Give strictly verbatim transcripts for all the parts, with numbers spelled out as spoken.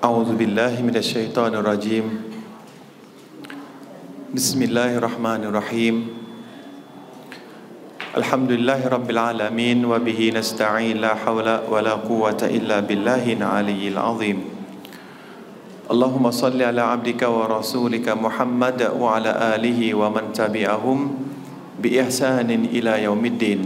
أعوذ بالله من الشيطان الرجيم بسم الله الرحمن الرحيم الحمد لله رب العالمين وبه نستعين لا حول ولا قوة إلا بالله العلي العظيم اللهم صل على عبدك ورسولك محمد وعلى آله ومن تبعهم بإحسان إلى يوم الدين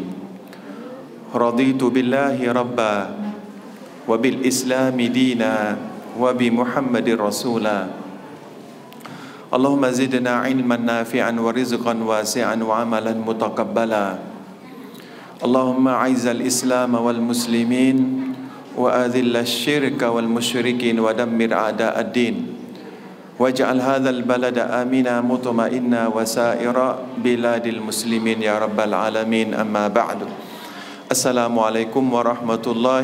رضيت بالله ربا وبالإسلام دينا وبمحمد رسولا اللهم زدنا علما نافعا ورزقا واسعا وعملا متقبلا اللهم أعز الإسلام والمسلمين وأذل الشرك والمشركين ودمر أعداء الدين واجعل هذا البلد آمنا مطمئنا وسائر بلاد المسلمين يا رب العالمين أما بعد السلام عليكم ورحمة الله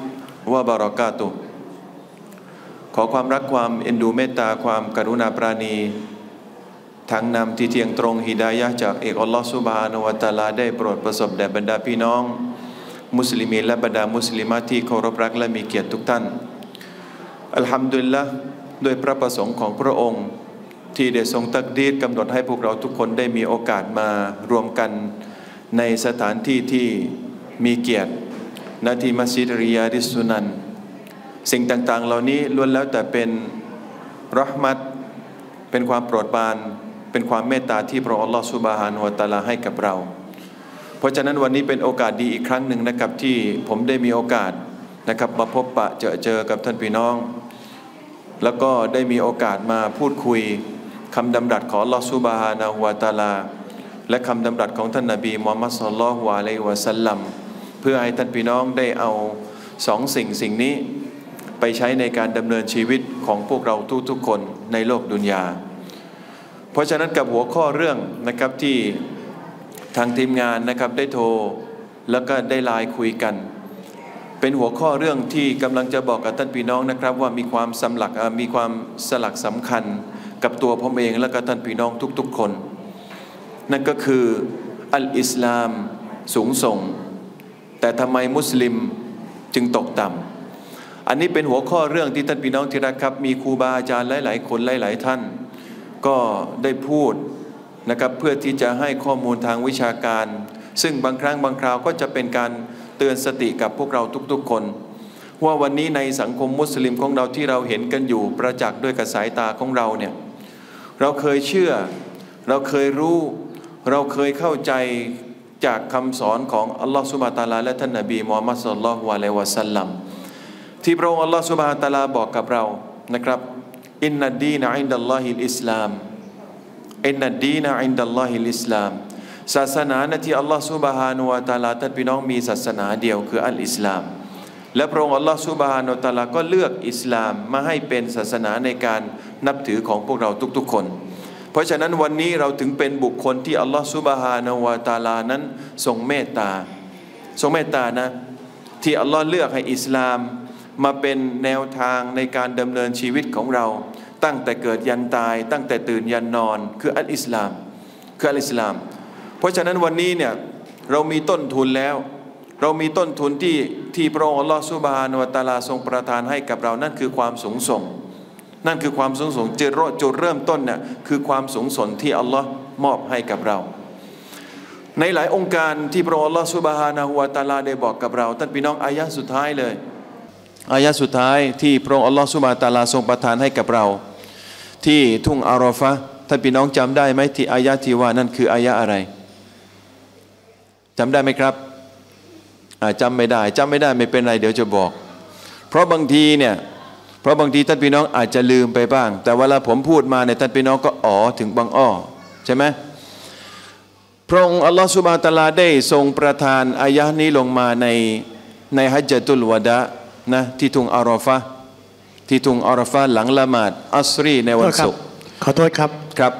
وبركاتهขอความรักความเอ็นดูเมตตาความกรุณาปราณีทางนำที่เที่ยงตรงฮิดายะห์จากเอกอัลลอฮฺซุบฮานะฮูวะตะอาลาได้โปรดประสบแด่บรรดาพี่น้องมุสลิมีและบรรดามุสลิมะที่เคารพรักและมีเกียรติทุกท่านอัลฮัมดุลิลละห์ด้วยพระประสงค์ของพระองค์ที่ได้ทรงตักดีรกำหนดให้พวกเราทุกคนได้มีโอกาสมารวมกันในสถานที่ที่มีเกียรติณที่มัสยิดริยาดิสซุนันสิ่งต่างๆเหล่านี้ล้วนแล้วแต่เป็นเราะห์มัตเป็นความโปรดปรานเป็นความเมตตาที่พระองค์อัลลอฮฺซุบฮานะฮูวะตะอาลาให้กับเราเพราะฉะนั้นวันนี้เป็นโอกาสดีอีกครั้งหนึ่งนะครับที่ผมได้มีโอกาสนะครับมาพบปะเจอเจอกับท่านพี่น้องแล้วก็ได้มีโอกาสมาพูดคุยคำดำรัสของอัลลอฮฺซุบฮานะฮูวะตะอาลาและคำดำรัสของท่านนบีมุฮัมมัดศ็อลลัลลอฮุอะลัยฮิวะซัลลัมเพื่อให้ท่านพี่น้องได้เอาสองสิ่งสิ่งนี้ไปใช้ในการดำเนินชีวิตของพวกเราทุกๆคนในโลกดุนยาเพราะฉะนั้นกับหัวข้อเรื่องนะครับที่ทางทีมงานนะครับได้โทรแล้วก็ได้ไลน์คุยกันเป็นหัวข้อเรื่องที่กำลังจะบอกกับท่านพี่น้องนะครับว่ามีความสำลักมีความสลักสำคัญกับตัวผมเองและก็ท่านพี่น้องทุกๆคนนั่นก็คืออัลอิสลามสูงส่งแต่ทำไมมุสลิมจึงตกต่ำอันนี้เป็นหัวข้อเรื่องที่ท่านพี่น้องที่รักครับมีครูบาอาจารย์หลายๆคนหลายๆท่านก็ได้พูดนะครับเพื่อที่จะให้ข้อมูลทางวิชาการซึ่งบางครั้งบางคราวก็จะเป็นการเตือนสติกับพวกเราทุกๆคนว่าวันนี้ในสังคมมุสลิมของเราที่เราเห็นกันอยู่ประจักษ์ด้วยกับสายตาของเราเนี่ยเราเคยเชื่อเราเคยรู้เราเคยเข้าใจจากคำสอนของอัลลอฮฺซุบฮานะฮูวะตะอาลาและท่านนบีมุฮัมมัดศ็อลลัลลอฮุอะลัยฮิวะซัลลัมที่พระองค์อัลลอฮฺซุบฮานะฮูวะตะอาลาบอกกับเรานะครับอินนัดดีนอินดัลลอฮิลอิสลามอินนัดดีนอินดัลลอฮิลอิสลามศาสนาที่อัลลอฮฺซุบฮานะฮูวะตะอาลาท่านพี่น้องมีศาสนาเดียวคืออัลอิสลามและพระองค์อัลลอฮฺซุบฮานะฮูวะตะอาลาก็เลือกอิสลามมาให้เป็นศาสนาในการนับถือของพวกเราทุกๆคนเพราะฉะนั้นวันนี้เราถึงเป็นบุคคลที่อัลลอฮฺซุบฮานะฮูวะตะอาลานั้นทรงเมตตาทรงเมตตานะที่อัลลอฮ์เลือกให้อิสลามมาเป็นแนวทางในการดำเนินชีวิตของเราตั้งแต่เกิดยันตายตั้งแต่ตื่นยันนอนคืออัลอิสลามคืออัลอิสลามเพราะฉะนั้นวันนี้เนี่ยเรามีต้นทุนแล้วเรามีต้นทุนที่ที่พระองค์อัลลอฮฺซุบฮานะฮูวะตะอาลาทรงประทานให้กับเรานั่นคือความสูงส่งนั่นคือความสูงส่งจุดจุดเริ่มต้นเนี่ยคือความสูงส่งที่อัลลอฮ์มอบให้กับเราในหลายองค์การที่พระองค์อัลลอฮฺซุบฮานะฮูวะตะอาลาได้บอกกับเราท่านพี่น้องอายะห์สุดท้ายเลยอายะห์สุดท้ายที่พระองค์อัลลอฮฺซุบฮานะฮูวะตะอาลาทรงประทานให้กับเราที่ทุ่งอาราฟะห์ท่านพี่น้องจำได้ไหมที่อายะห์ที่ว่านั่นคืออายะห์อะไรจำได้ไหมครับจำไม่ได้จำไม่ได้ไม่เป็นไรเดี๋ยวจะบอกเพราะบางทีเนี่ยเพราะบางทีท่านพี่น้องอาจจะลืมไปบ้างแต่เวลาผมพูดมาเนี่ยท่านพี่น้องก็อ๋อถึงบางอ้อใช่ไหมพระองค์อัลลอฮฺซุบฮานะฮูวะตะอาลาได้ทรงประทานอายะห์นี้ลงมาในในฮัจญะตุลวะดะห์นะที่ทุ่งอาราฟะห์ที่ทุ่งอาราฟะห์หลังละหมาดอัสรีในวันศุกร์ขอโทษครับครับ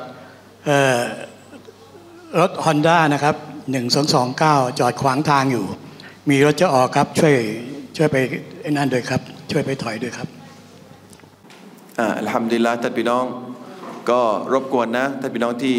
รถฮอนด้านะครับหนึ่งสองสองเก้าจอดขวางทางอยู่มีรถจะออกครับช่วยช่วยไปนั่นด้วยครับช่วยไปถอยด้วยครับอ่าอัลฮัมดุลิลลาห์ท่านพี่น้องก็รบกวนนะท่านพี่น้องที่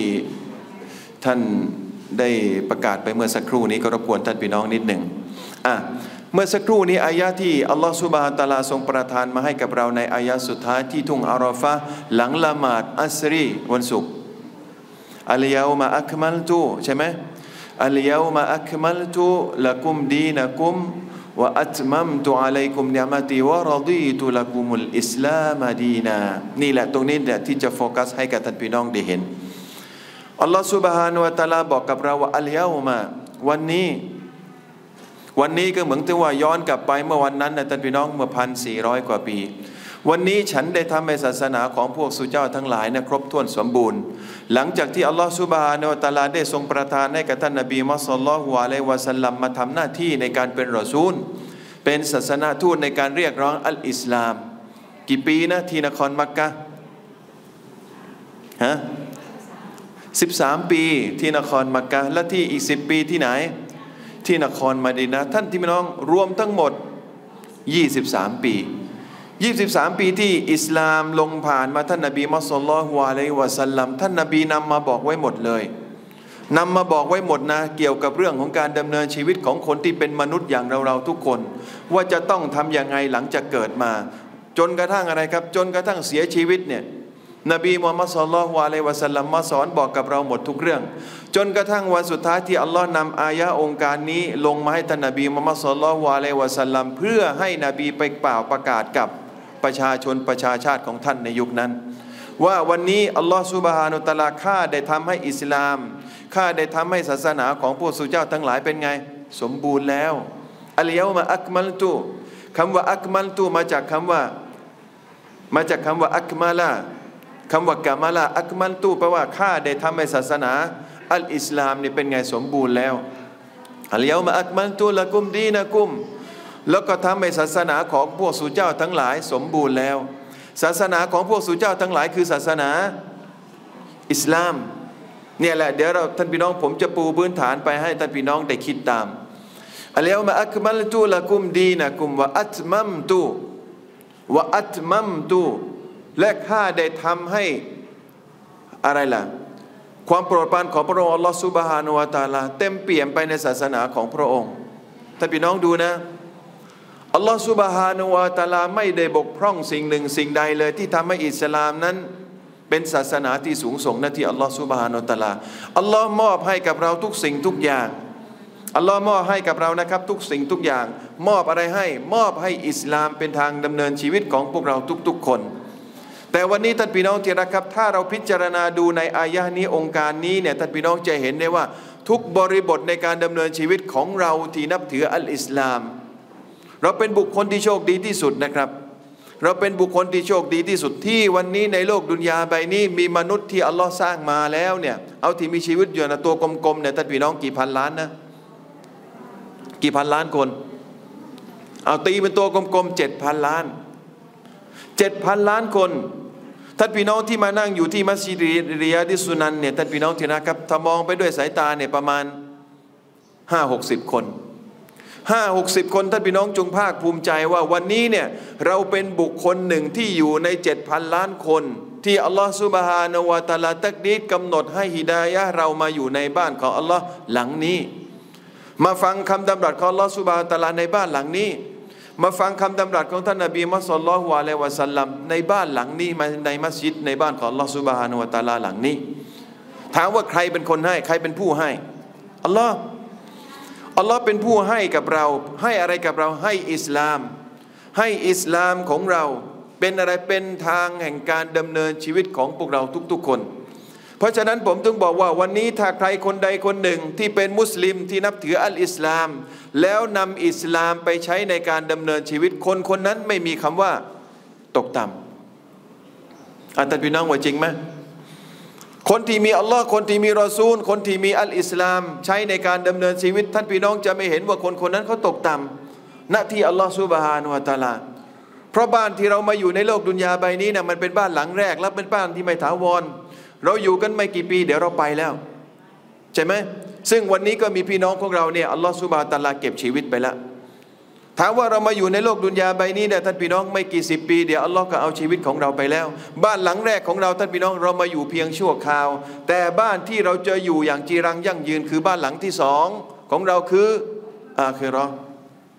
ท่านได้ประกาศไปเมื่อสักครู่นี้ก็รบกวนท่านพี่น้องนิดหนึ่งอ่ะเมื่อสักครู่นี้อายะที่อัลลอฮฺซุบฮานะฮูวะตะอาลาทรงประทานมาให้กับเราในอายะสุดท้ายที่ทุ่งอาราฟะห์หลังละหมาดอัสรีวันศุกร์อัลยาอุมะอักมัลตุใช่ไหมอัลยาอุมะอักมัลตุละกุมดีนะกุมวะอัตมัมตุอะลัยกุมนิอ์มะตีวะรฎีตุละกุมุลอิสลามดีนานี่แหละตรงนี้เนี่ยที่จะโฟกัสให้กับท่านพี่น้องได้เห็นอัลลอฮฺซุบฮานะฮูวะตะอาลาบอกกับเราว่าอัลยาอุมะวันนี้วันนี้ก็เหมือนที่ว่าย้อนกลับไปเมื่อวันนั้นนะท่านพี่น้องเมื่อพันสี่ร้อยกว่าปีวันนี้ฉันได้ทำให้ศาสนาของพวกสุเจ้าทั้งหลายนะครบถ้วนสมบูรณ์หลังจากที่อัลลอฮฺซุบฮานะฮูวะตะอาลาได้ทรงประทานให้กับท่านนบีมุฮัมมัดศ็อลลัลลอฮุอะลัยฮิวะซัลลัมมาทำหน้าที่ในการเป็นรอซูลเป็นศาสนาทูตในการเรียกร้องอัลอิสลามกี่ปีนะที่นครมักกะฮะสิบสามปีที่นครมักกะและที่อีกสิบปีที่ไหนที่นครมะดีนะห์ท่านที่พี่น้องรวมทั้งหมดยี่สิบสามปียี่สิบสามปีที่อิสลามลงผ่านมาท่านนบีมุฮัมมัดศ็อลลัลลอฮุอะลัยฮิวะซัลลัมท่านนบีนำมาบอกไว้หมดเลยนำมาบอกไว้หมดนะเกี่ยวกับเรื่องของการดำเนินชีวิตของคนที่เป็นมนุษย์อย่างเราๆทุกคนว่าจะต้องทำอย่างไงหลังจากเกิดมาจนกระทั่งอะไรครับจนกระทั่งเสียชีวิตเนี่ยนบีมุฮัมมัดศ็อลลัลลอฮุอะลัยฮิวะซัลลัมมาสอนบอกกับเราหมดทุกเรื่องจนกระทั่งวันสุดท้ายที่อัลลอฮ์นำอายะห์องค์การนี้ลงมาให้ท่านนบีมุฮัมมัดศ็อลลัลลอฮุอะลัยฮิวะซัลลัมเพื่อให้นบีไปกล่าวประกาศกับประชาชนประชาชาติของท่านในยุคนั้นว่าวันนี้อัลลอฮ์ซุบฮานะฮูวะตะอาลาข้าได้ทำให้อิสลามข้าได้ทำให้ศาสนาของพวกสุเจ้าทั้งหลายเป็นไงสมบูรณ์แล้วอัลยาอุมะอักมัลตุคำว่าอักมัลตุมาจากคำว่ามาจากคำว่าอักมาลาคำว่ากามาลาอักมัลตุแปลว่าข้าได้ทำให้ศาสนาอัลอิสลามนี่เป็นไงสมบูรณ์แล้วอัลยาอุมะอักมัลตุละกุมดีนะกุมแล้วก็ทำให้ศาสนาของพวกสุเจ้าทั้งหลายสมบูรณ์แล้วศาสนาของพวกสุเจ้าทั้งหลายคือศาสนาอิสลามเนี่ยแหละเดี๋ยวเราท่านพี่น้องผมจะปูพื้นฐานไปให้ท่านพี่น้องได้คิดตามอัลยาอุมะอักมัลตุละกุมดีนะกุมวะอัตมัมตุวะอัตมัมตุและข้าได้ทำให้อะไรล่ะความโปรดปรานของพระองค์อัลลอฮฺซุบฮานะฮูวะตะอาลาเต็มเปี่ยมไปในศาสนาของพระองค์ท่านพี่น้องดูนะอัลลอฮฺซุบฮานะฮูวะตะอาลาไม่ได้บกพร่องสิ่งหนึ่งสิ่งใดเลยที่ทำให้อิสลามนั้นเป็นศาสนาที่สูงส่งนะที่อัลลอฮฺซุบฮานะฮูวะตะอาลาอัลลอฮ์มอบให้กับเราทุกสิ่งทุกอย่างอัลลอฮ์มอบให้กับเรานะครับทุกสิ่งทุกอย่างมอบอะไรให้มอบให้อิสลามเป็นทางดำเนินชีวิตของพวกเราทุกๆคนแต่วันนี้ท่านพี่น้องที่รักครับถ้าเราพิจารณาดูในอายะห์นี้องค์การนี้เนี่ยท่านพี่น้องจะเห็นได้ว่าทุกบริบทในการดำเนินชีวิตของเราที่นับถืออัลอิสลามเราเป็นบุคคลที่โชคดีที่สุดนะครับเราเป็นบุคคลที่โชคดีที่สุดที่วันนี้ในโลกดุนยาใบนี้มีมนุษย์ที่อัลลอฮ์สร้างมาแล้วเนี่ยเอาที่มีชีวิตอยู่นะตัวกลมๆเนี่ยท่านพี่น้องกี่พันล้านนะกี่พันล้านคนเอาตีเป็นตัวกลมๆเจ็ดพันล้านเจ็ดพันล้านคนท่านพี่น้องที่มานั่งอยู่ที่มัสยิดริยาดิสุนันเนี่ยท่านพี่น้องที่นะครับถ้ามองไปด้วยสายตาเนี่ยประมาณห้าหกสิบคนห้าหกสิบคนท่านพี่น้องจงภาคภูมิใจว่าวันนี้เนี่ยเราเป็นบุคคลหนึ่งที่อยู่ในเจ็ดพันล้านคนที่อัลลอฮฺซุบฮานะฮูวะตะอาลาตักดีรกำหนดให้ฮิดายะห์เรามาอยู่ในบ้านของอัลลอฮ์หลังนี้มาฟังคำดำรัสของอัลลอฮฺซุบฮานะฮูวะตะอาลาในบ้านหลังนี้มาฟังคำดำรัสของท่านนบีมุฮัมมัดศ็อลลัลลอฮุอะลัยฮิวะซัลลัมในบ้านหลังนี้มาในมัสยิดในบ้านของอัลลอฮฺซุบฮานะฮูวะตะอาลาหลังนี้ถามว่าใครเป็นคนให้ใครเป็นผู้ให้อัลลอฮ์อัลลอฮ์เป็นผู้ให้กับเราให้อะไรกับเราให้อิสลามให้อิสลามของเราเป็นอะไรเป็นทางแห่งการดำเนินชีวิตของพวกเราทุกๆคนเพราะฉะนั้นผมจึงบอกว่าวันนี้ถ้าใครคนใดคนหนึ่งที่เป็นมุสลิมที่นับถืออัลอิสลามแล้วนำอิสลามไปใช้ในการดำเนินชีวิตคนคนนั้นไม่มีคำว่าตกต่ำอาจารย์พี่น้องว่าจริงไหมคนที่มีอัลลอฮ์คนที่มีรอซูลคนที่มีอัลอิสลามใช้ในการดำเนินชีวิตท่านพี่น้องจะไม่เห็นว่าคนคนนั้นเขาตกต่ำณที่อัลลอฮ์ซุบฮานะฮูวะตะอาลาเพราะบ้านที่เรามาอยู่ในโลกดุนยาใบนี้เนี่ยมันเป็นบ้านหลังแรกและเป็นบ้านที่ไม่ถาวรเราอยู่กันไม่กี่ปีเดี๋ยวเราไปแล้วใช่ไหมซึ่งวันนี้ก็มีพี่น้องของเราเนี่ยอัลลอฮฺซุบฮานะฮูวะตะอาลาเก็บชีวิตไปแล้วถามว่าเรามาอยู่ในโลกดุนยาใบนี้เนี่ยท่านพี่น้องไม่กี่สิบปีเดี๋ยวอัลลอฮ์ก็เอาชีวิตของเราไปแล้วบ้านหลังแรกของเราท่านพี่น้องเรามาอยู่เพียงชั่วคราวแต่บ้านที่เราจะอยู่อย่างจีรังยั่งยืนคือบ้านหลังที่สองของเราคืออาคิเราะห์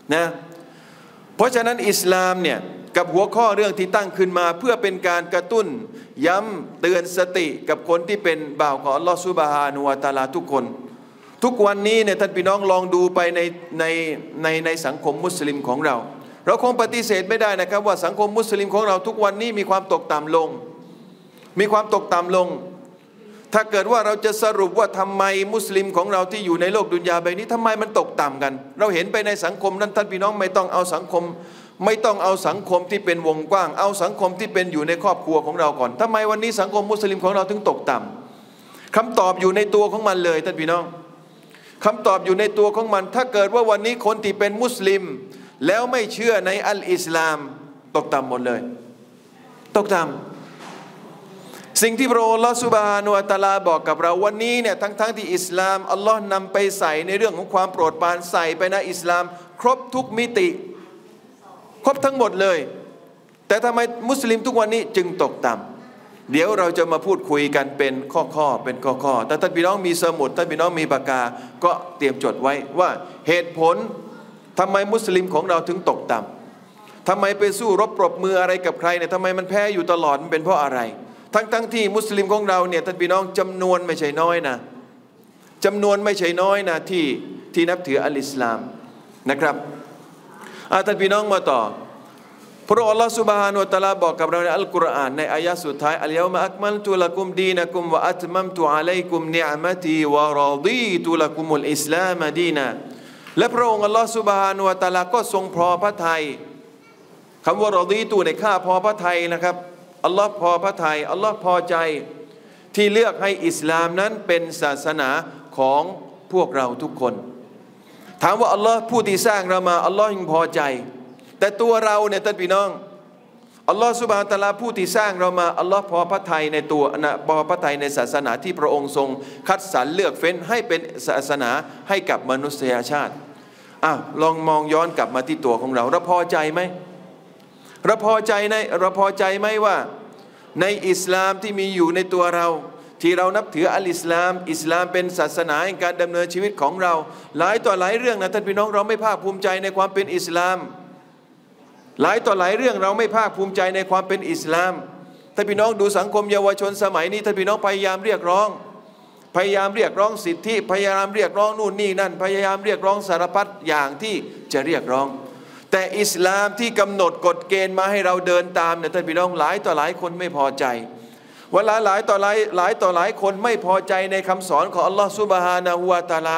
นะเพราะฉะนั้นอิสลามเนี่ยกับหัวข้อเรื่องที่ตั้งขึ้นมาเพื่อเป็นการกระตุ้นย้ำเตือนสติกับคนที่เป็นบ่าวของอัลลอฮฺซุบฮานะฮูวะตะอาลาทุกคนทุกวันนี้เนี่ยท่านพี่น้องลองดูไปในในในในสังคมมุสลิมของเราเราคงปฏิเสธไม่ได้นะครับว่าสังคมมุสลิมของเราทุกวันนี้มีความตกต่ำลงมีความตกต่ำลงถ้าเกิดว่าเราจะสรุปว่าทำไมมุสลิมของเราที่อยู่ในโลกดุนยาใบนี้ทำไมมันตกต่ำกันเราเห็นไปในสังคมนั้นท่านพี่น้องไม่ต้องเอาสังคมไม่ต้องเอาสังคมที่เป็นวงกว้างเอาสังคมที่เป็นอยู่ในครอบครัวของเราก่อนทำไมวันนี้สังคมมุสลิมของเราถึงตกต่ำคำตอบอยู่ในตัวของมันเลยท่านพี่น้องคำตอบอยู่ในตัวของมันถ้าเกิดว่าวันนี้คนที่เป็นมุสลิมแล้วไม่เชื่อในอัลอิสลามตกต่ำหมดเลยตกต่ำสิ่งที่พระองค์อัลลอฮฺซุบฮานะฮูวะตะอาลาบอกกับเราวันนี้เนี่ยทั้งๆ ท, ที่อิสลามอัลลอฮ์นำไปใส่ในเรื่องของความโปรดปรานใส่ไปในอิสลามครบทุกมิติครบทั้งหมดเลยแต่ทำไมมุสลิมทุกวันนี้จึงตกต่ำเดี๋ยวเราจะมาพูดคุยกันเป็นข้อๆเป็นข้อๆแต่ท่านพี่น้องมีสมุดท่านพี่น้องมีปากกาก็เตรียมจดไว้ว่าเหตุผลทำไมมุสลิมของเราถึงตกต่ำทำไมไปสู้รบปรบมืออะไรกับใครเนี่ยทำไมมันแพ้อยู่ตลอดมันเป็นเพราะอะไรทั้งทั้งที่มุสลิมของเราเนี่ยท่านพี่น้องจำนวนไม่ใช่น้อยนะจำนวนไม่ใช่น้อยนะที่ที่นับถืออัลอิสลามนะครับท่านพี่น้องมาต่อพระองค์อัลลอฮฺซุบฮานะฮูวะตะอาลาบอกกับเราในอัลกุรอานในอายะห์สุดท้ายอัลยะอ์มะอักมัลตุละกุมดีนะกุมวะอัตมัมตุอะลัยกุมนิอ์มะตีวะรอฎีตุละกุมุลอิสลามดีนะและพระองค์อัลลอฮฺซุบฮานะฮูวะตะอาลาก็ทรงพอพระทัยคำว่ารอฎีตุในข้าพอพระทัยนะครับอัลลอฮ์พอพระทัยอัลลอฮ์พอใจที่เลือกให้อิสลามนั้นเป็นศาสนาของพวกเราทุกคนถามว่าอัลลอฮ์ผู้ที่สร้างเรามาอัลลอฮ์ยังพอใจแต่ตัวเราเนี่ยท่านพี่น้องอัลลอฮ์ซุบฮานะฮูวะตะอาลาผู้ที่สร้างเรามาอัลลอฮ์พอพระทัยในตัวนะพอพระทัยในศาสนาที่พระองค์ทรงคัดสรรเลือกเฟ้นให้เป็นศาสนาให้กับมนุษยชาติอ่ะลองมองย้อนกลับมาที่ตัวของเราเราพอใจไหมเราพอใจในเราพอใจไหมว่าในอิสลามที่มีอยู่ในตัวเราที่เรานับถืออัลอิสลามอิสลามเป็นศาสนาแห่งการดำเนินชีวิตของเราหลายต่อหลายเรื่องนะท่านพี่น้องเราไม่ภาคภูมิใจในความเป็นอิสลามหลายต่อหลายเรื่องเราไม่ภาคภูมิใจในความเป็นอิสลามท่านพี่น้องดูสังคมเยาวชนสมัยนี้ท่านพี่น้องพยายามเรียกร้องพยายามเรียกร้องสิทธิพยายามเรียกร้องนู่นนี่นั่นพยายามเรียกร้องสารพัดอย่างที่จะเรียกร้องแต่อิสลามที่กำหนดกฎเกณฑ์มาให้เราเดินตามเนี่ยท่านพี่น้องหลายต่อหลายคนไม่พอใจเวลาหลายต่อหลายหลายต่อหลายคนไม่พอใจในคำสอนของอัลลอฮฺซุบฮานะฮูวะตะอาลา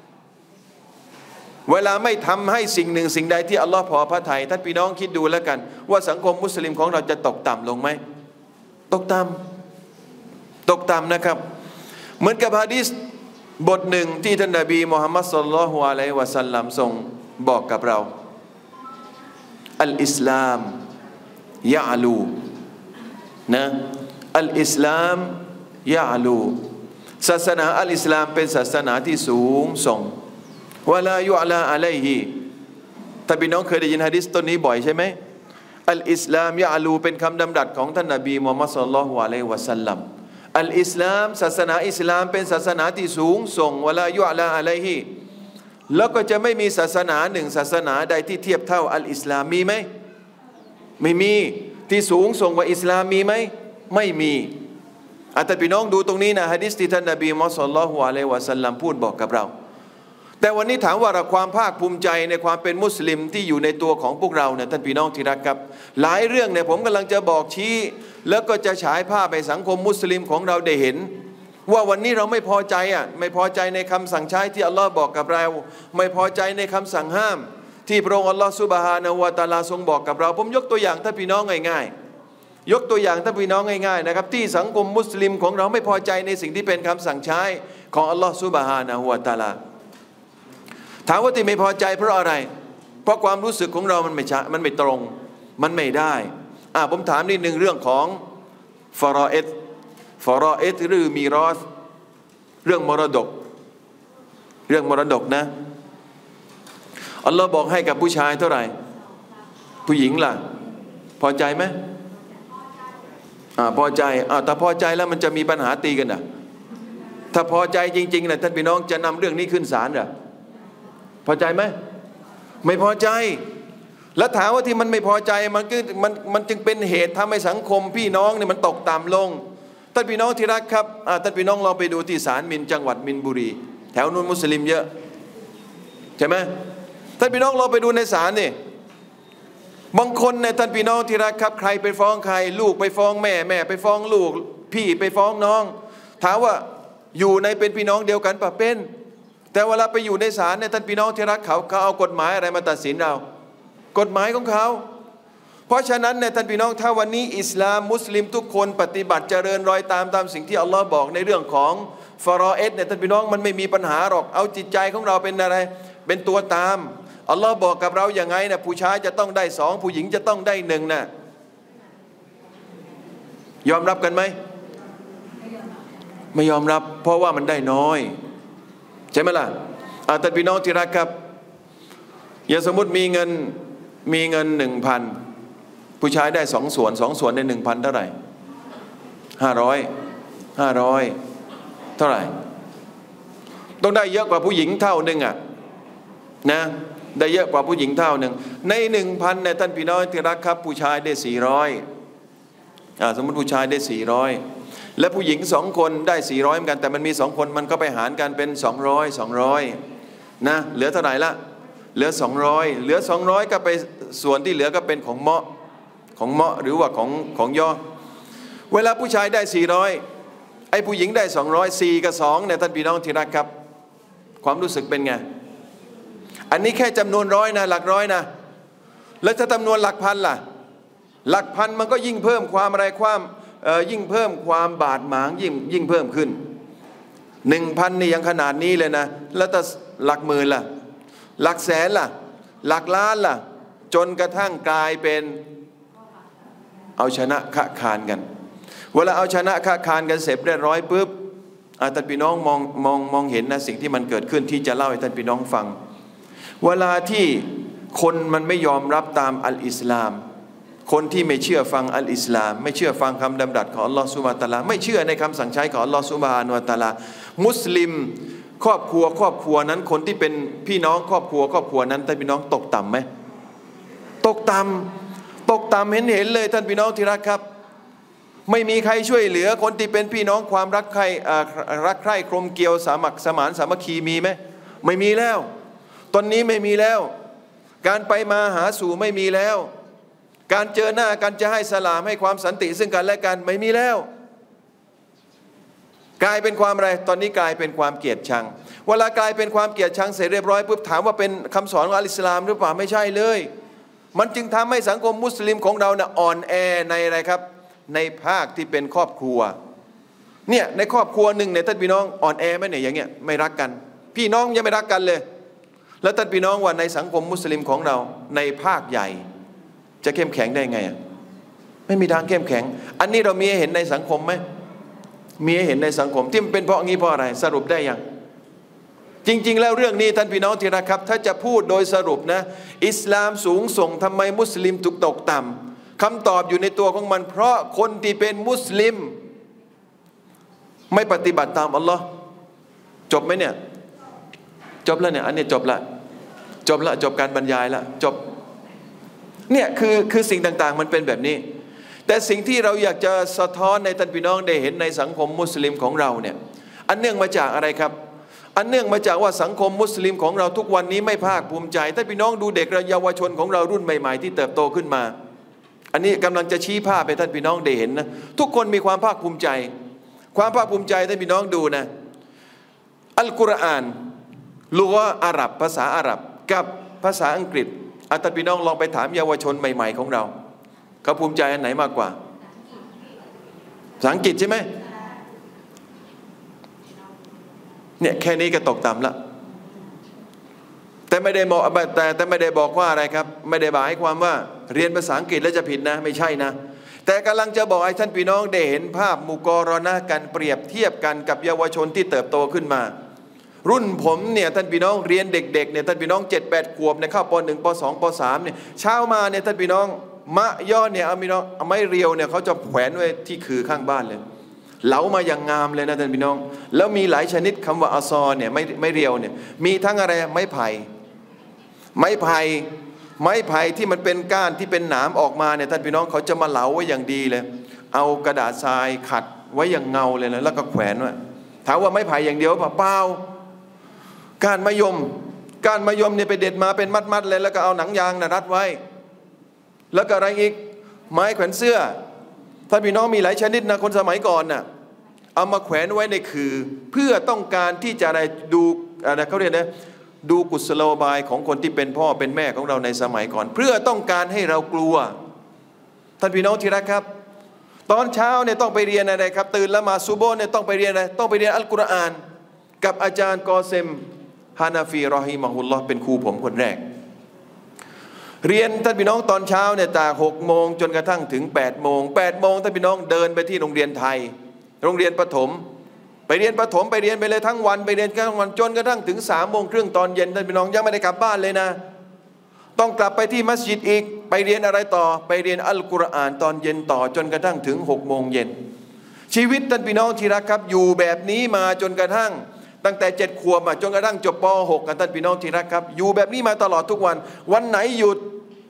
เวลาไม่ทำให้สิ่งหนึ่งสิ่งใดที่อัลลอฮ์พอพระทัยท่านพี่น้องคิดดูแล้วกันว่าสังคมมุสลิมของเราจะตกต่ำลงไหมตกต่ำตกต่ำนะครับเหมือนกับหะดีษบทหนึ่งที่ท่านนบีมุฮัมมัดศ็อลลัลลอฮุอะลัยฮิวะซัลลัมทรงบอกกับเราอัลอิสลามยะอลูนะอัลอิสลามยะอลูศาสนาอัลอิสลามเป็นศาสนาที่สูงส่งวะลายุอลาอะลัยฮิท่านพี่น้องเคยได้ยินหะดีษต้นนี้บ่อยใช่ไหมอัลอิสลามยะอลูเป็นคำดำรัสของท่านนบีมุฮัมมัดศ็อลลัลลอฮุอะลัยฮิวะซัลลัมอัลอิสลามศาสนาอิสลามเป็นศาสนาที่สูงส่งวะลายุอลาอะลัยฮิแล้วก็จะไม่มีศาสนาหนึ่งศาสนาใดที่เทียบเท่าอัลอิสลามมีไหมไม่มีที่สูงส่งกว่าอิสลามมีไหมไม่มีอาจารย์พี่น้องดูตรงนี้นะหะดีษที่ท่านนบีมุฮัมมัดศ็อลลัลลอฮุอะลัยฮิวะซัลลัมพูดบอกกับเราแต่วันนี้ถามว่าเราความภาคภูมิใจในความเป็นมุสลิมที่อยู่ในตัวของพวกเราเนี่ยท่านพี่น้องที่รักครับหลายเรื่องเนี่ยผมกำลังจะบอกชี้แล้วก็จะฉายภาพไปสังคมมุสลิมของเราได้เห็นว่าวันนี้เราไม่พอใจอ่ะไม่พอใจในคำสั่งใช้ที่อัลลอฮ์บอกกับเราไม่พอใจในคำสั่งห้ามที่พระองค์อัลลอฮ์ซุบฮานะฮูวะตะอาลาทรงบอกกับเราผมยกตัวอย่างท่านพี่น้องง่ายๆยกตัวอย่างท่านพี่น้องง่ายๆนะครับที่สังคมมุสลิมของเราไม่พอใจในสิ่งที่เป็นคำสั่งใช้ของอัลลอฮ์ซุบฮานะฮูวะตะอาลาถามว่าที่ไม่พอใจเพราะอะไรเพราะความรู้สึกของเรามันไม่ใช่มันไม่ตรงมันไม่ได้อ่าผมถามนิดนึงเรื่องของฟารออิดฟารออิดหรือมีรอสเรื่องมรดกเรื่องมรดกนะอัลลอฮ์บอกให้กับผู้ชายเท่าไหร่ผู้หญิงล่ะพอใจไหมอ่าพอใจอ่าแต่พอใจแล้วมันจะมีปัญหาตีกันนะถ้าพอใจจริงๆนะท่านพี่น้องจะนำเรื่องนี้ขึ้นศาลเหรอพอใจไหมไม่พอใจแล้วถามว่าที่มันไม่พอใจมันก็มันมันจึงเป็นเหตุทำให้สังคมพี่น้องเนี่ยมันตกต่ำลงท่านพี่น้องที่รักครับท่านพี่น้องลองไปดูที่ศาลมินจังหวัดมินบุรีแถวนู้นมุสลิมเยอะใช่ไหมท่านพี่น้องลองไปดูในศาลนี่บางคนเนี่ยท่านพี่น้องที่รักครับใครไปฟ้องใครลูกไปฟ้องแม่แม่ไปฟ้องลูกพี่ไปฟ้องน้องถามว่าอยู่ในเป็นพี่น้องเดียวกันป่ะเป็นแต่เวลาไปอยู่ในศาลเนี่ยท่านพี่น้องที่รักเขาเขาเอากฎหมายอะไรมาตัดสินเรากฎหมายของเขาเพราะฉะนั้นเนี่ยท่านพี่น้องถ้าวันนี้อิสลามมุสลิมทุกคนปฏิบัติเจริญรอยตามตามสิ่งที่อัลลอฮ์บอกในเรื่องของฟารอเอดเนี่ยท่านพี่น้องมันไม่มีปัญหาหรอกเอาจิตใจของเราเป็นอะไรเป็นตัวตามอัลลอฮ์บอกกับเราอย่างไงนะผู้ชายจะต้องได้สองผู้หญิงจะต้องได้หนึ่งนะยอมรับกันไหมไม่ยอมรับเพราะว่ามันได้น้อยใช่ไหมล่ะท่านพี่น้องที่รักครับอย่าสมมติมีเงินมีเงินหนึ่งพันผู้ชายได้สองส่วนสองส่วนในหนึ่งพันเท่าไหร่ห้าร้อยห้าร้อยเท่าไหร่ต้องได้เยอะกว่าผู้หญิงเท่านึงอ่ะนะได้เยอะกว่าผู้หญิงเท่าหนึ่งในหนึ่งพันเนี่ยท่านพี่น้องที่รักครับผู้ชายได้สี่ร้อยอ่าสมมติผู้ชายได้สี่ร้อยและผู้หญิงสองคนได้สี่ร้อยเหมือนกันแต่มันมีสองคนมันก็ไปหารกันเป็นสองร้อยสองร้อยนะเหลือเท่าไหร่ละเหลือสองร้อยเหลือสองร้อยก็ไปส่วนที่เหลือก็เป็นของเมาะของเมาะหรือว่าของของย่อเวลาผู้ชายได้สี่ร้อยไอ้ผู้หญิงได้สองร้อยสี่กับสองเนี่ยท่านพี่น้องที่รักครับความรู้สึกเป็นไงอันนี้แค่จำนวนร้อยนะหลักร้อยนะแล้วถ้าจำนวนหลักพันล่ะหลักพันมันก็ยิ่งเพิ่มความอะไรความยิ่งเพิ่มความบาดหมางยิ่งยิ่งเพิ่มขึ้นหนึ่งพันนี่ยังขนาดนี้เลยนะแล้วถ้าหลักหมื่นล่ะหลักแสนล่ะหลักล้านล่ะจนกระทั่งกลายเป็นเอาชนะค้าคานกันเวลาเอาชนะค้าคานกันเสร็จเรียบร้อยปุ๊บท่านพี่น้องมองมองมองเห็นนะสิ่งที่มันเกิดขึ้นที่จะเล่าให้ท่านพี่น้องฟังเวลาที่คนมันไม่ยอมรับตามอัลอิสลามคนที่ไม่เชื่อฟังอัลอิสลามไม่เชื่อฟังคำดำรัสของอัลลอฮฺซุบฮานะฮูวะตะอาลาไม่เชื่อในคำสั่งใช้ของอัลลอฮฺซุบฮานะฮูวะตะอาลามุสลิมครอบครัวครอบครัวนั้นคนที่เป็นพี่น้องครอบครัวครอบครัวนั้นท่านพี่น้องตกต่ำไหมตกต่ำตกต่ำเห็นเห็นเลยท่านพี่น้องที่รักครับไม่มีใครช่วยเหลือคนที่เป็นพี่น้องความรักใคร่รักใคร่กลมเกลียวสามัคสมานสามัคคีมีไหมไม่มีแล้วตอนนี้ไม่มีแล้วการไปมาหาสู่ไม่มีแล้วการเจอหน้ากันจะให้สลามให้ความสันติซึ่งกันและกันไม่มีแล้วกลายเป็นความอะไรตอนนี้กลายเป็นความเกลียดชังเวลากลายเป็นความเกลียดชังเสร็จเรียบร้อยปุ๊บถามว่าเป็นคำสอนของอัลอิสลามหรือเปล่าไม่ใช่เลยมันจึงทำให้สังคมมุสลิมของเราเนี่ยอ่อนแอในอะไรครับในภาคที่เป็นครอบครัวเนี่ยในครอบครัวหนึ่งเนี่ยท่านพี่น้องอ่อนแอไหมเนี่ยอย่างเงี้ยไม่รักกันพี่น้องยังไม่รักกันเลยแล้วท่านพี่น้องว่าในสังคมมุสลิมของเราในภาคใหญ่จะเข้มแข็งได้ไงไม่มีทางเข้มแข็งอันนี้เรามีให้เห็นในสังคมไหมมีให้เห็นในสังคมที่มันเป็นเพราะงี้เพราะอะไรสรุปได้ยังจริงๆแล้วเรื่องนี้ท่านพี่น้องที่รักครับถ้าจะพูดโดยสรุปนะอิสลามสูงส่งทำไมมุสลิมถูกตกต่ำคำตอบอยู่ในตัวของมันเพราะคนที่เป็นมุสลิมไม่ปฏิบัติตามอัลลอฮ์จบไหมเนี่ยจบแล้วเนี่ยอันนี้จบละจบละจบการบรรยายละจบเนี่ยคือคือสิ่งต่างๆมันเป็นแบบนี้แต่สิ่งที่เราอยากจะสะท้อนในท่านพี่น้องได้เห็นในสังคมมุสลิมของเราเนี่ยอันเนื่องมาจากอะไรครับอันเนื่องมาจากว่าสังคมมุสลิมของเราทุกวันนี้ไม่ภาคภูมิใจท่านพี่น้องดูเด็กเยาวชนของเรารุ่นใหม่ๆที่เติบโตขึ้นมาอันนี้กำลังจะชี้ภาพให้ท่านพี่น้องได้เห็นนะทุกคนมีความภาคภูมิใจความภาคภูมิใจท่านพี่น้องดูนะอัลกุรอานลูกว่าอาหรับภาษาอาหรับกับภาษาอังกฤษอาจารย์พี่น้องลองไปถามเยาวชนใหม่ๆของเราเขาภูมิใจอันไหนมากกว่าภาษาอังกฤษใช่ไหมเนี่ยแค่นี้ก็ตกต่ำละแต่ไม่ได้บอกแต่แต่ไม่ได้บอกว่าอะไรครับไม่ได้บอกให้ความว่าเรียนภาษาอังกฤษแล้วจะผิดนะไม่ใช่นะแต่กำลังจะบอกให้ท่านพี่น้องได้เห็นภาพมุกอรณะกันเปรียบเทียบกันกับเยาวชนที่เติบโตขึ้นมารุ่นผมเนี่ยท่านพี่น้องเรียนเด็กๆเนี่ยท่านพี่น้องเจ็ดแปดขวบเนี่ยเข้าปหนึ่งปสองปสามเนี่ยเช้ามาเนี่ยท่านพี่น้องมะย่อเนี่ยเอาพี่น้องไม้เรียวเนี่ยเขาจะแขวนไว้ที่คือข้างบ้านเลยเหลามาอย่างงามเลยนะท่านพี่น้องแล้วมีหลายชนิดคำว่าอัซอเนี่ยไม่ไม่เรียวเนี่ยมีทั้งอะไรไม้ไผ่ไม้ไผ่ไม้ไผ่ที่มันเป็นก้านที่เป็นหนามออกมาเนี่ยท่านพี่น้องเขาจะมาเหลาไว้อย่างดีเลยเอากระดาษทรายขัดไว้อย่างเงาเลยนะแล้วก็แขวนไว้ถามว่าไม้ไผ่อย่างเดียวเปล่าก้านมะยมก้านมะยมเนี่ยไปเด็ดมาเป็นมัดๆเลยแล้วก็เอาหนังยางนะรัดไว้แล้วก็อะไรอีกไม้แขวนเสื้อท่านพี่น้องมีหลายชนิดนะคนสมัยก่อนน่ะเอามาแขวนไว้ในคือเพื่อต้องการที่จะอะไรดูอะไรเขาเรียกนะดูกุศโลบายของคนที่เป็นพ่อเป็นแม่ของเราในสมัยก่อนเพื่อต้องการให้เรากลัวท่านพี่น้องที่รักครับตอนเช้าเนี่ยต้องไปเรียนอะไรครับตื่นแล้วมาซุโบห์เนี่ยต้องไปเรียนอะไรต้องไปเรียนอัลกุรอานกับอาจารย์กอเซมฮานาฟีรอฮิมะฮุลลอฮ์เป็นครูผมคนแรกเรียนท่านพี่น้องตอนเช้าเนี่ยจากหกโมงจนกระทั่งถึงแปดโมงแปดโมงท่านพี่น้องเดินไปที่โรงเรียนไทยโรงเรียนประถมไปเรียนประถมไปเรียนไปเลยทั้งวันไปเรียนทั้งวันจนกระทั่งถึงสามโมงครึ่งตอนเย็นท่านพี่น้องยังไม่ได้กลับบ้านเลยนะต้องกลับไปที่มัสยิดอีกไปเรียนอะไรต่อไปเรียนอัลกุรอานตอนเย็นต่อจนกระทั่งถึงหกโมงเย็นชีวิตท่านพี่น้องที่รักครับอยู่แบบนี้มาจนกระทั่งตั้งแต่เจ็ดขวบจนกระทั่งจบป หก กันท่านพี่น้องที่รักครับอยู่แบบนี้มาตลอดทุกวันวันไหนหยุด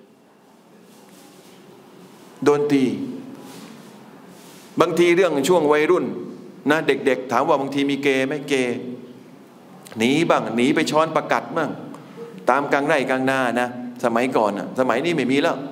โดนตีบางทีเรื่องช่วงวัยรุ่นนะเด็กๆถามว่าบางทีมีเกย์ไหมเกย์หนีบ้างหนีไปช้อนประกัดบ้างตามกลางไร่กลางนานะสมัยก่อนนะสมัยนี้ไม่มีแล้ว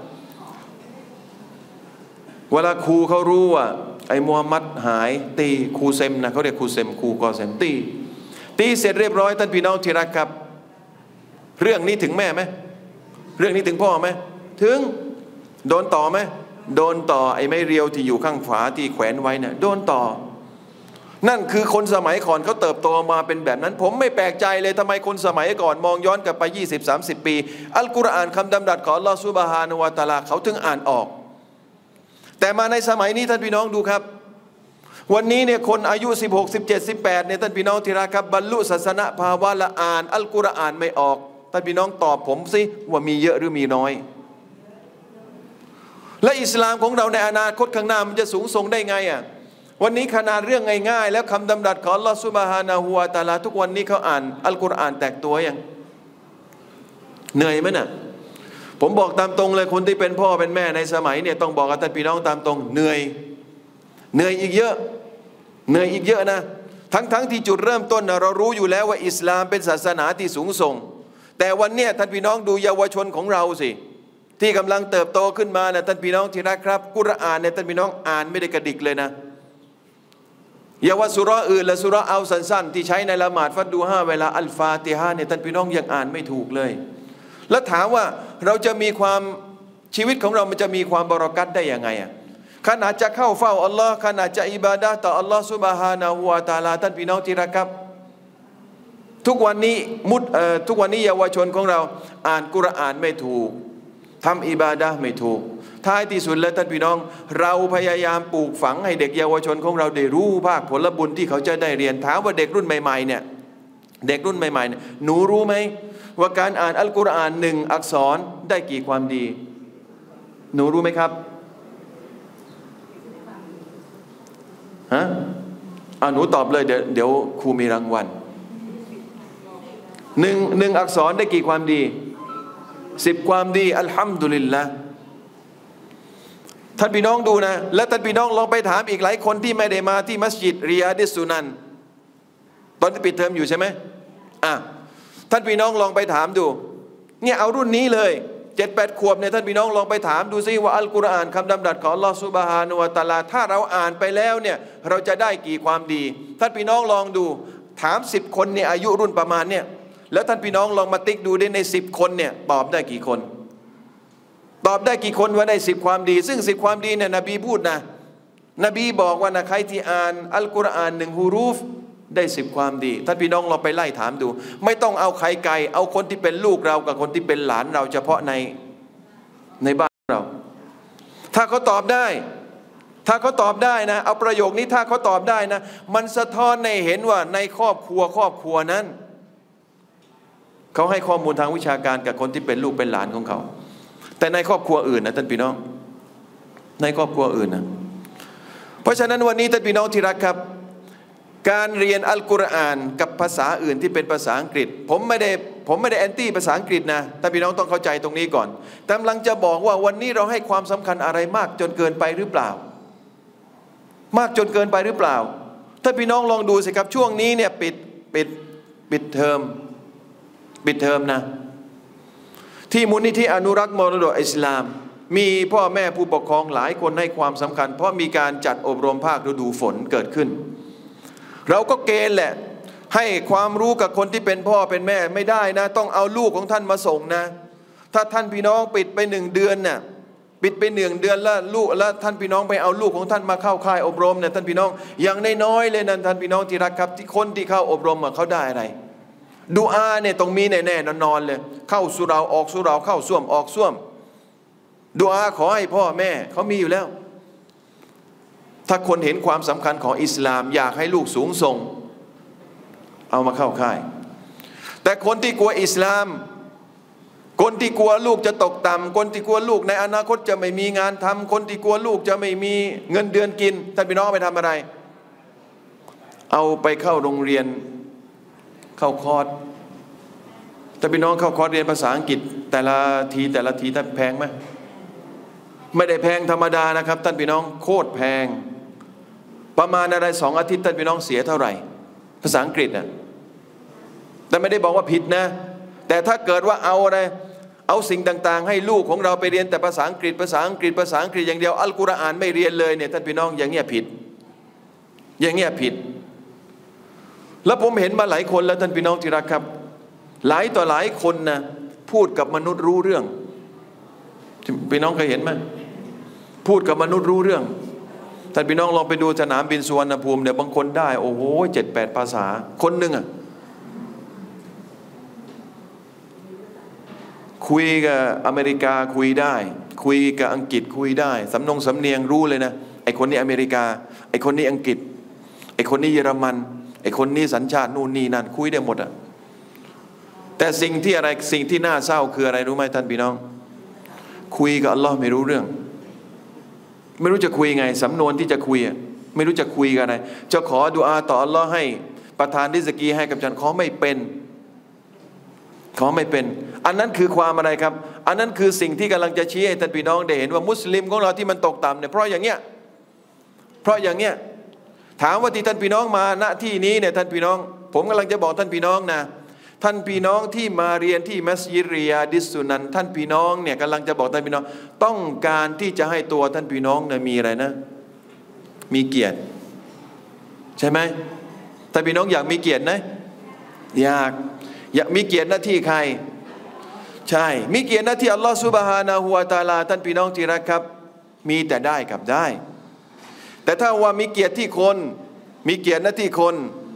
เวลาครูเขารู้ว่าไอ้มูฮัมหมัดหายตีครูเซมนะเขาเรียกครูเซมครูกอเซมตีตีเสร็จเรียบร้อยท่านพี่น้องที่รักครับเรื่องนี้ถึงแม่ไหมเรื่องนี้ถึงพ่อไหมถึงโดนต่อไหมโดนต่อไอ้ไม้เรียวที่อยู่ข้างฝาที่แขวนไว้เนี่ยโดนต่อนั่นคือคนสมัยก่อนเขาเติบโตมาเป็นแบบนั้นผมไม่แปลกใจเลยทำไมคนสมัยก่อนมองย้อนกลับไป ยี่สิบ สามสิบ ปีอัลกุรอานคำดำรัสของอัลลอฮฺซุบฮานะฮูวะตะอาลาเขาถึงอ่านออกแต่มาในสมัยนี้ท่านพี่น้องดูครับวันนี้เนี่ยคนอายุสิบหก สิบเจ็ด สิบแปดเนี่ยท่านพี่น้องที่รักครับบรรลุศาสนภาวะละอ่านอัลกุรอานไม่ออกท่านพี่น้องตอบผมสิว่ามีเยอะหรือมีน้อยและอิสลามของเราในอนาคตข้างหน้ามันจะสูงส่งได้ไงอ่ะวันนี้ขนาดเรื่องง่ายๆแล้วคำดำรัสของอัลลอฮฺซุบฮานะฮูวะตะอาลาทุกวันนี้เขาอ่านอัลกุรอานแตกตัวยังเหนื่อยไหมน่ะผมบอกตามตรงเลยคนที่เป็นพ่อเป็นแม่ในสมัยเนี่ยต้องบอกกับท่านพี่น้องตามตรงเหนื่อยเหนื่อยอีกเยอะเหนื่อยอีกเยอะนะทั้งๆ ท, ที่จุดเริ่มต้นนะเรารู้อยู่แล้วว่าอิสลามเป็นศาสนาที่สูงส่งแต่วันเนี้ยท่านพี่น้องดูเยาวชนของเราสิที่กำลังเติบโตขึ้นมานะท่านพี่น้องที่รักครับกุรอานเนี่ยท่านพี่น้องอ่านไม่ได้กระดิกเลยนะอย่าว่าสุเราะห์อื่นและสุเราะห์เอาสั้นๆที่ใช้ในละหมาดฟัดดูห้าเวลาอัลฟาติฮะเนี่ยท่านพี่น้องยังอ่านไม่ถูกเลยแล้วถามว่าเราจะมีความชีวิตของเรามันจะมีความบารอกัตได้ยังไงอ่ะขนาดจะเข้าเฝ้าอัลลอฮ์ขนาดจะอิบาดะห์ต่ออัลลอฮ์ซุบฮานะฮูวะตะอาลาท่านพี่น้องที่รักครับทุกวันนี้มุดเอ่อทุกวันนี้เยาวชนของเราอ่านกุรอานไม่ถูกทำอิบาดะห์ไม่ถูกท้ายที่สุดแล้วท่านพี่น้องเราพยายามปลูกฝังให้เด็กเยาวชนของเราได้รู้ภาคผลบุญที่เขาจะได้เรียนถามว่าเด็กรุ่นใหม่ๆเนี่ยเด็กรุ่นใหม่ๆเนี่ยหนูรู้ไหมว่าการอ่านอัลกุรอานหนึ่งอักษรได้กี่ความดีหนูรู้ไหมครับฮะอ่าหนูตอบเลยเดี๋ยวเดี๋ยวครูมีรางวัลหนึ่งหนึ่งอักษรได้กี่ความดีสิบความดีอัลฮัมดุลิลละท่านพี่น้องดูนะและท่านพี่น้องลองไปถามอีกหลายคนที่ไม่ได้มาที่มัสยิดริยาดิสซุนันตอนที่ปิดเทอมอยู่ใช่ไหมอ่ะท่านพี่น้องลองไปถามดูเนี่ยเอารุ่นนี้เลยเจ็ดแปดขวบเนี่ยท่านพี่น้องลองไปถามดูซิว่าอัลกุรอานคำดำรัสของอัลลอฮฺซุบฮานะฮูวะตะอาลาถ้าเราอ่านไปแล้วเนี่ยเราจะได้กี่ความดีท่านพี่น้องลองดูถามสิบคนเนี่ยอายุรุ่นประมาณเนี่ยแล้วท่านพี่น้องลองมาติ๊กดูได้ในสิบคนเนี่ยตอบได้กี่คนตอบได้กี่คนว่าได้สิบความดีซึ่งสิบความดีเนี่ยนบีพูดนะนบีบอกว่านะใครที่อ่านอัลกุรอานหนึ่งฮูรูฟได้สิบความดีท่านพี่น้องเราไปไล่ถามดูไม่ต้องเอาใครไกลเอาคนที่เป็นลูกเรากับคนที่เป็นหลานเราเฉพาะในในบ้านเราถ้าเขาตอบได้ถ้าเขาตอบได้นะเอาประโยคนี้ถ้าเขาตอบได้นะมันสะท้อนให้เห็นว่าในครอบครัวครอบครัวนั้นเขาให้ข้อมูลทางวิชาการกับคนที่เป็นลูกเป็นหลานของเขาแต่ในครอบครัวอื่นนะท่านพี่น้องในครอบครัวอื่นนะเพราะฉะนั้นวันนี้ท่านพี่น้องที่รักครับการเรียนอัลกุรอานกับภาษาอื่นที่เป็นภาษาอังกฤษผมไม่ได้ผมไม่ได้แอนตี้ภาษาอังกฤษนะแต่พี่น้องต้องเข้าใจตรงนี้ก่อนแต่กำลังจะบอกว่าวันนี้เราให้ความสำคัญอะไรมากจนเกินไปหรือเปล่ามากจนเกินไปหรือเปล่าถ้าพี่น้องลองดูสิครับช่วงนี้เนี่ยปิดปิดปิดเทอมปิดเทอมนะที่มูลนิธิอนุรักษ์มรดกอิสลามมีพ่อแม่ผู้ปกครองหลายคนให้ความสำคัญเพราะมีการจัดอบรมภาคฤดูฝนเกิดขึ้นเราก็เกณฑ์แหละให้ความรู้กับคนที่เป็นพ่อเป็นแม่ไม่ได้นะต้องเอาลูกของท่านมาส่งนะถ้าท่านพี่น้องปิดไปหนึ่งเดือนน่ะปิดไปหนึ่งเดือนแล้วลูกแล้วท่านพี่น้องไปเอาลูกของท่านมาเข้าค่ายอบรมเนี่ยท่านพี่น้องอย่างน้อยๆเลยนั้นท่านพี่น้องที่รักครับที่คนที่เข้าอบรมเขาได้อะไรดูอาเนี่ยต้องมีแน่ๆนอนๆเลยเข้าสุเราออกสุเราเข้าส้วมออกส้วมดูอาขอให้พ่อแม่เขามีอยู่แล้วถ้าคนเห็นความสำคัญของอิสลามอยากให้ลูกสูงส่งเอามาเข้าค่ายแต่คนที่กลัวอิสลามคนที่กลัวลูกจะตกต่ำคนที่กลัวลูกในอนาคตจะไม่มีงานทำคนที่กลัวลูกจะไม่มีเงินเดือนกินท่านพี่น้องไปทำอะไรเอาไปเข้าโรงเรียนเข้าคอร์สท่านพี่น้องเข้าคอร์สเรียนภาษาอังกฤษแต่ละทีแต่ละทีท่านแพงไหมไม่ได้แพงธรรมดานะครับท่านพี่น้องโคตรแพงประมาณอะไรสองอาทิตย์ท่านพี่น้องเสียเท่าไหร่ภาษาอังกฤษน่ะแต่ไม่ได้บอกว่าผิดนะแต่ถ้าเกิดว่าเอาอะไรเอาสิ่งต่างๆให้ลูกของเราไปเรียนแต่ภาษาอังกฤษภาษาอังกฤษภาษาอังกฤษอย่างเดียวอัลกุรอานไม่เรียนเลยเนี่ยท่านพี่น้องอย่างเงี้ยผิดอย่างเงี้ยผิดแล้วผมเห็นมาหลายคนแล้วท่านพี่น้องที่รักครับหลายต่อหลายคนนะพูดกับมนุษย์รู้เรื่องพี่น้องเคยเห็นไหมพูดกับมนุษย์รู้เรื่องท่านพี่น้องลองไปดูสนามบินสุวรรณภูมิเนี่ยบางคนได้โอ้โหเจ็ดแปดภาษาคนหนึ่งอ่ะคุยกับอเมริกาคุยได้คุยกับอังกฤษคุยได้สำนงสำเนียงรู้เลยนะไอคนนี้อเมริกาไอคนนี้อังกฤษไอคนนี้เยอรมันไอคนนี้สัญชาตินู่นนี่นั่นคุยได้หมดอ่ะแต่สิ่งที่อะไรสิ่งที่น่าเศร้าคืออะไรรู้ไหมท่านพี่น้องคุยกับอัลลอฮ์ไม่รู้เรื่องไม่รู้จะคุยไงสำนวนที่จะคุยไม่รู้จะคุยกันอะไรจะขอดุอาต่ออัลลอฮ์ให้ประทานริซกีให้กับฉันขอไม่เป็นขอไม่เป็นอันนั้นคือความอะไรครับอันนั้นคือสิ่งที่กำลังจะชี้ให้ท่านพี่น้องได้เห็นว่ามุสลิมของเราที่มันตกต่ำเนี่ยเพราะอย่างเงี้ยเพราะอย่างเงี้ยถามว่าที่ท่านพี่น้องมาณที่นี้เนี่ยท่านพี่น้องผมกำลังจะบอกท่านพี่น้องนะท่านพี่น้องที่มาเรียนที่มัสยิดริยาดิสสุนันท่านพี่น้องเนี่ยกำลังจะบอกท่านพี่น้องต้องการที่จะให้ตัวท่านพี่น้องเนี่ยมีอะไรนะมีเกียรติใช่ไหมท่านพี่น้องอยากมีเกียรติไหมอยากอยากมีเกียรติหน้าที่ใครใช่มีเกียรติหน้าที่อัลลอฮฺซุบฮานะฮูวะตะอาลาท่านพี่น้องที่รักครับมีแต่ได้กับได้แต่ถ้าว่ามีเกียรติที่คนมีเกียรติหน้าที่คน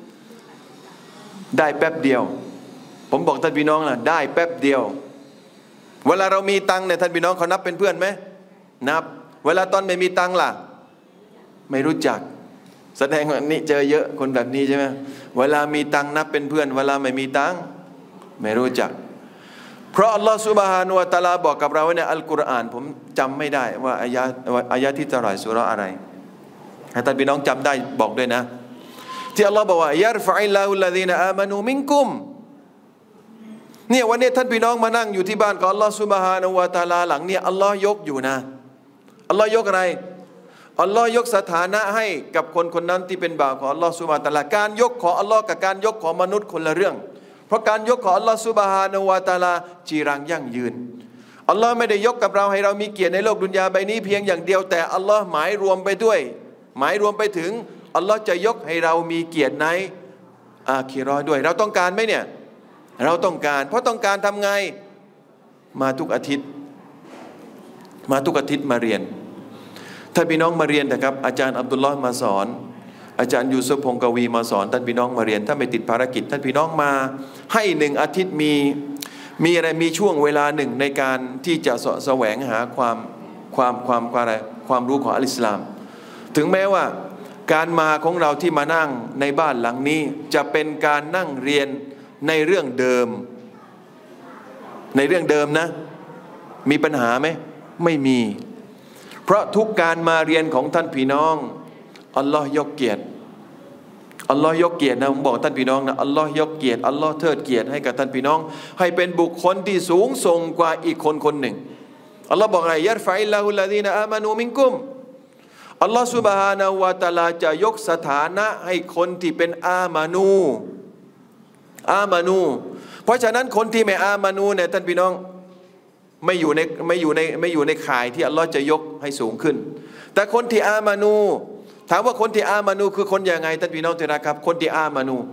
ได้แป๊บเดียวผมบอกท่านพี่น้องนะได้แป๊บเดียวเวลาเรามีตังค์เนี่ยท่านพี่น้องเขานับเป็นเพื่อนไหมนับเวลาตอนไม่มีตังค์ล่ะไม่รู้จักแสดงว่านี่เจอเยอะคนแบบนี้ใช่ไหมเวลามีตังค์นับเป็นเพื่อนเวลาไม่มีตังค์ไม่รู้จักเพราะอัลลอฮฺซุบฮานะฮูวะตะอาลาบอกกับเราในอัลกุรอานผมจำไม่ได้ว่าอายะอายะที่เท่าไหร่สุเราะห์อะไรให้ท่านพี่น้องจำได้บอกด้วยนะที่อัลลอฮฺบอกว่ายัรฟะอิลลาฮุลลซีนะอามานูมินกุมเนี่ยวันนี้ท่านพี่น้องมานั่งอยู่ที่บ้านของอัลลอฮฺซุบฮานะฮูวะตะอาลาหลังเนี่ยอัลลอฮ์ยกอยู่นะอัลลอฮ์ยกอะไรอัลลอฮ์ยกสถานะให้กับคนคนนั้นที่เป็นบ่าวของอัลลอฮ์ซุบฮานะฮูวะตะอาลาการยกของอัลลอฮ์กับการยกของมนุษย์คนละเรื่องเพราะการยกของอัลลอฮ์ซุบฮานะฮูวะตะอาลาจีรังยั่งยืนอัลลอฮ์ไม่ได้ยกกับเราให้เรามีเกียรติในโลกดุนยาใบนี้เพียงอย่างเดียวแต่อัลลอฮ์หมายรวมไปด้วยหมายรวมไปถึงอัลลอฮ์จะยกให้เรามีเกียรติในอาคิเราะห์ด้วยเราต้องการไหมเนี่ยเราต้องการเพราะต้องการทำไงมาทุกอาทิตย์มาทุกอาทิตย์มาเรียนถ้าพี่น้องมาเรียนนะครับอาจารย์อับดุลลอฮ์มาสอนอาจารย์ยูซุฟพงกวีมาสอนท่านพี่น้องมาเรียนถ้าไม่ติดภารกิจท่านพี่น้องมาให้หนึ่งอาทิตย์มีมีอะไรมีช่วงเวลาหนึ่งในการที่จะแสวงหาความความความความอะไรความรู้ของอัลอิสลามถึงแม้ว่าการมาของเราที่มานั่งในบ้านหลังนี้จะเป็นการนั่งเรียนในเรื่องเดิมในเรื่องเดิมนะมีปัญหาไหมไม่มีเพราะทุกการมาเรียนของท่านพี่น้องอัลลอฮ์ยกเกียรติอัลลอฮ์ยกเกียรตินะผมบอกท่านพี่น้องนะอัลลอฮ์ยกเกียรติอัลลอฮ์เทิดเกียรติให้กับท่านพี่น้องให้เป็นบุคคลที่สูงส่งกว่าอีกคนคนหนึ่งอัลลอฮ์บอกไงยัรฟะอิลลาฮุลลาดีนอามานูมินกุมอัลลอฮ์ซุบฮานะฮูวะตะอาลาจะยกสถานะให้คนที่เป็นอามานูอามานูเพราะฉะนั้นคนที่ไม่อามานูเนี่ยท่านพี่น้องไม่อยู่ในไม่อยู่ในไม่อยู่ในข่ายที่อัลลอฮ์จะยกให้สูงขึ้นแต่คนที่อามานูถามว่าคนที่อามานูคือคนยังไงท่านพี่น้องที่รักครับคนที่อามานู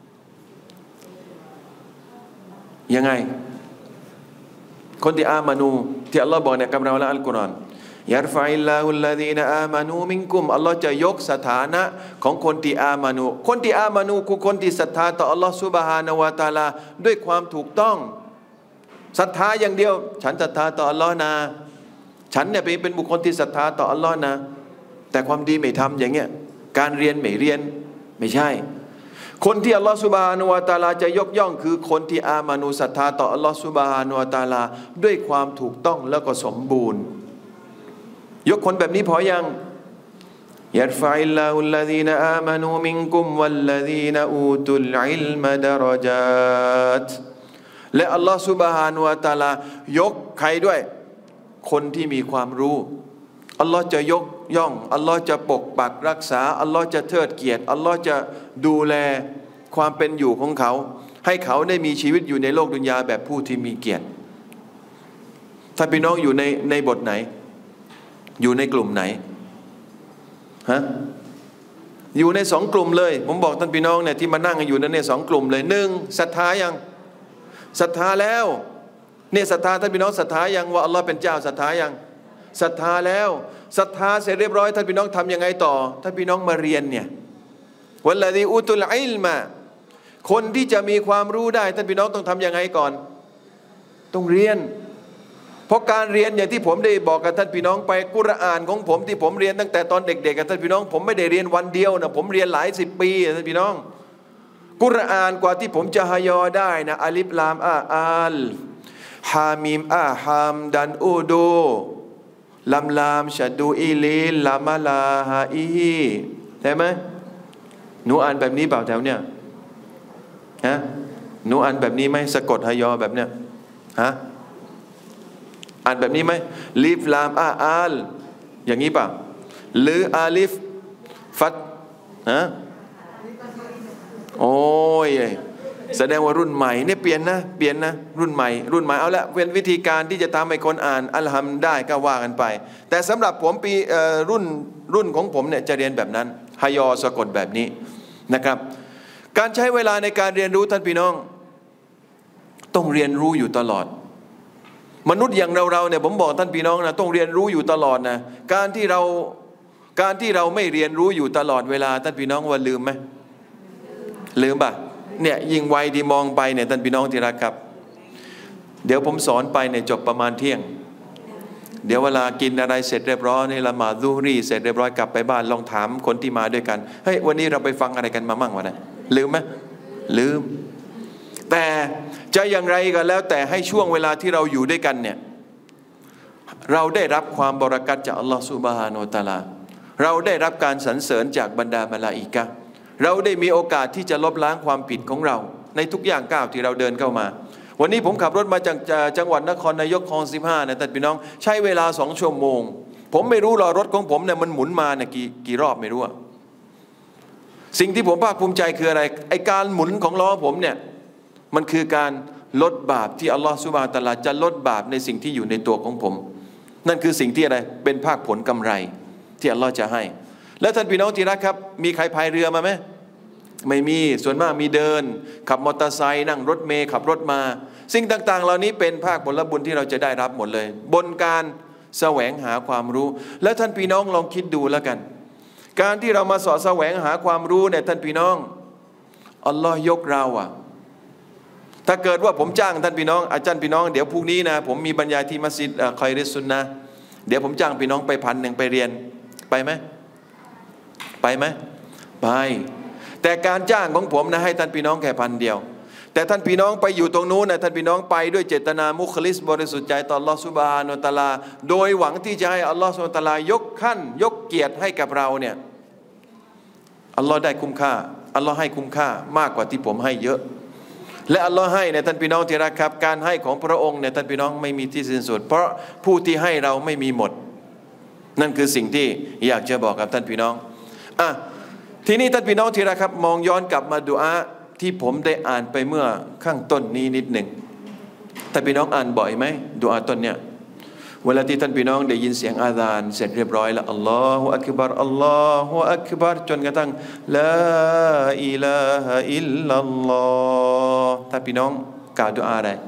ยังไงคนที่อามานูที่อัลลอฮ์บอกในกัมเราและอัลกุรอานยัรฟะอิลลาฮุลลาดีนอามานูมินกุมอัลลอฮ์จะยกสถานะของคนที่อามานูคนที่อามานูคือคนที่ศรัทธาต่ออัลลอฮ์ซุบฮานะฮูวะตะอาลาด้วยความถูกต้องศรัทธาอย่างเดียวฉันศรัทธาต่ออัลลอฮ์นะฉันเนี่ยเป็นบุคคลที่ศรัทธาต่ออัลลอฮ์นะแต่ความดีไม่ทำอย่างเงี้ยการเรียนไม่เรียนไม่ใช่คนที่อัลลอฮฺซุบฮานะฮูวะตะอาลาจะยกย่องคือคนที่อามานูศรัทธาต่ออัลลอฮฺซุบฮานะฮูวะตะอาลาด้วยความถูกต้องแล้วก็สมบูรณ์ยกคนแบบนี้พอยังยัรฟะอิลลาฮุลลซีนอามานูมินกุมวัลลซีนอูตุลอิลมะดะรอญาตและอัลลอฮฺซุบฮานะฮูวะตะอาลายกใครด้วยคนที่มีความรู้อัลลอฮ์จะยกย่องอัลลอฮ์จะปกปักรักษาอัลลอฮ์จะเทิดเกียรติอัลลอฮ์จะดูแลความเป็นอยู่ของเขาให้เขาได้มีชีวิตอยู่ในโลกดุนยาแบบผู้ที่มีเกียรติท่านพี่น้องอยู่ในในบทไหนอยู่ในกลุ่มไหนฮะอยู่ในสองกลุ่มเลยผมบอกท่านพี่น้องเนี่ยที่มานั่งอยู่นั่นเนี่ยสองกลุ่มเลยหนึ่งศรัทธายังศรัทธาแล้วเนี่ยศรัทธาท่านพี่น้องศรัทธายังว่าอัลลอฮ์เป็นเจ้าศรัทธายังศรัทธาแล้วศรัทธาเสร็จเรียบร้อยท่านพี่น้องทำยังไงต่อท่านพี่น้องมาเรียนเนี่ยวัลลซีอุตุลอิลมะคนที่จะมีความรู้ได้ท่านพี่น้องต้องทำยังไงก่อนต้องเรียนเพราะการเรียนอย่างที่ผมได้บอกกับท่านพี่น้องไปกุรอานของผมที่ผมเรียนตั้งแต่ตอนเด็กๆกับท่านพี่น้องผมไม่ได้เรียนวันเดียวนะผมเรียนหลายสิบปีท่านพี่น้องกุรอานกว่าที่ผมจะฮะยอได้นะอาลิฟลามอาอัลฮามิมอาฮามดันอูโดลำลามชัดดูอีลีลามาลาฮาอีฮีใช่ไหมหนูอ่านแบบนี้เปล่าแถวเนี่ยฮะหนูอ่านแบบนี้ไหมสะกดฮยอแบบเนี้ยฮะอ่านแบบนี้ไหมลิฟลามอาอัลอย่างนี้เปล่าหรืออาลิฟฟัตฮะโอ้ยแสดงว่ารุ่นใหม่เนี่ยเปลี่ยนนะเปลี่ยนนะรุ่นใหม่รุ่นใหม่เอาละเป็นวิธีการที่จะทำให้คนอ่านอัลฮัมได้ก็ว่ากันไปแต่สำหรับผมปีรุ่นรุ่นของผมเนี่ยจะเรียนแบบนั้นฮยอสะกดแบบนี้นะครับการใช้เวลาในการเรียนรู้ท่านพี่น้องต้องเรียนรู้อยู่ตลอดมนุษย์อย่างเราเราเนี่ยผมบอกท่านพี่น้องนะต้องเรียนรู้อยู่ตลอดนะการที่เราการที่เราไม่เรียนรู้อยู่ตลอดเวลาท่านพี่น้องว่าลืมไหมลืมป่ะเนี่ยยิ่งวัยที่มองไปเนี่ยท่านพี่น้องที่รักครับเดี๋ยวผมสอนไปเนี่ยจบประมาณเที่ยงเดี๋ยวเวลากินอะไรเสร็จเรียบร้อยนี่ละหมาดซุฮรีเสร็จเรียบร้อยกลับไปบ้านลองถามคนที่มาด้วยกันเฮ้ยวันนี้เราไปฟังอะไรกันมามั่งวะเนี่ยลืมไหมลืมแต่จะอย่างไรก็แล้วแต่ให้ช่วงเวลาที่เราอยู่ด้วยกันเนี่ยเราได้รับความบารอกัตจากอัลลอฮฺซุบฮานะฮูวะตะอาลาเราได้รับการสรรเสริญจากบรรดามลาอิกะฮ์เราได้มีโอกาสที่จะลบล้างความผิดของเราในทุกอย่างก้าวที่เราเดินเข้ามาวันนี้ผมขับรถมาจากจังหวัดนครนายกคลองสิบห้านะท่านพี่น้องใช้เวลาสองชั่วโมงผมไม่รู้หรอกรถของผมเนี่ยมันหมุนมาเนี่ยกี่กี่รอบไม่รู้อะสิ่งที่ผมภาคภูมิใจคืออะไรไอการหมุนของล้อผมเนี่ยมันคือการลดบาปที่อัลลอฮฺซุบฮานะฮูวะตะอาลาจะลดบาปในสิ่งที่อยู่ในตัวของผมนั่นคือสิ่งที่อะไรเป็นภาคผลกำไรที่อัลลอฮฺจะให้แล้วท่านพี่น้องที่รักครับมีใครพายเรือมาไหมไม่มีส่วนมากมีเดินขับมอเตอร์ไซค์นั่งรถเมล์ขับรถมาสิ่งต่างๆเหล่านี้เป็นภาคผลบุญที่เราจะได้รับหมดเลยบนการแสวงหาความรู้แล้วท่านพี่น้องลองคิดดูแล้วกันการที่เรามาสอดแสวงหาความรู้เนี่ยท่านพี่น้องอัลลอฮ์ยกเราอะถ้าเกิดว่าผมจ้างท่านพี่น้องอาจารย์พี่น้องเดี๋ยวพรุ่งนี้นะผมมีบรรยายที่มัสยิดคอยริสุนนะเดี๋ยวผมจ้างพี่น้องไปพันหนึ่งไปเรียนไปไหมไปไหมไปแต่การจ้างของผมนะให้ท่านพี่น้องแค่พันเดียวแต่ท่านพี่น้องไปอยู่ตรงนู้นนะท่านพี่น้องไปด้วยเจตนามุคลิสบริสุทธิ์ใจต่ออัลลอฮฺซุบฮานะฮูวะตะอาลาโดยหวังที่จะให้อัลลอฮฺซุบฮานะฮูวะตะอาลายกขั้นยกเกียรติให้กับเราเนี่ยอัลลอฮ์ได้คุ้มค่าอัลลอฮ์ให้คุ้มค่ามากกว่าที่ผมให้เยอะและอัลลอฮ์ให้เนี่ยท่านพี่น้องที่รักครับการให้ของพระองค์เนี่ยท่านพี่น้องไม่มีที่สิ้นสุดเพราะผู้ที่ให้เราไม่มีหมดนั่นคือสิ่งที่อยากจะบอกกับท่านพี่น้องอ่ะทีนี้ท่านพี่น้องที่รักครับมองย้อนกลับมาดุอาที่ผมได้อ่านไปเมื่อข้างต้นนี้นิดหนึ่งท่านพี่น้องอ่านบ่อยไหมดุอาต้นเนี่ยเวลาที่ท่านพี่น้องได้ยินเสียงอาซานเสร็จเรียบร้อยแล้วอัลลอฮฺอักบัรอัลลอฮฺอักบัรจนกระทั่งลาอิลาฮะอิลลัลลอฮฺท่านพี่น้องกล่าวดุอาอะไร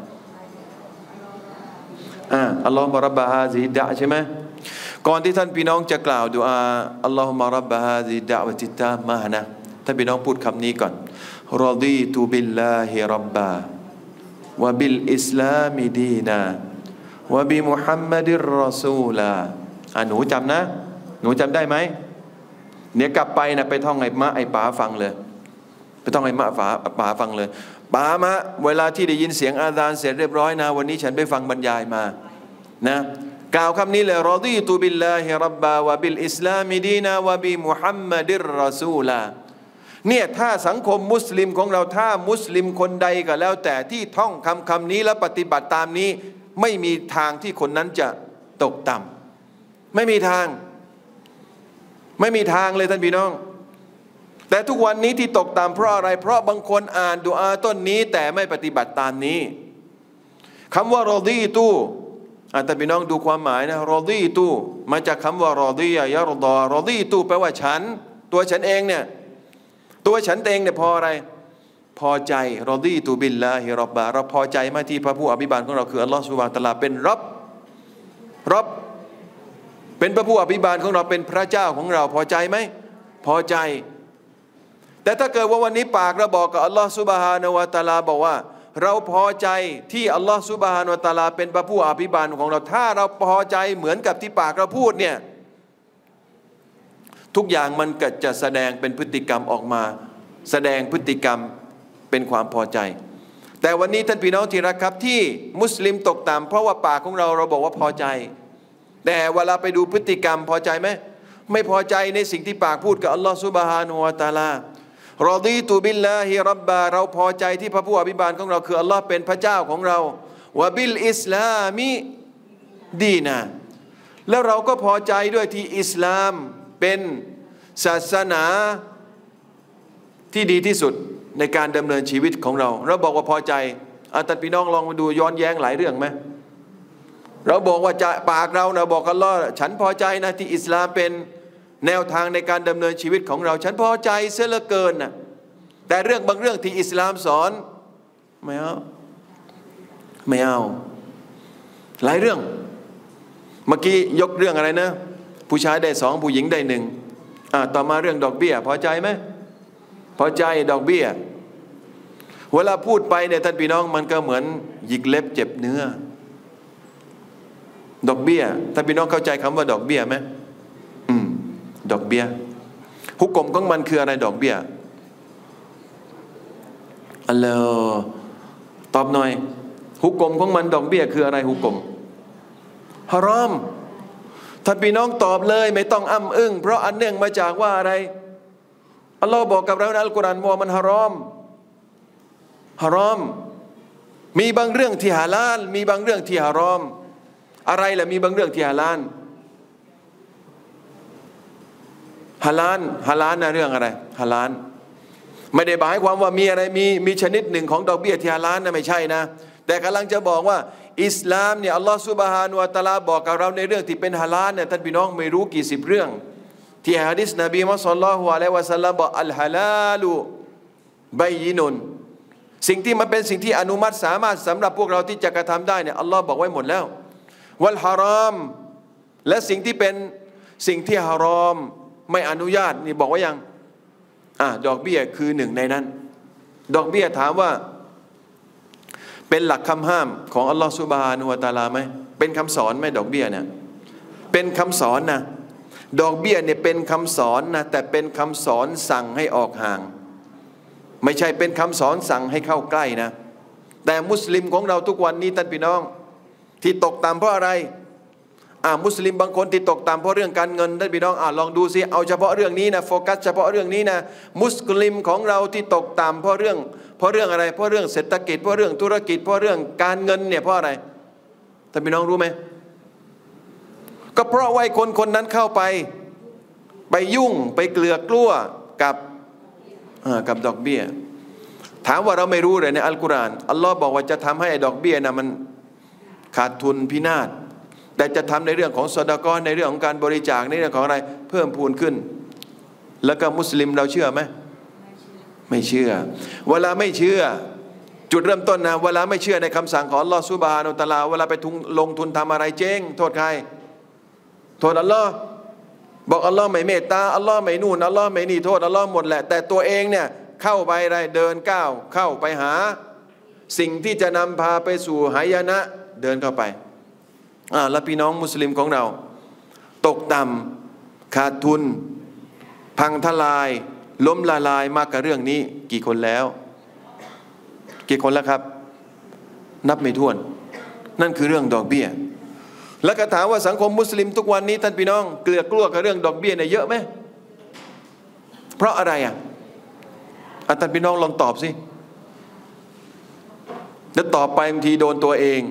อ่าอัลลอฮฺมารับบะฮาซิดะใช่ไหมก่อนที่ท่านพี่น้องจะกล่าวดุอาอัลลอฮฺมารับบะฮาซิดะวะติตามะฮ์นะท่านพี่น้องพูดคำนี้ก่อนรอดีตุบิลลาฮิรับบะวะบิลอิสลามิดีนาวะบิมุฮัมมัดิรรอซูลาอ่ะหนูจำนะหนูจำได้ไหมเนี่ยกลับไปนะไปท่องไอ้มะไอ้ป๋าฟังเลยไปท่องไอ้มะป๋าป๋าฟังเลยป๋ามะเวลาที่ได้ยินเสียงอาซานเสร็จเรียบร้อยนะวันนี้ฉันไปฟังบรรยายมานะกล่าวคำนี้เลยรอดีตุบิลลาฮิรับบะวะบิลอิสลามิดีนาวะบิมุฮัมมัดิรรอซูลาเนี่ยถ้าสังคมมุสลิมของเราถ้ามุสลิมคนใดก็แล้วแต่ที่ท่องคำคำนี้และปฏิบัติตามนี้ไม่มีทางที่คนนั้นจะตกต่ำไม่มีทางไม่มีทางเลยท่านพี่น้องแต่ทุกวันนี้ที่ตกต่ำเพราะอะไรเพราะบางคนอ่านดุอาต้นนี้แต่ไม่ปฏิบัติตามนี้คำว่ารอดีตูท่านพี่น้องดูความหมายนะรอดีตูมาจากคำว่ารอดียะรดอรอดีตูแปลว่าฉันตัวฉันเองเนี่ยตัวฉันเองเนี่ยพออะไรพอใจรอดีตุบิลลาฮิรับบะเราพอใจมากที่พระผู้อภิบาลของเราคืออัลลอฮฺซุบฮานะฮูวะตะอาลาเป็นร็อบร็อบเป็นพระผู้อภิบาลของเราเป็นพระเจ้าของเราพอใจไหมพอใจแต่ถ้าเกิดว่าวันนี้ปากเราบอกกับอัลลอฮฺซุบฮานะฮูวะตะอาลาบอกว่าเราพอใจที่อัลลอฮฺซุบฮานะฮูวะตะอาลาเป็นพระผู้อภิบาลของเราถ้าเราพอใจเหมือนกับที่ปากเราพูดเนี่ยทุกอย่างมันก็จะแสดงเป็นพฤติกรรมออกมาแสดงพฤติกรรมเป็นความพอใจแต่วันนี้ท่านพี่น้องที่รักครับที่มุสลิมตกต่ำเพราะว่าปากของเราเราบอกว่าพอใจแต่เวลาไปดูพฤติกรรมพอใจไหมไม่พอใจในสิ่งที่ปากพูดกับอัลลอฮฺซุบฮานะฮูวะตะอาลารอดีตุบิลลาฮิรับบะเราพอใจที่พระผู้อภิบาลของเราคืออัลลอฮ์เป็นพระเจ้าของเราวะบิลอิสลามิดีนะแล้วเราก็พอใจด้วยที่อิสลามเป็นศาสนาที่ดีที่สุดในการดำเนินชีวิตของเราเราบอกว่าพอใจอาจารย์พี่น้องลองมาดูย้อนแย้งหลายเรื่องไหมเราบอกว่าจะปากเรานะบอกอัลลอฮ์ฉันพอใจนะที่อิสลามเป็นแนวทางในการดำเนินชีวิตของเราฉันพอใจเสียเหลือเกินนะแต่เรื่องบางเรื่องที่อิสลามสอนไม่เอาไม่เอาหลายเรื่องเมื่อกี้ยกเรื่องอะไรนะผู้ชายได้สองผู้หญิงได้หนึ่งอ่าต่อมาเรื่องดอกเบี้ยพอใจไหมพอใจดอกเบี้ยเวลาพูดไปเนี่ยท่านพี่น้องมันก็เหมือนหยิกเล็บเจ็บเนื้อดอกเบี้ยท่านพี่น้องเข้าใจคำว่าดอกเบี้ยไหมอืมดอกเบี้ยฮุกกลมของมันคืออะไรดอกเบี้ยอัลลอฮ์ตอบหน่อยฮุกกลมของมันดอกเบี้ยคืออะไรฮุกกลมฮารอมท่านพี่น้องตอบเลยไม่ต้องอ้ำอึ้งเพราะอันเนื่องมาจากว่าอะไรอัลลอฮ์บอกกับเราในอัลกุรอานว่ามันฮารอมฮารอมมีบางเรื่องที่ฮาลาลมีบางเรื่องที่ฮารอมอะไรล่ะมีบางเรื่องที่ฮาลาลฮาลาลฮาลาลนะเรื่องอะไรฮาลาลไม่ได้หมายความว่ามีอะไรมีมีชนิดหนึ่งของดอกเบี้ยที่ฮาลาลนะไม่ใช่นะแต่กำลังจะบอกว่าอิสลามเนี่ยอัลลอฮ์ซุบฮานะฮูวะตะอาลาบอกกับเราในเรื่องที่เป็นฮาลาลเนี่ยท่านพี่น้องไม่รู้กี่สิบเรื่องที่หะดีษนบีมุฮัมมัดศ็อลลัลลอฮุอะลัยฮิวะซัลลัมบอกอัลฮาลาลุบัยยินุนสิ่งที่มันเป็นสิ่งที่อนุมัติสามารถสำหรับพวกเราที่จะกระทำได้เนี่ยอัลลอฮ์บอกไว้หมดแล้ววัลฮารอมและสิ่งที่เป็นสิ่งที่ฮารอมไม่อนุญาตนี่บอกว่ายังอ่ะดอกเบี้ยคือหนึ่งในนั้นดอกเบี้ยถามว่าเป็นหลักคำห้ามของอัลลอฮฺซุบฮานะฮูวะตะอาลาไหมเป็นคำสอนไหมดอกเบี้ยเนี่ยเป็นคำสอนนะดอกเบี้ยเนี่ยเป็นคำสอนนะแต่เป็นคำสอนสั่งให้ออกห่างไม่ใช่เป็นคำสอนสั่งให้เข้าใกล้นะแต่มุสลิมของเราทุกวันนี้ท่านพี่น้องที่ตกต่ำเพราะอะไรอ่ามุสลิมบางคนที่ตกต่ำเพราะเรื่องการเงินท่านพี่น้องอ่าลองดูซิเอาเฉพาะเรื่องนี้นะโฟกัสเฉพาะเรื่องนี้นะมุสลิมของเราที่ตกต่ำเพราะเรื่องเพราะเรื่องอะไรเพราะเรื่องเศรษฐกิจเพราะเรื่องธุรกิจเพราะเรื่องการเงินเนี่ยเพราะอะไรท่านพี่น้องรู้ไหมก็เพราะว่าคนคนนั้นเข้าไปไปยุ่งไปเกลือกกลั้วกับกับดอกเบี้ยถามว่าเราไม่รู้เลยในอัลกุรอานอัลลอฮ์บอกว่าจะทำให้ดอกเบี้ยนะมันขาดทุนพินาศแต่จะทำในเรื่องของซอดาเกาะห์ในเรื่องของการบริจาคในเรื่องของอะไรเพิ่มพูนขึ้นแล้วก็มุสลิมเราเชื่อไหมไม่เชื่อเวลาไม่เชื่อจุดเริ่มต้นนะเวลาไม่เชื่อในคำสั่งของอัลลอฮ์ซุบฮานะฮูวะตะอาลาเวลาไปทุนลงทุนทำอะไรเจ๊งโทษใครโทษอัลลอฮ์บอกอัลลอฮ์ไม่เมตตาอัลลอฮ์ไม่นู่นอัลลอฮ์ไม่นี่โทษอัลลอฮ์หมดแหละแต่ตัวเองเนี่ยเข้าไปอะไรเดินก้าวเข้าไปหาสิ่งที่จะนำพาไปสู่หายนะเดินเข้าไปอ่าแล้วพี่น้องมุสลิมของเราตกต่ำขาดทุนพังทลายล้มละลายมากกับเรื่องนี้กี่คนแล้วกี่คนแล้วครับนับไม่ถ้วนนั่นคือเรื่องดอกเบี้ยแล้วก็ถามว่าสังคมมุสลิมทุกวันนี้ท่านพี่น้องเกลือกกลั้วกับเรื่องดอกเบี้ยเนี่ยเยอะไหมเพราะอะไรอ่ะท่านพี่น้องลองตอบสิแล้วตอบไปบางทีโดนตัวเอง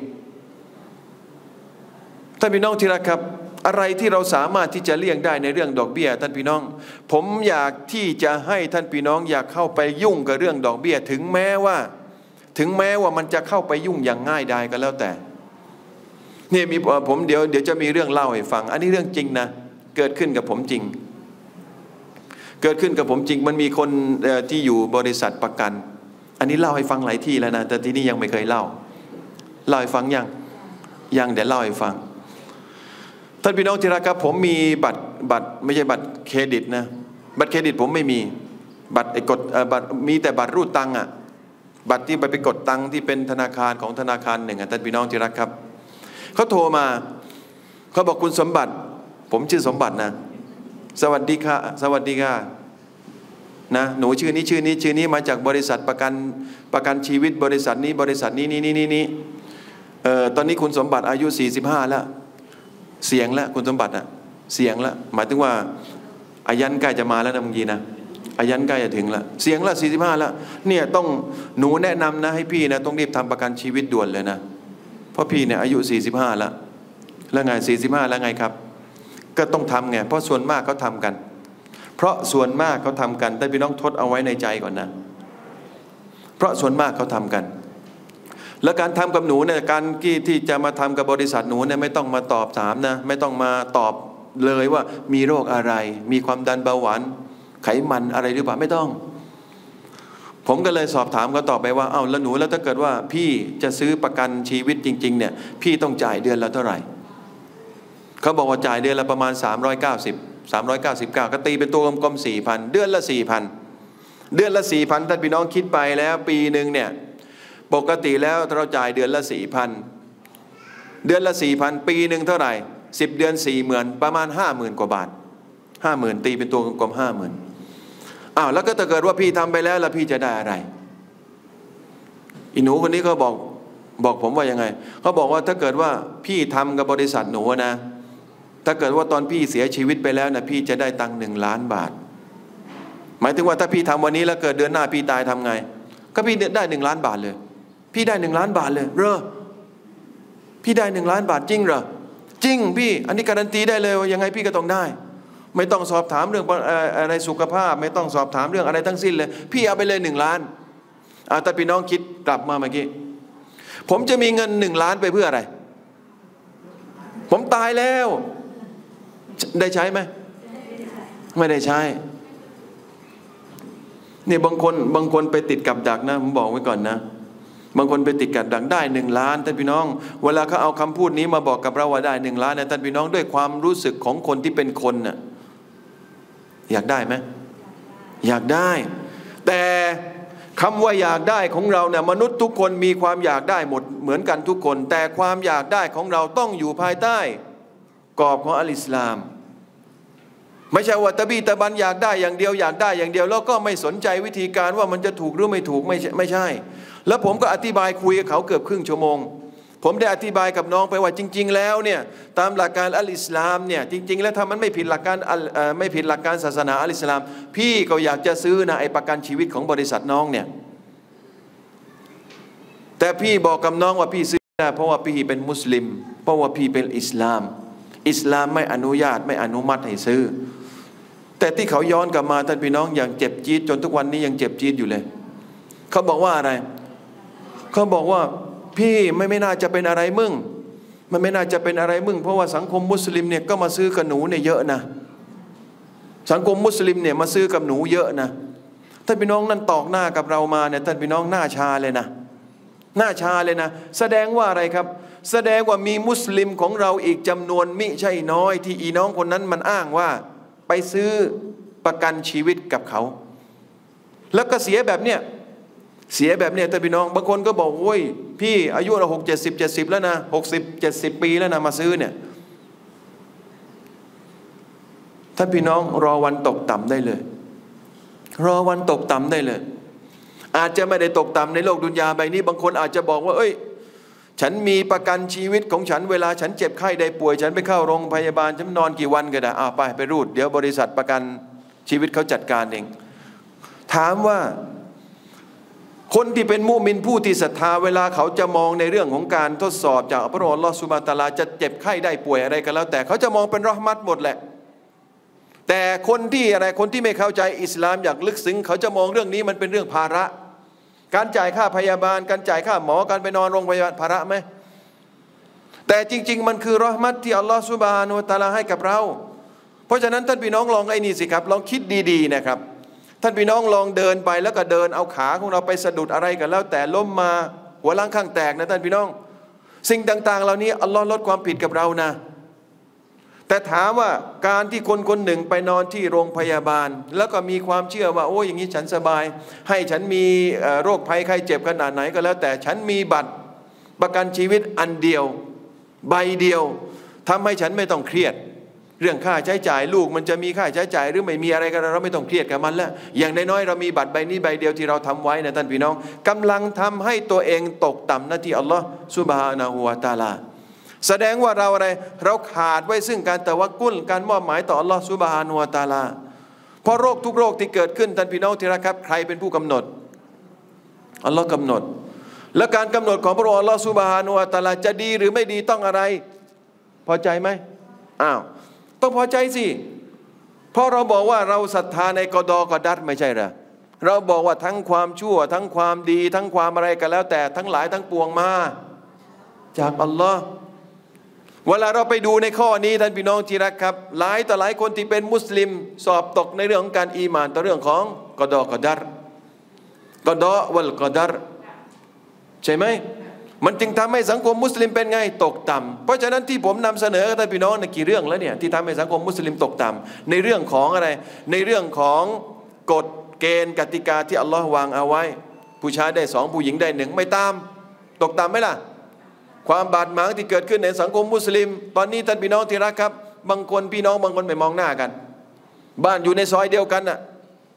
ท่านพี่น้องที่รักครับอะไรที่เราสามารถที่จะเลี่ยงได้ในเรื่องดอกเบี้ยท่านพี่น้องผมอยากที่จะให้ท่านพี่น้องอยากเข้าไปยุ่งกับเรื่องดอกเบี้ยถึงแม้ว่าถึงแม้ว่ามันจะเข้าไปยุ่งอย่างง่ายดายก็แล้วแต่นี่มีผมเดี๋ยวเดี๋ยวจะมีเรื่องเล่าให้ฟังอันนี้เรื่องจริงนะเกิดขึ้นกับผมจริงเกิดขึ้นกับผมจริงมันมีคนที่อยู่บริษัทประกันอันนี้เล่าให้ฟังหลายที่แล้วนะแต่ที่นี่ยังไม่เคยเล่าเล่าให้ฟังยังยังเดี๋ยวเล่าให้ฟังท่านพี่น้องที่รักครับผมมีบัตรบัตรไม่ใช่บัตรเครดิตนะบัตรเครดิตผมไม่มีบัตรไอ้กดบัตรมีแต่บัตรรูดตังค์อ่ะบัตรที่ไปไปกดตังค์ที่เป็นธนาคารของธนาคารหนึ่งอ่ะท่านพี่น้องที่รักครับเขาโทรมาเขาบอกคุณสมบัติผมชื่อสมบัตินะสวัสดีค่ะสวัสดีค่ะนะหนูชื่อนี้ชื่อนี้ชื่อนี้มาจากบริษัทประกันประกันชีวิตบริษัทนี้บริษัทนี้นี่นี่นี่นี่เอ่อตอนนี้คุณสมบัติอายุสี่สิบห้าแล้วเสียงแล้วคุณสมบัติอะเสียงแล้วหมายถึงว่าอายันใกล้จะมาแล้วนะบางทีนะอายันใกล้จะถึงแล้วเสียงละสี่สิบห้าแล้วเนี่ยต้องหนูแนะนำนะให้พี่นะต้องรีบทำประกันชีวิตด่วนเลยนะเพราะพี่เนี่ยอายุสี่สิบห้าแล้วแล้วไงสี่สิบห้าแล้วไงครับก็ต้องทำไงเพราะส่วนมากเขาทากันเพราะส่วนมากเขาทำกันแต่พี่น้องทดเอาไว้ในใจก่อนนะเพราะส่วนมากเขาทำกันแล้วการทำกับหนูเนี่ยการที่ที่จะมาทำกับบริษัทหนูเนี่ยไม่ต้องมาตอบถามนะไม่ต้องมาตอบเลยว่ามีโรคอะไรมีความดันเบาหวานไขมันอะไรหรือเปล่าไม่ต้องผมก็เลยสอบถามเขาตอบไปว่าเอ้าแล้วหนูแล้วถ้าเกิดว่าพี่จะซื้อประกันชีวิตจริงๆเนี่ยพี่ต้องจ่ายเดือนละเท่าไหร่เขาบอกว่าจ่ายเดือนละประมาณสามร้อยเก้าสิบ สามร้อยเก้าสิบเก้าก็ตีเป็นตัวกลมๆ สี่พัน เดือนละ สี่พัน เดือนละ สี่พัน ท่านพี่น้องคิดไปแล้วปีหนึ่งเนี่ยปกติแล้วเราจ่ายเดือนละ สี่พัน เดือนละ สี่พัน ปีหนึ่งเท่าไหร่สิบเดือน สี่หมื่น ประมาณ ห้าหมื่น กว่าบาท ห้าหมื่น ตีเป็นตัวกลมๆ ห้าหมื่น อ้าวแล้วก็ถ้าเกิดว่าพี่ทำไปแล้วแล้วพี่จะได้อะไรอีหนูคนนี้เขาบอกบอกผมว่ายังไงเขาบอกว่าถ้าเกิดว่าพี่ทำกับบริษัทหนูนะถ้าเกิดว่าตอนพี่เสียชีวิตไปแล้วนะพี่จะได้ตังค์หนึ่งล้านบาทหมายถึงว่าถ้าพี่ทำวันนี้แล้วเกิดเดือนหน้าพี่ตายทำไงก็พี่ได้หนึ่งล้านบาทเลยพี่ได้หนึ่งล้านบาทเลยเหรอพี่ได้หนึ่งล้านบาทจริงเหรอจริงพี่อันนี้การันตีได้เลยว่ายังไงพี่ก็ต้องได้ไม่ต้องสอบถามเรื่องอะไรสุขภาพไม่ต้องสอบถามเรื่องอะไรทั้งสิ้นเลยพี่เอาไปเลยหนึ่งล้านอ่าแต่พี่น้องคิดกลับมาเมื่อกี้ผมจะมีเงินหนึ่งล้านไปเพื่ออะไรผมตายแล้วได้ใช้ไหมไม่ได้ใช้เนี่ยบางคนบางคนไปติดกับดักนะผมบอกไว้ก่อนนะบางคนไปติดกับดักได้หนึ่งล้านท่านพี่น้องเวลาเขาเอาคำพูดนี้มาบอกกับเราว่าได้หนึ่งล้านนะท่านพี่น้องด้วยความรู้สึกของคนที่เป็นคนน่ะอยากได้ไหมอยากได้แต่คำว่าอยากได้ของเราเนี่ยมนุษย์ทุกคนมีความอยากได้หมดเหมือนกันทุกคนแต่ความอยากได้ของเราต้องอยู่ภายใต้กรอบของอัลอิสลามไม่ใช่ว่าตะบีตะบันอยากได้อย่างเดียวอยากได้อย่างเดียวแล้วก็ไม่สนใจวิธีการว่ามันจะถูกหรือไม่ถูกไม่ไม่ใช่แล้วผมก็อธิบายคุยกับเขาเกือบครึ่งชั่วโมงผมได้อธิบายกับน้องไปว่าจริงๆแล้วเนี่ยตามหลักการอัลอิสลามเนี่ยจริงๆแล้วถ้ามันไม่ผิดหลักการไม่ผิดหลักการศาสนาอัลอิสลามพี่ก็อยากจะซื้อนะไอ้ประกันชีวิตของบริษัทน้องเนี่ยแต่พี่บอกกับน้องว่าพี่ซื้อได้เพราะว่าพี่เป็นมุสลิมเพราะว่าพี่เป็นอิสลามอิสลามไม่อนุญาตไม่อนุมัติให้ซื้อแต่ที่เขาย้อนกลับมาท่านพี่น้องอย่างเจ็บจี๊ดจนทุกวันนี้ยังเจ็บจี๊ดอยู่เลยเขาบอกว่าอะไรเขาบอกว่าพี่ไม่ไม่น่าจะเป็นอะไรมึงมันไม่น่าจะเป็นอะไรมึงเพราะว่าสังคมมุสลิมเนี่ยก็มาซื้อกับหนูเนี่ยเยอะนะสังคมมุสลิมเนี่ยมาซื้อกับหนูเยอะนะท่านพี่น้องนั่นตอกหน้ากับเรามาเนี่ยท่านพี่น้องหน้าชาเลยนะหน้าชาเลยนะแสดงว่าอะไรครับแสดงว่ามีมุสลิมของเราอีกจำนวนมิใช่น้อยที่อีน้องคนนั้นมันอ้างว่าไปซื้อประกันชีวิตกับเขาแล้วก็เสียแบบเนี้ยเสียแบบเนี้ยท่านพี่น้องบางคนก็บอกโอ้ยพี่อายุเราหกเจ็ดสิบเจ็ดสิบแล้วนะหกสิบเจ็ดสิบปีแล้วนะมาซื้อเนี่ยท่านพี่น้องรอวันตกต่ำได้เลยรอวันตกต่ำได้เลยอาจจะไม่ได้ตกต่ำในโลกดุนยาใบนี้บางคนอาจจะบอกว่าเอ้ยฉันมีประกันชีวิตของฉันเวลาฉันเจ็บไข้ได้ป่วยฉันไปเข้าโรงพยาบาลฉันนอนกี่วันก็ได้อ้าวไปไปรูดเดี๋ยวบริษัทประกันชีวิตเขาจัดการเองถามว่าคนที่เป็นมุมินผู้ที่ศรัทธาเวลาเขาจะมองในเรื่องของการทดสอบจากพระองค์อัลลอฮฺซุบฮานะฮูวะตะอาลาจะเจ็บไข้ได้ป่วยอะไรก็แล้วแต่เขาจะมองเป็นเราะห์มัตหมดแหละแต่คนที่อะไรคนที่ไม่เข้าใจอิสลามอย่างลึกซึ้งเขาจะมองเรื่องนี้มันเป็นเรื่องภาระการจ่ายค่าพยาบาลการจ่ายค่าหมอการไปนอนโรงพยาบาลภาระไหมแต่จริงๆมันคือเราะห์มัตที่อัลลอฮฺซุบฮานะฮูวะตะอาลาให้กับเราเพราะฉะนั้นท่านพี่น้องลองไอ้นี่สิครับลองคิดดีๆนะครับท่านพี่น้องลองเดินไปแล้วก็เดินเอาขาของเราไปสะดุดอะไรกันแล้วแต่ล้มมาหัวล้างข้างแตกนะท่านพี่น้องสิ่งต่างๆเหล่านี้อัลลอฮ์ลดความผิดกับเรานะแต่ถามว่าการที่คนคนหนึ่งไปนอนที่โรงพยาบาลแล้วก็มีความเชื่อว่าโอ้ยอย่างนี้ฉันสบายให้ฉันมีโรคภัยไข้เจ็บขนาดไหนก็แล้วแต่ฉันมีบัตรประกันชีวิตอันเดียวใบเดียวทำให้ฉันไม่ต้องเครียดเรื่องค่าใช้จ่ายลูกมันจะมีค่าใช้จ่ายหรือไม่มีอะไรกันเราไม่ต้องเครียดกับมันแล้วอย่างน้อยๆเรามีบัตรใบนี้ใบเดียวที่เราทำไว้นะท่านพี่น้องกำลังทำให้ตัวเองตกต่ำหน้าที่อัลลอฮฺซุบฮานะฮูวะตะอาลาแสดงว่าเราอะไรเราขาดไว้ซึ่งการตะวักกุลการมอบหมายต่ออัลลอฮฺซุบฮานะฮูวะตะอาลาเพราะโรคทุกโรคที่เกิดขึ้นท่านพี่น้องที่รักครับใครเป็นผู้กำหนดอัลลอฮฺกำหนดและการกำหนดของพระองค์อัลลอฮฺซุบฮานะฮูวะตะอาลาจะดีหรือไม่ดีต้องอะไรพอใจไหมอ้าวต้องพอใจสิเพราะเราบอกว่าเราศรัทธาในกอฎอกอดัรไม่ใช่เหรอเราบอกว่าทั้งความชั่วทั้งความดีทั้งความอะไรกันแล้วแต่ทั้งหลายทั้งปวงมาจากอัลลอฮ์เวลาเราไปดูในข้อนี้ท่านพี่น้องที่รักครับหลายต่อหลายคนที่เป็นมุสลิมสอบตกในเรื่องของการอีหม่านต่อเรื่องของกอฎอกอดัรกอฎอวัลกอดัรใช่ไหมมันจึงทำให้สังคมมุสลิมเป็นไงตกต่ำเพราะฉะนั้นที่ผมนำเสนอท่านพี่น้องในกี่เรื่องแล้วเนี่ยที่ทำให้สังคมมุสลิมตกต่ำในเรื่องของอะไรในเรื่องของกฎเกณฑ์กติกาที่อัลลอฮ์วางเอาไว้ผู้ชายได้สองผู้หญิงได้หนึ่งไม่ตามตกต่ำไหมล่ะความบาดหมางที่เกิดขึ้นในสังคมมุสลิมตอนนี้ท่านพี่น้องที่รักครับบางคนพี่น้องบางคนไม่มองหน้ากันบ้านอยู่ในซอยเดียวกันน่ะ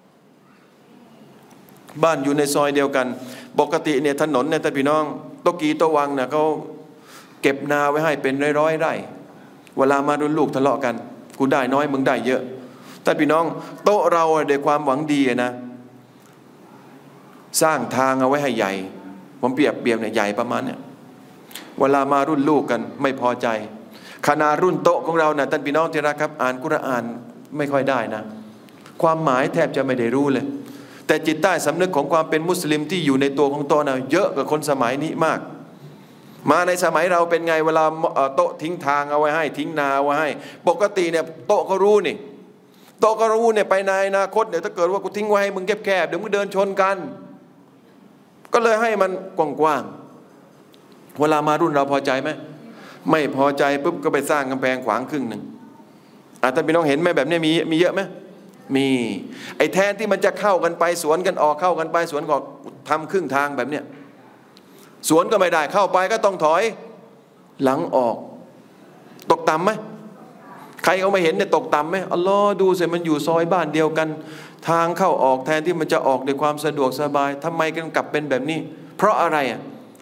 บ้านอยู่ในซอยเดียวกันปกติเนี่ยถนนเนี่ยท่านพี่น้องโตกีโตวังเนี่ยเขาเก็บนาไว้ให้เป็นร้อยๆไร่เวลามารุ่นลูกทะเลาะกันกูได้น้อยมึงได้เยอะท่านพี่น้องโต๊ะเราด้วยความหวังดีนะสร้างทางเอาไว้ให้ใหญ่ผมเปรียบเปรียบเนี่ยใหญ่ประมาณเนี่ยเวลามารุ่นลูกกันไม่พอใจขนาดรุ่นโต๊ะของเราเนี่ยท่านพี่น้องที่รักครับอ่านกุรอานไม่ค่อยได้นะความหมายแทบจะไม่ได้รู้เลยแต่จิตใต้สำนึกของความเป็นมุสลิมที่อยู่ในตัวของโต๊ะนะเยอะกว่าคนสมัยนี้มากมาในสมัยเราเป็นไงเวลาโต๊ะทิ้งทางเอาไว้ให้ทิ้งนาเอาไว้ให้ปกติเนี่ยโต๊ะเขารู้นี่โต๊ะเขารู้เนี่ยไปในอนาคตเนี่ยถ้าเกิดว่ากูทิ้งไว้ให้มึงแคบๆเดี๋ยวมึงเดินชนกันก็เลยให้มันกว้างๆเวลามารุ่นเราพอใจไหมไม่พอใจปุ๊บก็ไปสร้างกำแพงขวางครึ่งหนึ่งอ่ะท่านพี่น้องเห็นไหมแบบนี้มีมีเยอะไหมมีไอ้แทนที่มันจะเข้ากันไปสวนกันออกเข้ากันไปสวนก็ทำครึ่งทางแบบเนี้ยสวนก็ไม่ได้เข้าไปก็ต้องถอยหลังออกตกต่ำไหมใครเขาไม่เห็นเนี่ยตกต่ำไหมอัลลอฮ์ดูสิมันอยู่ซอยบ้านเดียวกันทางเข้าออกแทนที่มันจะออกด้วยความสะดวกสบายทำไมกันกลับเป็นแบบนี้เพราะอะไรอ่ะ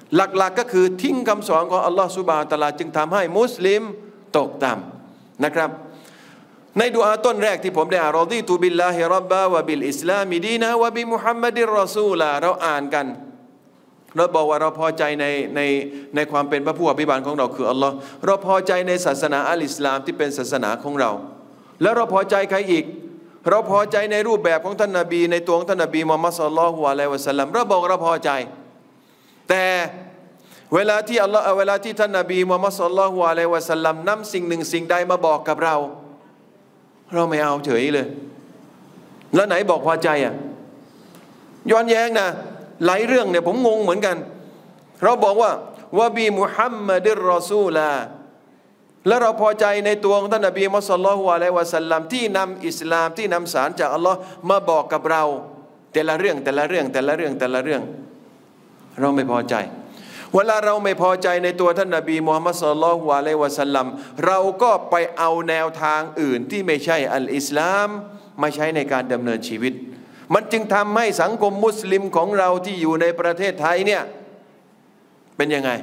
หลักๆ ก็คือทิ้งคำสอนของอัลลอฮฺซุบฮานะฮูวะตะอาลาจึงทำให้มุสลิมตกต่ำนะครับในดุอาต้นแรกที่ผมได้อ่านรอฎีตุบิลลาฮิร็อบบะวะบิลอิสลามิดีนะวะบิมุฮัมมัดิรรอซูลาเราอ่านกันเราบอกว่าเราพอใจในในในความเป็นพระผู้อภิบาลของเราคืออัลลอฮ์เราพอใจในศาสนาอัลอิสลามที่เป็นศาสนาของเราแล้วเราพอใจใครอีกเราพอใจในรูปแบบของท่านนบีในตัวของท่านนบีมุฮัมมัดศ็อลลัลลอฮุอะลัยฮิวะซัลลัมเราบอกเราพอใจแต่เวลาที่อัลลอฮ์เวลาที่ท่านนบีมุฮัมมัดศ็อลลัลลอฮุอะลัยฮิวะซัลลัมนำสิ่งหนึ่งสิ่งใดมาบอกกับเราเราไม่เอาเฉยเลยแล้วไหนบอกพอใจอ่ะย้อนแย้งนะหลายเรื่องเนี่ยผมงงเหมือนกันเราบอกว่าวะบีมุฮัมมัดิรรอซูลาแล้วเราพอใจในตัวของท่านนบีมุฮัมมัดศ็อลลัลลอฮุอะลัยฮิวะซัลลัมที่นำอิสลามที่นำสารจากอัลลอฮ์มาบอกกับเราแต่ละเรื่องแต่ละเรื่องแต่ละเรื่องแต่ละเรื่องเราไม่พอใจเวลาเราไม่พอใจในตัวท่านนบีมุฮัมมัดศ็อลลัลลอฮุอะลัยฮิวะซัลลัมเราก็ไปเอาแนวทางอื่นที่ไม่ใช่อัลอิสลามมาใช้ในการดำเนินชีวิตมันจึงทำให้สังคมมุสลิมของเราที่อยู่ในประเทศไทยเนี่ยเป็นยังไง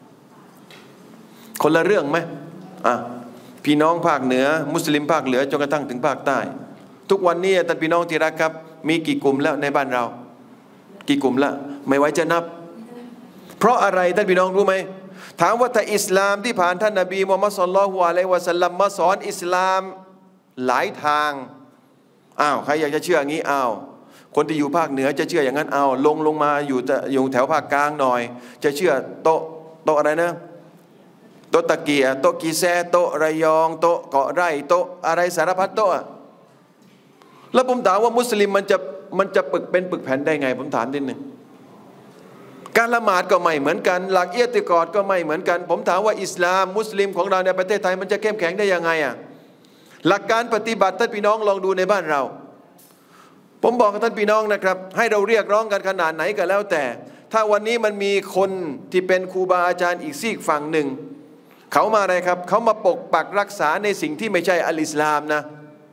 คนละเรื่องไหมอ่ะพี่น้องภาคเหนือมุสลิมภาคเหนือจนกระทั่งถึงภาคใต้ทุกวันนี้ท่านพี่น้องที่รักครับมีกี่กลุ่มแล้วในบ้านเรากี่กลุ่มละไม่ไหวจะนับเพราะอะไรท่านพี่น้องรู้ไหมถามว่าถ้าอิสลามที่ผ่านท่านนบีมุฮัมมัดศ็อลลัลลอฮุอะลัยฮิวะซัลลัมมาสอนอิสลามหลายทางอ้าวใครอยากจะเชื่ออย่างนี้อ้าวคนที่อยู่ภาคเหนือจะเชื่ออย่างนั้นเอาลงลงมาอยู่อยู่แถวภาคกลางหน่อยจะเชื่อโตโตอะไรนะโตตะเกียโตกีแซโตระยองโตเกาะไร่โตอะไรสารพัดโตแล้วผมถามว่ามุสลิมมันจะมันจะปึกเป็นปึกแผ่นได้ไงผมถามนิดหนึ่งการละหมาดก็ไม่เหมือนกันหลักเอียติกอดก็ไม่เหมือนกันผมถามว่าอิสลามมุสลิมของเราในประเทศไทยมันจะเข้มแข็งได้ยังไงอ่ะหลักการปฏิบัติท่านพี่น้องลองดูในบ้านเราผมบอกกับท่านพี่น้องนะครับให้เราเรียกร้องกันขนาดไหนก็แล้วแต่ถ้าวันนี้มันมีคนที่เป็นครูบาอาจารย์อีกซีกฝั่งหนึ่งเขามาอะไรครับเขามาปกปักรักษาในสิ่งที่ไม่ใช่อัลอิสลามนะ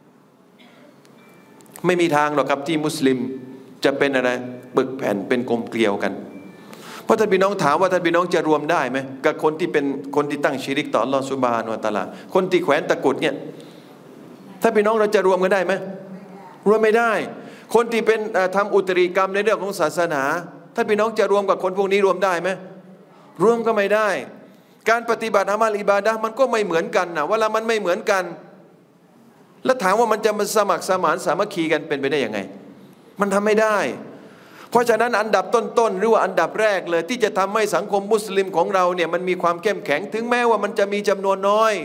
ไม่มีทางหรอกครับที่มุสลิมจะเป็นอะไรปึกแผ่นเป็นกลมเกลียวกันเพราะท่านพี่น้องถามว่าท่านพี่น้องจะรวมได้ไหมกับคนที่เป็นคนที่ตั้งชิริกต่ออัลลอฮฺซุบฮานะฮูวะตะอาลาคนที่แขวนตะกรุดเนี่ยถ้าพี่น้องเราจะรวมกันได้ไหมรวมไม่ได้คนที่เป็นทำอุตริกรรมในเรื่องของศาสนาถ้าพี่น้องจะรวมกับคนพวกนี้รวมได้ไหมรวมก็ไม่ได้การปฏิบัติอามัลอิบาดะห์มันก็ไม่เหมือนกันนะเวลามันไม่เหมือนกันแล้วถามว่ามันจะมาสมัครสมานสามัคคีกันเป็นไปได้ยังไงมันทำไม่ได้เพราะฉะนั้นอันดับต้นๆหรือว่าอันดับแรกเลยที่จะทำให้สังคมมุสลิมของเราเนี่ยมันมีความเข้มแข็งถึงแม้ว่ามันจะมีจำนวนน้อย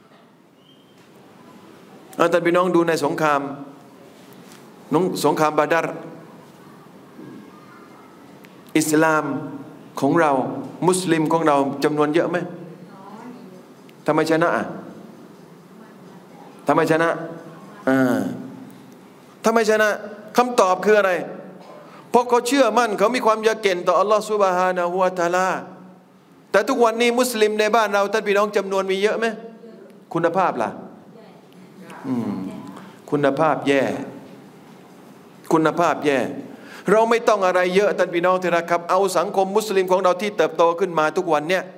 ท่านพี่น้องดูในสงครามสงครามบาดัรอิสลามของเรามุสลิมของเราจำนวนเยอะไหมทำไมชนะอ่ะทำไมชนะอ่าทำไมชนะคำตอบคืออะไรเพราะเขาเชื่อมั่นเขามีความยำเกรงต่ออัลลอฮฺซุบฮานะฮูวะตะอาลาแต่ทุกวันนี้มุสลิมในบ้านเราท่านพี่น้องจำนวนมีเยอะไหมคุณภาพล่ะอืมคุณภาพแย่คุณภาพแย่เราไม่ต้องอะไรเยอะท่านพี่น้องที่รักครับเอาสังคมมุสลิมของเราที่เติบโตขึ้นมาทุกวันเนี่ย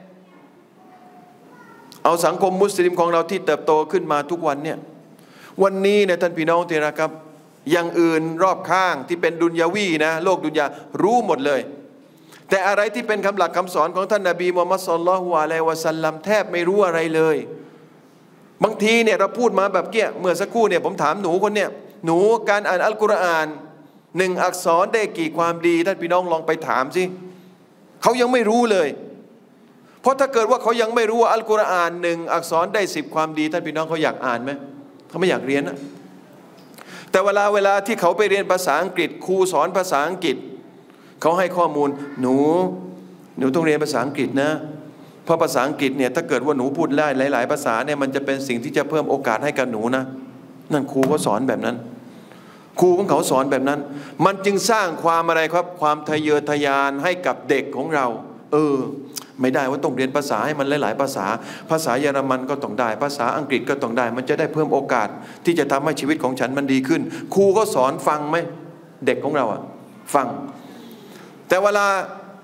เอาสังคมมุสลิมของเราที่เติบโตขึ้นมาทุกวันเนี่ยวันนี้เนี่ยท่านพี่น้องที่รักครับอย่างอื่นรอบข้างที่เป็นดุนยาวีนะโลกดุนยารู้หมดเลยแต่อะไรที่เป็นคำหลักคำสอนของท่านนบีมุฮัมมัดศ็อลลัลลอฮุอะลัยฮิวะซัลลัมแทบไม่รู้อะไรเลยบางทีเนี่ยเราพูดมาแบบเกี้ยเมื่อสักครู่เนี่ยผมถามหนูคนเนี่ยหนูการอ่านอัลกุรอานหนึ่งอักษรได้กี่ความดีท่านพี่น้องลองไปถามสิเขายังไม่รู้เลยเพราะถ้าเกิดว่าเขายังไม่รู้ว่าอัลกุรอานหนึ่งอักษรได้สิบความดีท่านพี่น้องเขาอยากอ่านไหมเขาไม่อยากเรียนนะแต่เวลาเวลาที่เขาไปเรียนภาษาอังกฤษครูสอนภาษาอังกฤษเขาให้ข้อมูลหนูหนูต้องเรียนภาษาอังกฤษนะเพราะภาษาอังกฤษเนี่ยถ้าเกิดว่าหนูพูดได้หลายๆภาษาเนี่ยมันจะเป็นสิ่งที่จะเพิ่มโอกาสให้กับหนูนะนั่นครูเขาสอนแบบนั้นครูของเขาสอนแบบนั้นมันจึงสร้างความอะไรครับความทะเยอทะยานให้กับเด็กของเราเออไม่ได้ว่าต้องเรียนภาษาให้มันหลายๆภาษาภาษาเยอรมันก็ต้องได้ภาษาอังกฤษก็ต้องได้มันจะได้เพิ่มโอกาสที่จะทำให้ชีวิตของฉันมันดีขึ้นครูก็สอนฟังไหมเด็กของเราอ่ะฟังแต่เวลา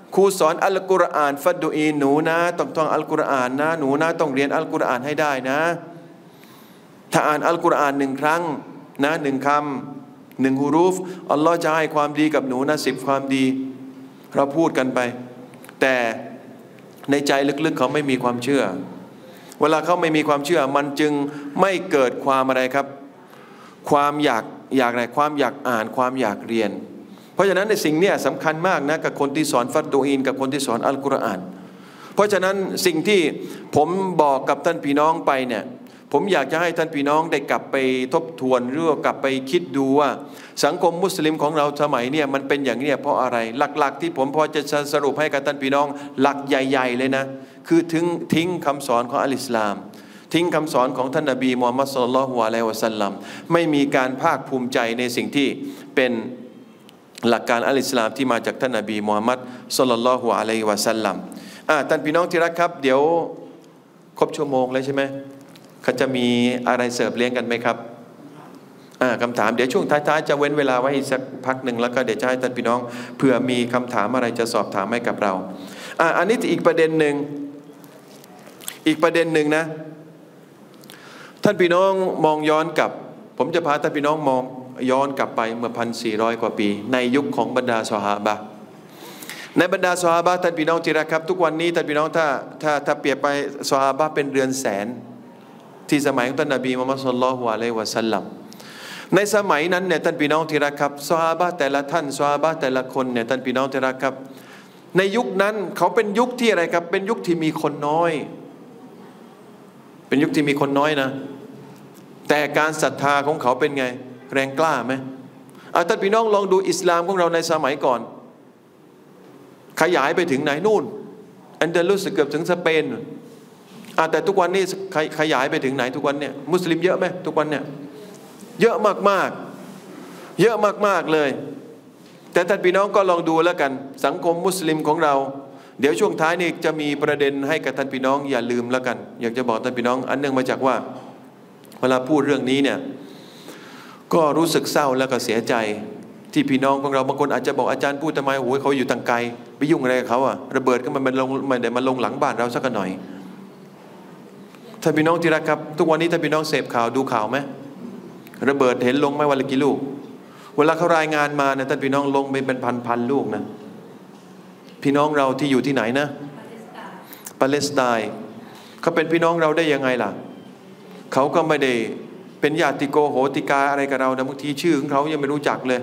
ครูสอนอัลกุรอานฟัดดูอีหนูนะต้องท่องอัลกุรอานนะหนูนะต้องเรียนอัลกุรอานให้ได้นะถ้าอ่านอัลกุรอานหนึ่งครั้งนะหนึ่งคำหนึ่งฮุรูฟอัลลอฮ์จะให้ความดีกับหนูนะสิบความดีเราพูดกันไปแต่ในใจลึกๆเขาไม่มีความเชื่อเวลาเขาไม่มีความเชื่อมันจึงไม่เกิดความอะไรครับความอยากอยากอะไรความอยากอ่านความอยากเรียนเพราะฉะนั้นในสิ่งนี้สำคัญมากนะกับคนที่สอนฟัดดูอีนกับคนที่สอนอัลกุรอานเพราะฉะนั้นสิ่งที่ผมบอกกับท่านพี่น้องไปเนี่ยผมอยากจะให้ท่านพี่น้องได้กลับไปทบทวนหรือว่ากลับไปคิดดูว่าสังคมมุสลิมของเราสมัยเนี่ยมันเป็นอย่างนี้เพราะอะไรหลักๆที่ผมพอจะสรุปให้กับท่านพี่น้องหลักใหญ่ๆเลยนะคือทิ้งทิ้งคำสอนของอัลอิสลามทิ้งคำสอนของท่านนบีมูฮัมมัดศ็อลลัลลอฮุอะลัยฮิวะซัลลัมไม่มีการภาคภูมิใจในสิ่งที่เป็นหลักการอัลอิสลามที่มาจากท่านนบีมูฮัมมัดศ็อลลัลลอฮุอะลัยฮิวะซัลลัมอ่าท่านพี่น้องที่รักครับเดี๋ยวครบชั่วโมงแล้วใช่ไหมเขาจะมีอะไรเสิร์ฟเลี้ยงกันไหมครับอ่าคำถามเดี๋ยวช่วงท้ายๆจะเว้นเวลาไว้อีกสักพักหนึ่งแล้วก็เดี๋ยวจะให้ท่านพี่น้องเผื่อมีคำถามอะไรจะสอบถามให้กับเราอ่าอันนี้อีกประเด็นหนึ่งอีกประเด็นหนึ่งนะท่านพี่น้องมองย้อนกลับผมจะพาท่านพี่น้องมองย้อนกลับไปเมื่อพันสี่ร้อยกว่าปีในยุคของบรรดาซอฮาบะห์ในบรรดาซอฮาบะห์ท่านพี่น้องที่รักครับทุกวันนี้ท่านพี่น้องถ้าถ้าถ้าเปรียบไปซอฮาบะห์เป็นเรือนแสนที่สมัยของท่านนบีมุฮัมมัดศ็อลลัลลอฮุอะลัยฮิวะซัลลัมในสมัยนั้นเนี่ยท่านพี่น้องที่รักครับซอฮาบะห์แต่ละท่านซอฮาบะห์แต่ละคนเนี่ยท่านพี่น้องที่รักครับในยุคนั้นเขาเป็นยุคที่อะไรครับเป็นยุคที่มีคนน้อยเป็นยุคที่มีคนน้อยนะแต่การศรัทธาของเขาเป็นไงแรงกล้าไหมเอาท่านพี่น้องลองดูอิสลามของเราในสมัยก่อนขยายไปถึงไหนนู่นอันเดลุสเกือบถึงสเปนอ่าแต่ทุกวันนี้ขยายไปถึงไหนทุกวันเนี่ยมุสลิมเยอะไหมทุกวันเนี่ยเยอะมากๆเยอะมากๆเลยแต่ท่านพี่น้องก็ลองดูแล้วกันสังคมมุสลิมของเราเดี๋ยวช่วงท้ายนี่จะมีประเด็นให้กับท่านพี่น้องอย่าลืมแล้วกันอยากจะบอกท่านพี่น้องอันเนื่องมาจากว่าเวลาพูดเรื่องนี้เนี่ยก็รู้สึกเศร้าแล้วก็เสียใจที่พี่น้องของเราบางคนอาจจะบอกอาจารย์พูดทำไมโอ้ยเขาอยู่ต่างไกลไปยุ่งอะไรกับเขาอะระเบิดก็มันมันลงมันเดี๋ยวมันลงหลังบ้านเราสักหน่อยท่านพี่น้องที่รักครับทุกวันนี้ท่านพี่น้องเสพข่าวดูข่าวไหมระเบิดเห็นลงไหมวันละกี่ลูกเวลาเขารายงานมาเนี่ยท่านพี่น้องลงไปเป็นพันพันลูกนะพี่น้องเราที่อยู่ที่ไหนนะปาเลสไตน์เขาเป็นพี่น้องเราได้ยังไงล่ะเขาก็ไม่ได้เป็นญาติโกโหติกาอะไรกับเรานะบางทีชื่อของเขายังไม่รู้จักเลย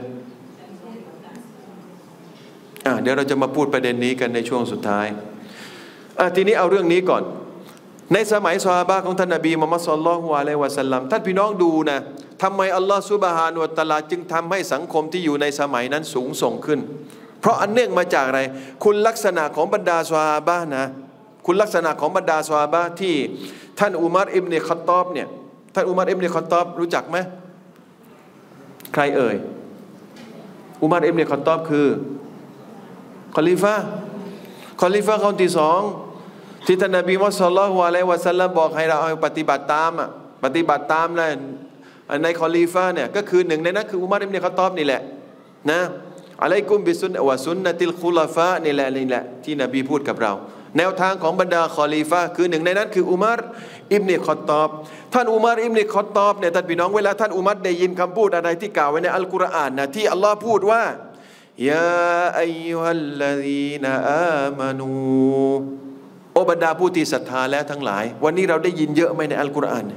อ่ะเดี๋ยวเราจะมาพูดประเด็นนี้กันในช่วงสุดท้ายอ่ะทีนี้เอาเรื่องนี้ก่อนในสมัยซอฮาบะห์ของท่านนบีมุฮัมมัดศ็อลลัลลอฮุอะลัยฮิวะซัลลัมท่านพี่น้องดูนะทำไมอัลลอฮฺซุบฮานะฮูวะตะอาลาจึงทำให้สังคมที่อยู่ในสมัยนั้นสูงส่งขึ้นเพราะอันเนื่องมาจากอะไรคุณลักษณะของบรรดาซอฮาบะห์นะคุณลักษณะของบรรดาซอฮาบะห์ที่ท่านอุมัรอิบนุค็อฏฏอบเนี่ยท่านอุมัรอิบนุค็อฏฏอบรู้จักไหมใครเอ่ยอุมัรอิบนุค็อฏฏอบคือคอลิฟะห์คอลิฟะห์คนที่สองที่ท่านนบีมุฮัมมัดศ็อลลัลลอฮุอะลัยฮิวะซัลลัมบอกให้เราเอาปฏิบัติตามอ่ะปฏิบัติตามเลยในคอลิฟะห์เนี่ยก็คือหนึ่งในนั้นคืออุมัรอิบนุค็อฏฏอบนี่แหละนะอะลัยกุมบิสุนนะวะซุนนะติลคุลาฟะนี่แหละนี่แหละที่นบีพูดกับเราแนวทางของบรรดาคอลีฟะห์คือหนึ่งในนั้นคืออุมัรอิบนุค็อฏฏอบท่านอุมัรอิบนุค็อฏฏอบเนี่ยท่านพี่น้องเวลาท่านอุมัรได้ยินคำพูดอะไรที่กล่าวไว้ในอัลกุรอานนะที่อัลลอฮ์พูดว่ายาอัยยูฮัลลซีนาอามานูโอบรรดาผู้ที่ศรัทธาแล้วทั้งหลายวันนี้เราได้ยินเยอะไหมในอัลกุรอาน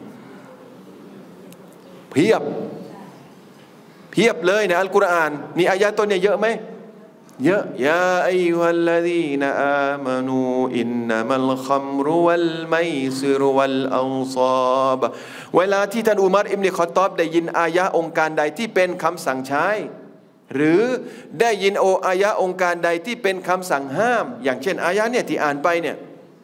เพียบเพียบเลยในอัลกุรอานมีอายะห์ตัวนี้เยอะไหมเยอะยาอัยยูฮัลลซีนาอามานูอินนัมัลคัมรุวัลมัยซิรุวัลอันซาบเวลาที่ท่านอุมัรอิบนุค็อฏฏอบได้ยินอายะห์องค์การใดที่เป็นคำสั่งใช้หรือได้ยินโออายะห์องค์การใดที่เป็นคำสั่งห้ามอย่างเช่นอายะห์เนี่ยที่อ่านไปเนี่ย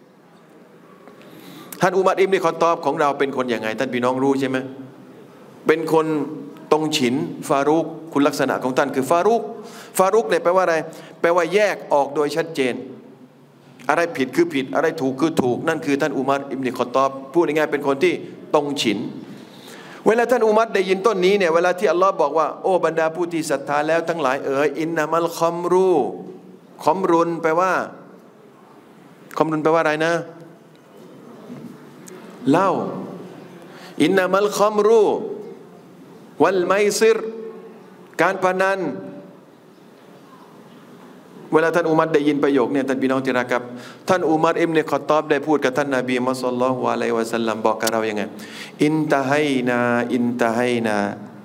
ท่านอุมัรอิบนุค็อฏฏอบของเราเป็นคนอย่างไงท่านพี่น้องรู้ใช่ไหมเป็นคนตรงฉินฟารุกคุณลักษณะของท่านคือฟารุกฟารุกเนี่ยแปลว่าอะไรแปลว่าแยกออกโดยชัดเจนอะไรผิดคือผิดอะไรถูกคือถูกนั่นคือท่านอุมัรอิบนุค็อฏฏอบพูดง่ายๆเป็นคนที่ตรงฉินเวลาท่านอุมัรได้ยินต้นนี้เนี่ยเวลาที่อัลลอฮ์บอกว่าโอ้บรรดาผู้ที่ศรัทธาแล้วทั้งหลายเอ๋ยอินนามัลคัมรูคอมรุนแปลว่าคอมรุนแปลว่าอะไรนะเหล้าอินนามัลคอมรูวัลไมซิรการพนันเวลาท่านอุมัรได้ยินประโยคเนี่ยท่านพี่น้องที่รักครับท่านอุมัรอิบนุค็อฏฏอบได้พูดกับท่านนบีมุฮัมมัดศ็อลลัลลอฮุอะลัยฮิวะซัลลัมบอกกับเรายังไงอินตะไฮนาอินตะไฮนา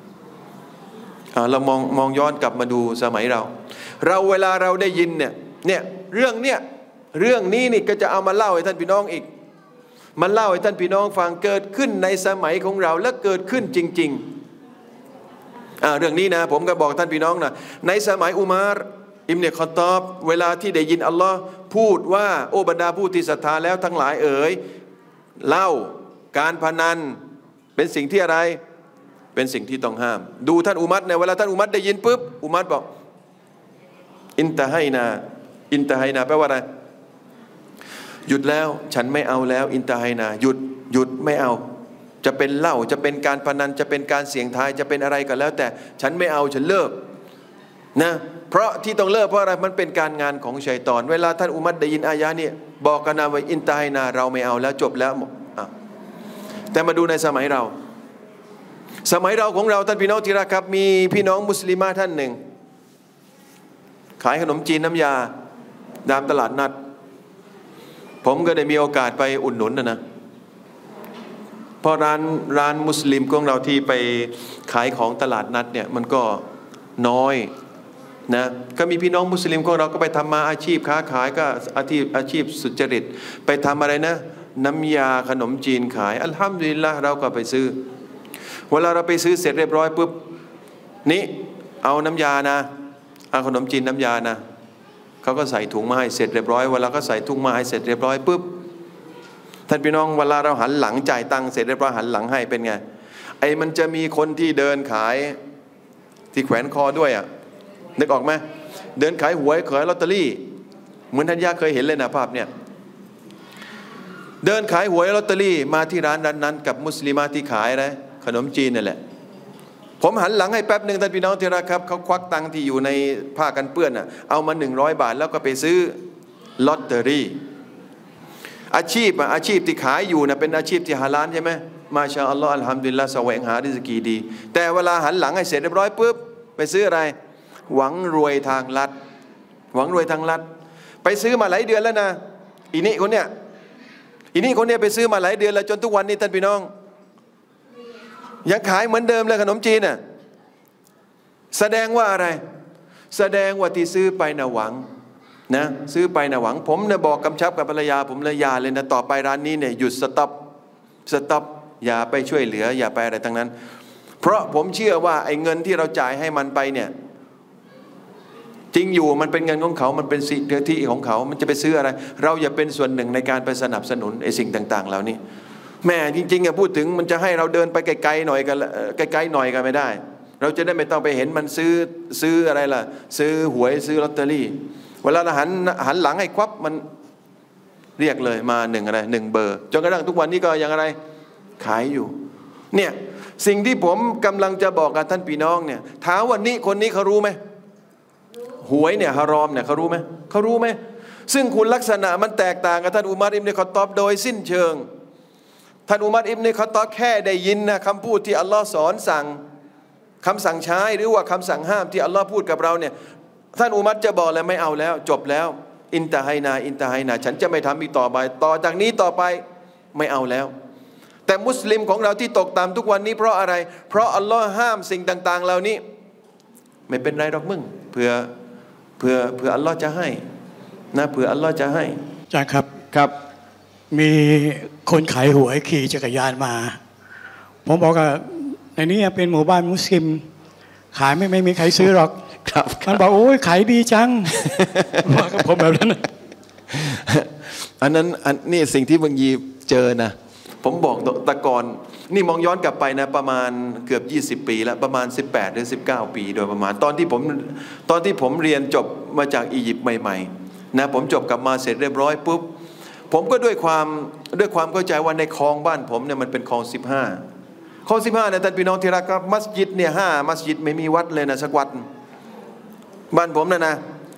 เรามองมองย้อนกลับมาดูสมัยเราเราเวลาเราได้ยินเนี่ยเนี่ยเรื่องเนี่ยเรื่องนี้นี่ก็จะเอามาเล่าให้ท่านพี่น้องอีกมันเล่าให้ท่านพี่น้องฟังเกิดขึ้นในสมัยของเราและเกิดขึ้นจริงๆอ่าเรื่องนี้นะผมก็บอกท่านพี่น้องนะในสมัยอุมัรอิบนุค็อฏฏอบเวลาที่ได้ยินอัลลอฮ์พูดว่าโอ้บรรดาผู้ที่ศรัทธาแล้วทั้งหลายเอ๋ยเหล้าการพนันเป็นสิ่งที่อะไรเป็นสิ่งที่ต้องห้ามดูท่านอุมัรเนี่ยเวลาท่านอุมัรได้ยินปุ๊บอุมัรบอกอินตะไฮนาอินตะไฮนาแปลว่าอะไรหยุดแล้วฉันไม่เอาแล้วอินตะไฮนาหยุดหยุดไม่เอาจะเป็นเหล้าจะเป็นการพนันจะเป็นการเสี่ยงทายจะเป็นอะไรก็แล้วแต่ฉันไม่เอาฉันเลิกนะเพราะที่ต้องเลิกเพราะอะไรมันเป็นการงานของชัยฏอนเวลาท่านอุมัรได้ยินอายะนี้บอกกันนะว่าอินตะไฮนาเราไม่เอาแล้วจบแล้วแต่มาดูในสมัยเราสมัยเราของเราท่านพี่น้องที่รักครับมีพี่น้องมุสลิมท่านหนึ่งขายขนมจีนน้ำยาตามตลาดนัดผมก็ได้มีโอกาสไปอุดหนุนนะนะเพราะร้านร้านมุสลิมของเราที่ไปขายของตลาดนัดเนี่ยมันก็น้อยนะก็มีพี่น้องมุสลิมของเราก็ไปทำมาอาชีพค้าขายก็อาชีพอาชีพสุจริตไปทำอะไรนะน้ำยาขนมจีนขายอัลฮัมดุลิลละห์เราก็ไปซื้อเวลาเราไปซื้อเสร็จเรียบร้อยปุ๊บนี่เอาน้ำยานะเอาขนมจีนน้ำยานะเขาก็ใส่ถุงมาให้เสร็จเรียบร้อยเวลาก็ใส่ถุงมาให้เสร็จเรียบร้อยปุ๊บท่านพี่น้องเวลาเราหันหลังจ่ายตังค์เสร็จเรียบร้อยหันหลังให้เป็นไงไอ้มันจะมีคนที่เดินขายที่แขวนคอด้วยอ่ะนึกออกไหมเดินขายหวยขายลอตเตอรี่เหมือนท่านย่าเคยเห็นเลยนะภาพเนี่ยเดินขายหวยลอตเตอรี่มาที่ร้านนั้นกับมุสลิมาที่ขายอะไรขนมจีนนั่นแหละผมหันหลังให้แป๊บหนึ่งท่านพี่น้องที่รักครับเขาควักตังค์ที่อยู่ในผ้ากันเปื้อนอ่ะเอามาหนึ่งร้อยบาทแล้วก็ไปซื้อลอตเตอรี่อาชีพอ่ะอาชีพที่ขายอยู่นะเป็นอาชีพที่ฮาลาลใช่ไหมมาชาอัลลอฮ์อัลฮัมดุลิลละห์แสวงหาริสกีดีแต่เวลาหันหลังให้เสร็จเรียบร้อยปุ๊บไปซื้ออะไรหวังรวยทางลัดหวังรวยทางลัดไปซื้อมาหลายเดือนแล้วนะอีนี่คนเนี้ยอีนี่คนเนี้ยไปซื้อมาหลายเดือนแล้วจนทุกวันนี้ท่านพี่น้องยังขายเหมือนเดิมเลยขนมจีนน่ะแสดงว่าอะไรแสดงว่าที่ซื้อไปนะหวังนะซื้อไปนะหวังผมเนี่ยบอกกำชับกับภรรยาผมเลยอย่าเลยนะต่อไปร้านนี้เนี่ยหยุดสต็อปสต็อปอย่าไปช่วยเหลืออย่าไปอะไรทั้งนั้นเพราะผมเชื่อว่าไอ้เงินที่เราจ่ายให้มันไปเนี่ยจริงอยู่มันเป็นเงินของเขามันเป็นสิทธิของเขามันจะไปซื้ออะไรเราอย่าเป็นส่วนหนึ่งในการไปสนับสนุนไอ้สิ่งต่างๆเหล่านี้แม่จริงๆอะพูดถึงมันจะให้เราเดินไปไกลๆหน่อยกันไกลๆหน่อยกันไม่ได้เราจะได้ไม่ต้องไปเห็นมันซื้อซื้ออะไรล่ะซื้อหวยซื้อลอตเตอรี่เวลาเราหันหันหลังให้ควับมันเรียกเลยมาหนึ่งอะไรหนึ่งเบอร์จนกระทั่งทุกวันนี้ก็ยังอะไรขายอยู่เนี่ยสิ่งที่ผมกำลังจะบอกกับท่านพี่น้องเนี่ยถามว่านี่คนนี้เขารู้ไหมหวยเนี่ยฮารอมเนี่ยเขารู้ไหมเขารู้ไหมซึ่งคุณลักษณะมันแตกต่างกับท่านอุมัรอิบนุค็อฏฏอบโดยสิ้นเชิงท่านอุมัรอิบนุค็อฏฏอบแค่ได้ยินนะคำพูดที่อัลลอฮ์สอนสั่งคำสั่งใช้หรือว่าคำสั่งห้ามที่อัลลอฮ์พูดกับเราเนี่ยท่านอุมัรจะบอกเลยไม่เอาแล้วจบแล้วอินตะไฮนาอินตะไฮนาฉันจะไม่ทำอีกต่อไปต่อจากนี้ต่อไปไม่เอาแล้วแต่มุสลิมของเราที่ตกต่ำทุกวันนี้เพราะอะไรเพราะอัลลอฮ์ห้ามสิ่งต่างๆเหล่านี้ไม่เป็นไรหรอกมึงเพื่อเพื่อเพื่ออัลลอฮ์จะให้นะเผื่ออัลลอฮ์จะให้อาจารย์ครับครับมีคนขายหวยขี่จักรยานมาผมบอกว่าในนี้เป็นหมู่บ้านมุสลิมขายไม่ไม่มีใครซื้อหรอกครับมันบอกโอ้ยขายดีจังว่ากับผมแบบนั้นอันนั้นอันนี่สิ่งที่บางทีเจอนะผมบอกตะกอนนี่มองย้อนกลับไปนะประมาณเกือบยี่สิบปีแล้วประมาณสิบแปดหรือสิบเก้าปีโดยประมาณตอนที่ผมตอนที่ผมเรียนจบมาจากอียิปต์ใหม่ๆนะผมจบกลับมาเสร็จเรียบร้อยปุ๊บผมก็ด้วยความด้วยความเข้าใจว่าในคลองบ้านผมเนี่ยมันเป็นคลองสิบห้าคลองสิบห้าเนี่ยท่านพี่น้องที่รักครับมัสยิดเนี่ยห้ามัสยิดไม่มีวัดเลยนะสักวัดบ้านผมนะนะ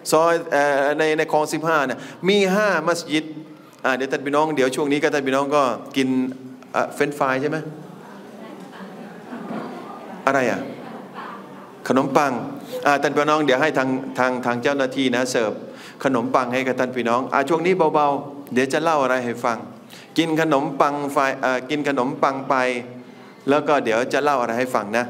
ซอยในในคลองสิบห้าเนี่ยมีห้ามัสยิดอ่าเดี๋ยวท่านพี่น้องเดี๋ยวช่วงนี้ก็ท่านพี่น้องก็กินเฟรนช์ฟรายใช่ไหมอะไรอ่ะขนมปังอ่าท่านพี่น้องเดี๋ยวให้ทางทางทางเจ้าหน้าที่นะเสิร์ฟขนมปังให้กับท่านพี่น้องอ่าช่วงนี้เบาๆเดี๋ยวจะเล่าอะไรให้ฟังกินขนมปังไฟอ่ากินขนมปังไปแล้วก็เดี๋ยวจะเล่าอะไรให้ฟังนะ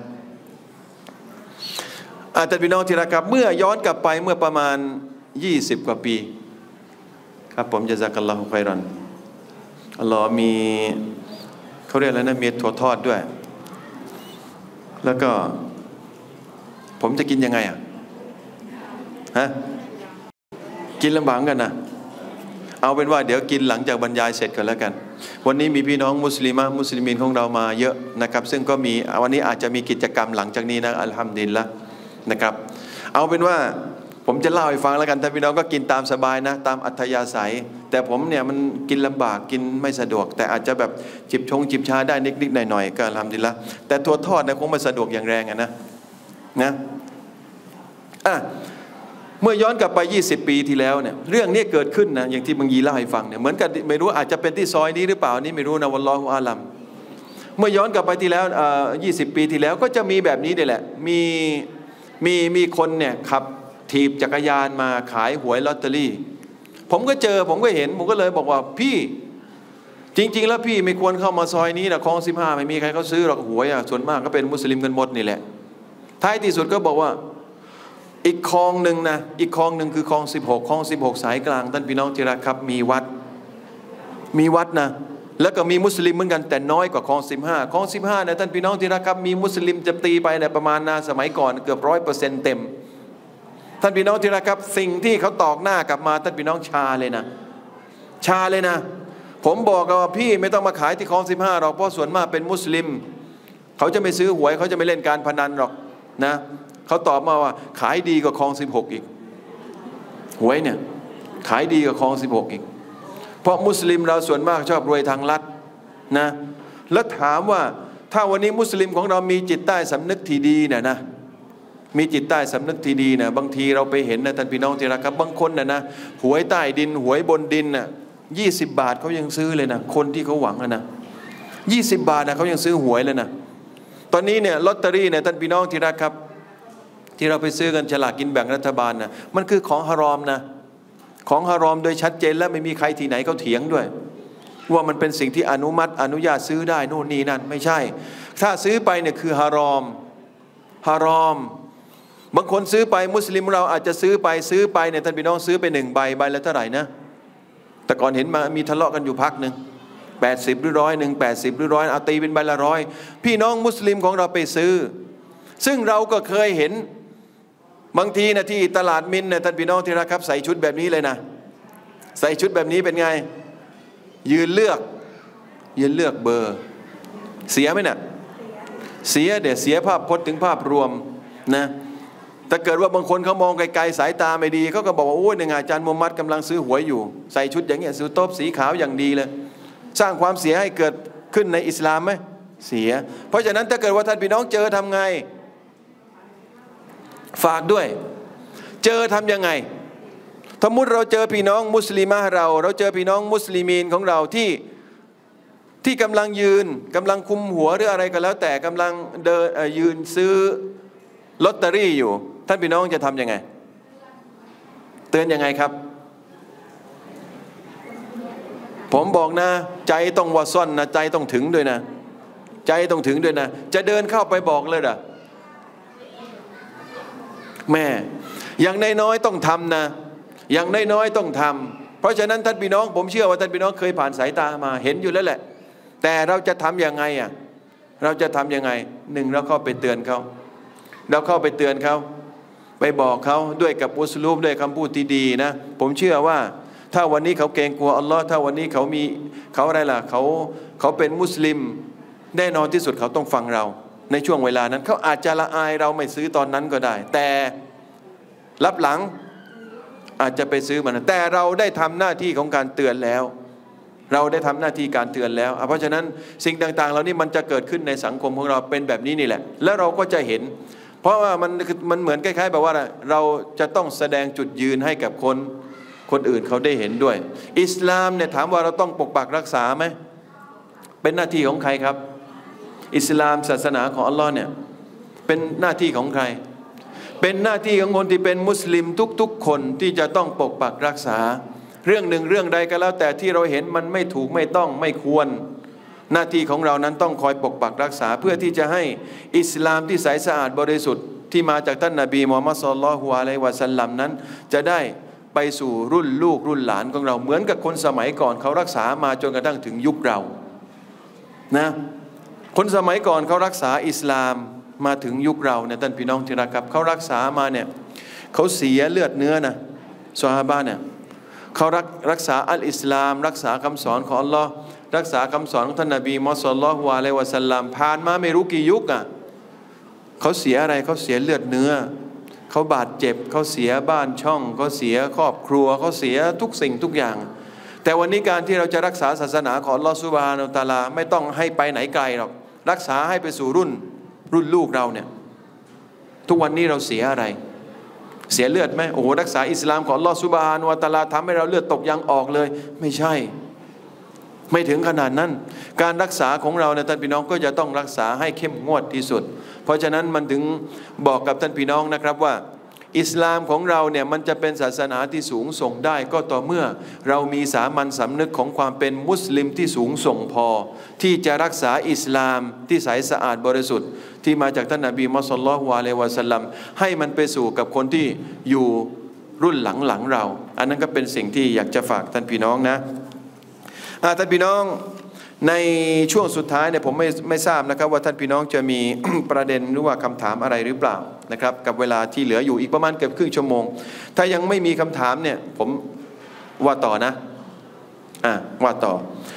อ่าท่านพี่น้องที่รักครับเมื่อย้อนกลับไปเมื่อประมาณยี่สิบกว่าปีครับผมจะซักอัลลอฮุค็อยรอนอัลลอฮ์มีเขาเรียกอะไรนะมีถั่วทอดด้วยแล้วก็ผมจะกินยังไงอ่ะฮะกินลำบากกันนะเอาเป็นว่าเดี๋ยวกินหลังจากบรรยายเสร็จกันแล้วกันวันนี้มีพี่น้องมุสลิมะมุสลิมีนของเรามาเยอะนะครับซึ่งก็มีวันนี้อาจจะมีกิจกรรมหลังจากนี้นะอัลฮัมดุลิลละห์นะครับเอาเป็นว่าผมจะเล่าให้ฟังแล้วกันท่านพี่น้องก็กินตามสบายนะตามอัธยาศัยแต่ผมเนี่ยมันกินลำบากกินไม่สะดวกแต่อาจจะแบบจิบชงจิบชาได้นิดๆหน่อยๆก็อัลฮัมดุลิลละห์แต่ถั่วทอดเนี่ยคงไม่สะดวกอย่างแรงอะนะนะอ่ะเมื่อย้อนกลับไปยี่สิบปีที่แล้วเนี่ยเรื่องนี้เกิดขึ้นนะอย่างที่บางยีเล่าให้ฟังเนี่ยเหมือนกับไม่รู้อาจจะเป็นที่ซอยนี้หรือเปล่านี่ไม่รู้นะวัลลอฮุอาลัมเมื่อย้อนกลับไปที่แล้วอ่ายี่สิบปีที่แล้วก็จะมีแบบนี้นี่แหละมีมีมีคนเนี่ยขับถีบจักรยานมาขายหวยลอตเตอรี่ผมก็เจอผมก็เห็นผมก็เลยบอกว่าพี่จริงๆแล้วพี่ไม่ควรเข้ามาซอยนี้นะคลองสิบห้าไม่มีใครเขาซื้อหรอกหวยอ่ะส่วนมากก็เป็นมุสลิมกันหมดนี่แหละท้ายที่สุดก็บอกว่าอีกคลองหนึ่งนะอีกคลองหนึ่งคือคลองสิบหกคลองสิบหกสายกลางท่านพี่น้องที่รักครับมีวัดมีวัดนะแล้วก็มีมุสลิมเหมือนกันแต่น้อยกว่าคลองสิบห้าคลองสิบห้าเนี่ยท่านพี่น้องที่รักครับมีมุสลิมจะตีไปเนี่ยประมาณนาสมัยก่อนเกือบร้อยเปอร์เซ็นต์เต็มท่านพี่น้องที่รักครับสิ่งที่เขาตอกหน้ากลับมาท่านพี่น้องชาเลยนะชาเลยนะผมบอกว่าพี่ไม่ต้องมาขายที่คลองสิบห้าหรอกเพราะส่วนมากเป็นมุสลิมเขาจะไม่ซื้อหวยเขาจะไม่เล่นการพนันหรอกนะเขาตอบมาว่าขายดีกว่าคลองสิบหกอีกหวยเนี่ยขายดีกว่าคลองสิบหกอีกเพราะมุสลิมเราส่วนมากชอบรวยทางลัดนะแล้วถามว่าถ้าวันนี้มุสลิมของเรามีจิตใต้สำนึกที่ดีเนี่ยนะมีจิตใต้สำนึกที่ดีนะบางทีเราไปเห็นนะท่านพี่น้องที่รักครับบางคนนะนะหวยใต้ดินหวยบนดินน่ะยี่สิบบาทเขายังซื้อเลยนะคนที่เขาหวังนะยี่สิบบาทนะเขายังซื้อหวยเลยนะตอนนี้เนี่ยลอตเตอรี่เนี่ยท่านพี่น้องที่รักครับที่เราไปซื้อกันฉลากกินแบ่งรัฐบาลนะมันคือของฮารอมนะของฮารอมโดยชัดเจนและไม่มีใครที่ไหนเขาเถียงด้วยว่ามันเป็นสิ่งที่อนุมัติอนุญาตซื้อได้นู่นนี่นั่นไม่ใช่ถ้าซื้อไปเนี่ยคือฮารอมฮารอมบางคนซื้อไปมุสลิมเราอาจจะซื้อไปซื้อไปเนี่ยท่านพี่น้องซื้อไปหนึ่งใบใบละเท่าไหร่นะแต่ก่อนเห็นมามีทะเลาะกันอยู่พักหนึ่งแปดสิบหรือร้อยหนึ่งแปดสิบหรือร้อยเอาตีเป็นใบละร้อยพี่น้องมุสลิมของเราไปซื้อซึ่งเราก็เคยเห็นบางทีนะที่ตลาดมินเนี่ยท่านพี่น้องที่รักครับใส่ชุดแบบนี้เลยนะใส่ชุดแบบนี้เป็นไงยืนเลือกยืนเลือกเบอร์เสียไหมเนี่ยเสียเดี๋ยวเสียภาพพจน์ถึงภาพรวมนะแต่เกิดว่าบางคนเขามองไกลๆสายตาไม่ดีเขาก็บอกว่าโอ้ยหนึ่งอาจารย์มุฮัมมัดกำลังซื้อหวยอยู่ใส่ชุดอย่างเงี้ยซื้อโต๊ะสีขาวอย่างดีเลยสร้างความเสียให้เกิดขึ้นในอิสลามไหมเสียเพราะฉะนั้นถ้าเกิดว่าท่านพี่น้องเจอทำไงฝากด้วยเจอทำยังไงสมมุติเราเจอพี่น้องมุสลิมะเราเราเจอพี่น้องมุสลิมีนของเราที่ที่กำลังยืนกำลังคุมหัวหรืออะไรก็แล้วแต่กำลังเดินยืนซื้อลอตเตอรี่อยู่ท่านพี่น้องจะทำยังไงเตือนยังไงครับผมบอกนะใจต้องวาซ่อนนะใจต้องถึงด้วยนะใจต้องถึงด้วยนะจะเดินเข้าไปบอกเลยเหรอแม่อย่างน้อยๆต้องทำนะอย่างน้อยๆต้องทำเพราะฉะนั้นท่านพี่น้องผมเชื่อว่าท่านพี่น้องเคยผ่านสายตามาเห็นอยู่แล้วแหละแต่เราจะทำยังไงอ่ะเราจะทำยังไงหนึ่งเราเข้าไปเตือนเขาเราเข้าไปเตือนเขาไปบอกเขาด้วยกับอุสลูบด้วยคำพูดที่ดีนะผมเชื่อว่าถ้าวันนี้เขาเกรงกลัวอัลลอฮ์ถ้าวันนี้เขามีเขาอะไรล่ะเขาเขาเป็นมุสลิมแน่นอนที่สุดเขาต้องฟังเราในช่วงเวลานั้นเขาอาจจะละอายเราไม่ซื้อตอนนั้นก็ได้แต่รับหลังอาจจะไปซื้อมันแต่เราได้ทำหน้าที่ของการเตือนแล้วเราได้ทำหน้าที่การเตือนแล้วเพราะฉะนั้นสิ่งต่างๆเหล่านี้มันจะเกิดขึ้นในสังคมของเราเป็นแบบนี้นี่แหละแล้วเราก็จะเห็นเพราะว่ามันมันเหมือนคล้ายๆแบบว่าเราจะต้องแสดงจุดยืนให้กับคนคนอื่นเขาได้เห็นด้วยอิสลามเนี่ยถามว่าเราต้องปกปักรักษาไหมเป็นหน้าที่ของใครครับอิสลามศาสนาของอัลลอฮ์เนี่ยเป็นหน้าที่ของใครเป็นหน้าที่ของคนที่เป็นมุสลิมทุกๆคนที่จะต้องปกปักรักษาเรื่องหนึ่งเรื่องใดก็แล้วแต่ที่เราเห็นมันไม่ถูกไม่ต้องไม่ควรหน้าที่ของเรานั้นต้องคอยปกปักรักษาเพื่อที่จะให้อิสลามที่ใสสะอาดบริสุทธิ์ที่มาจากท่านนบีมุฮัมมัดศ็อลลัลลอฮุอะลัยฮิวะซัลลัมนั้นจะได้ไปสู่รุ่นลูกรุ่นหลานของเราเหมือนกับคนสมัยก่อนเขารักษามาจนกระทั่งถึงยุคเรานะคนสมัยก่อนเขารักษาอิสลามมาถึงยุคเราเนี่ยท่านพี่น้องที่รักครับเขารักษามาเนี่ยเขาเสียเลือดเนื้อนะซอฮาบะห์เนี่ยเขารักรักษาอัลอิสลามรักษาคำสอนของอัลลอฮ์รักษาคำสอนของท่านนบีมุฮัมมัดศ็อลลัลลอฮุอะลัยฮิวะซัลลัมผ่านมาไม่รู้กี่ยุคอ่ะเขาเสียอะไรเขาเสียเลือดเนื้อเขาบาดเจ็บเขาเสียบ้านช่องเขาเสียครอบครัวเขาเสียทุกสิ่งทุกอย่างแต่วันนี้การที่เราจะรักษาศาสนาของอัลลอฮฺซุบฮานะฮูวะตะอาลาไม่ต้องให้ไปไหนไกลหรอกรักษาให้ไปสู่รุ่นรุ่นลูกเราเนี่ยทุกวันนี้เราเสียอะไรเสียเลือดไหมโอ้โหรักษาอิสลามของอัลลอฮฺซุบฮานะฮูวะตะอาลาทำให้เราเลือดตกยางออกเลยไม่ใช่ไม่ถึงขนาดนั้นการรักษาของเราเนี่ยท่านพี่น้องก็จะต้องรักษาให้เข้มงวดที่สุดเพราะฉะนั้นมันถึงบอกกับท่านพี่น้องนะครับว่าอิสลามของเราเนี่ยมันจะเป็นศาสนาที่สูงส่งได้ก็ต่อเมื่อเรามีสามัญสำนึกของความเป็นมุสลิมที่สูงส่งพอที่จะรักษาอิสลามที่ใสสะอาดบริสุทธิ์ที่มาจากท่านนบีมุฮัมมัดศ็อลลัลลอฮุอะลัยฮิวะซัลลัมให้มันไปสู่กับคนที่อยู่รุ่นหลังๆเราอันนั้นก็เป็นสิ่งที่อยากจะฝากท่านพี่น้องนะท่านพี่น้องในช่วงสุดท้ายเนี่ยผมไม่ไม่ทราบนะครับว่าท่านพี่น้องจะมี ประเด็นหรือว่าคำถามอะไรหรือเปล่านะครับกับเวลาที่เหลืออยู่อีกประมาณเกือบครึ่งชั่วโมงถ้ายังไม่มีคำถามเนี่ยผมว่าต่อนะอ่าว่าต่อ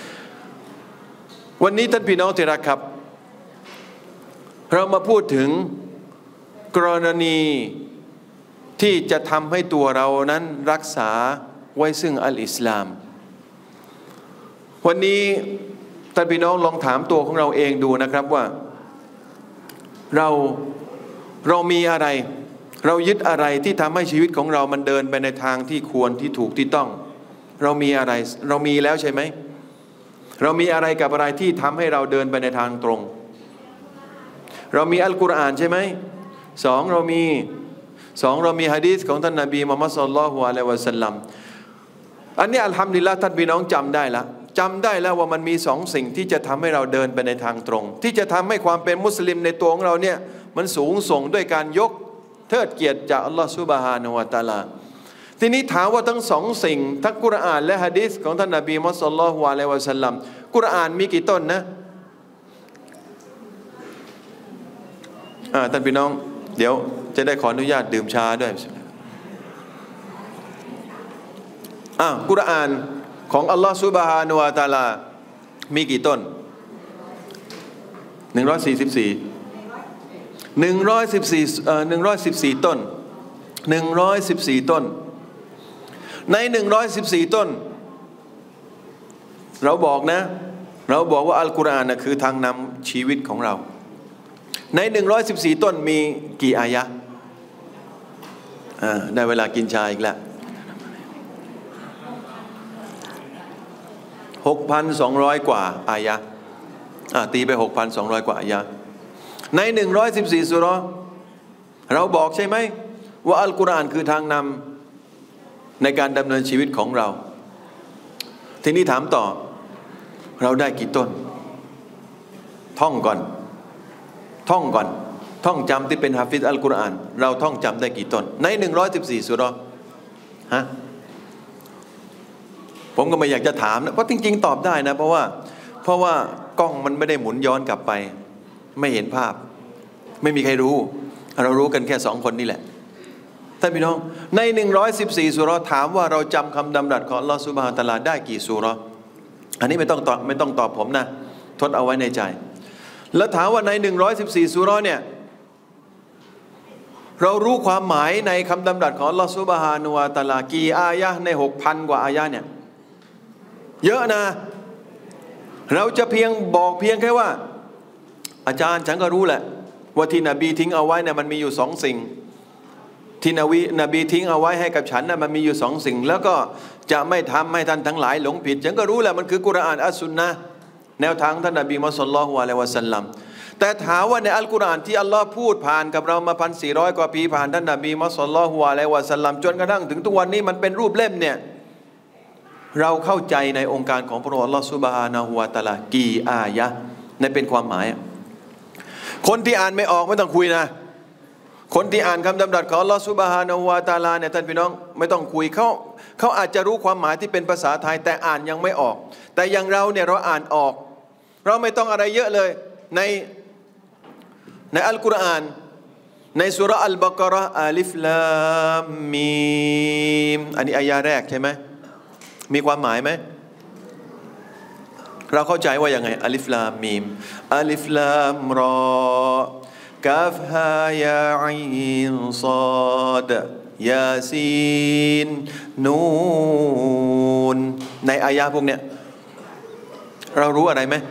วันนี้ท่านพี่น้องที่รักครับเรามาพูดถึงกรณีที่จะทำให้ตัวเรานั้นรักษาไว้ซึ่งอัลอิสลามวันนี้ท่านพี่น้องลองถามตัวของเราเองดูนะครับว่าเราเรามีอะไรเรายึดอะไรที่ทำให้ชีวิตของเรามันเดินไปในทางที่ควรที่ถูกที่ต้องเรามีอะไรเรามีแล้วใช่ไหมเรามีอะไรกับอะไรที่ทำให้เราเดินไปในทางตรงเรามีอัลกุรอานใช่ไหมสองเรามีสองเรามีหะดีษของท่านนบีมุฮัมมัดศ็อลลัลลอฮุอะลัยฮิวะซัลลัมอันนี้อัลฮัมดุลิลละห์ท่านพี่น้องจำได้ละจำได้แล้วว่ามันมีสองสิ่งที่จะทำให้เราเดินไปในทางตรงที่จะทำให้ความเป็นมุสลิมในตัวของเราเนี่ยมันสูงส่งด้วยการยกเทิดเกียรติจากอัลลอฮฺซุบฮานะฮูวะตะอาลาทีนี้ถามว่าทั้งสองสิ่งทั้งกุรอานและหะดีษของท่านนบีมุฮัมมัดศ็อลลัลลอฮุอะลัยฮิวะซัลลัมกุรอานมีกี่ต้นนะอ่าท่านพี่น้องเดี๋ยวจะได้ขออนุญาตดื่มชาด้วยอ่ากุรอานของอัลลอฮฺซุบฮานะฮูวะตะอาลามีกี่ต้นหนึ่งร้อยสี่สิบสี่หนึ่งร้อยสิบสี่เอ่อหนึ่งร้อยสิบสี่ต้นหนึ่งร้อยสิบสี่ต้นในหนึ่งร้อยสิบสี่ต้นเราบอกนะเราบอกว่าอัลกุรอานนะคือทางนำชีวิตของเราในหนึ่งร้อยสิบสี่ต้นมีกี่อายะห์อ่าได้เวลากินชาอีกแล้วหกพันสองร้อยกว่าอายะห์อ่าตีไปหกพันสองร้อยกว่าอายะห์ในหนึ่งร้อยสิบสี่ซูเราะห์เราบอกใช่ไหมว่าอัลกุรอานคือทางนำในการดำเนินชีวิตของเราทีนี้ถามต่อเราได้กี่ต้นท่องก่อนท่องก่อนท่องจำที่เป็นฮาฟิซอัลกุรอานเราท่องจำได้กี่ต้นในหนึ่งร้อยสิบสี่ซูเราะห์ฮะผมก็ไม่อยากจะถามนะเพราะจริงๆตอบได้นะเพราะว่าเพราะว่ากล้องมันไม่ได้หมุนย้อนกลับไปไม่เห็นภาพไม่มีใครรู้เรารู้กันแค่สองคนนี่แหละท่านพี่น้องในหนึ่งร้อยสิบสี่ซูเราะห์ถามว่าเราจำคำดำรัสของอัลลอฮฺซุบฮานะฮูวะตะอาลาได้กี่ซูเราะห์อันนี้ไม่ต้องตอบไม่ต้องตอบผมนะทดเอาไว้ในใจแล้วถามว่าในหนึ่งร้อยสิบสี่ซูเราะห์เนี่ยเรารู้ความหมายในคำดำรัสของอัลลอฮฺซุบฮานะฮูวะตะอาลากี่อายะห์ใน หกพัน กว่าอายะห์เนี่ยเยอะนะเราจะเพียงบอกเพียงแค่ว่าอาจารย์ฉันก็รู้แหละว่าที่นบีทิ้งเอาไว้เนี่ยมันมีอยู่สองสิ่งที่นบีนบีทิ้งเอาไว้ให้กับฉันน่ะมันมีอยู่สองสิ่งแล้วก็จะไม่ทำให้ท่านทั้งหลายหลงผิดฉันก็รู้แหละมันคือกุรอานอัสซุนนะห์แนวทางท่านนบีมุฮัมมัดศ็อลลัลลอฮุอะลัยฮิวะซัลลัมแต่ถามว่าในอัลกุรอานที่อัลลอฮ์พูดผ่านกับเรามาพันสี่ร้อยกว่าปีผ่านท่านนบีมุฮัมมัดศ็อลลัลลอฮุอะลัยฮิวะซัลลัมจนกระทั่งถึงทุกวันนี้มันเป็นรูปเล่มเนี่ยเราเข้าใจในองค์การของพระองค์อัลลอฮ์ซุบฮานะฮูวะตะอาลากี่อายะห์นั่นเป็นความหมายคนที่อ่านไม่ออกไม่ต้องคุยนะคนที่อ่านคำดำรัสของอัลลอฮฺซุบฮานะฮูวะตะอาลาเนี่ยท่านพี่น้องไม่ต้องคุยเขาเขาอาจจะรู้ความหมายที่เป็นภาษาไทยแต่อ่านยังไม่ออกแต่อย่างเราเนี่ยเราอ่านออกเราไม่ต้องอะไรเยอะเลยในในอัลกุรอานในสุราะห์อัลบะเกาะเราะห์อาลิฟลามมีมอันนี้อายะแรกใช่ไหมมีความหมายไหมเราเข้าใจว่ายังไงอาลิฟลามีมอาลิฟลามรอกาฟฮายาอีนซอดยาซีนนูนในอายะพวกเนี้ยเรารู้อะไรไหม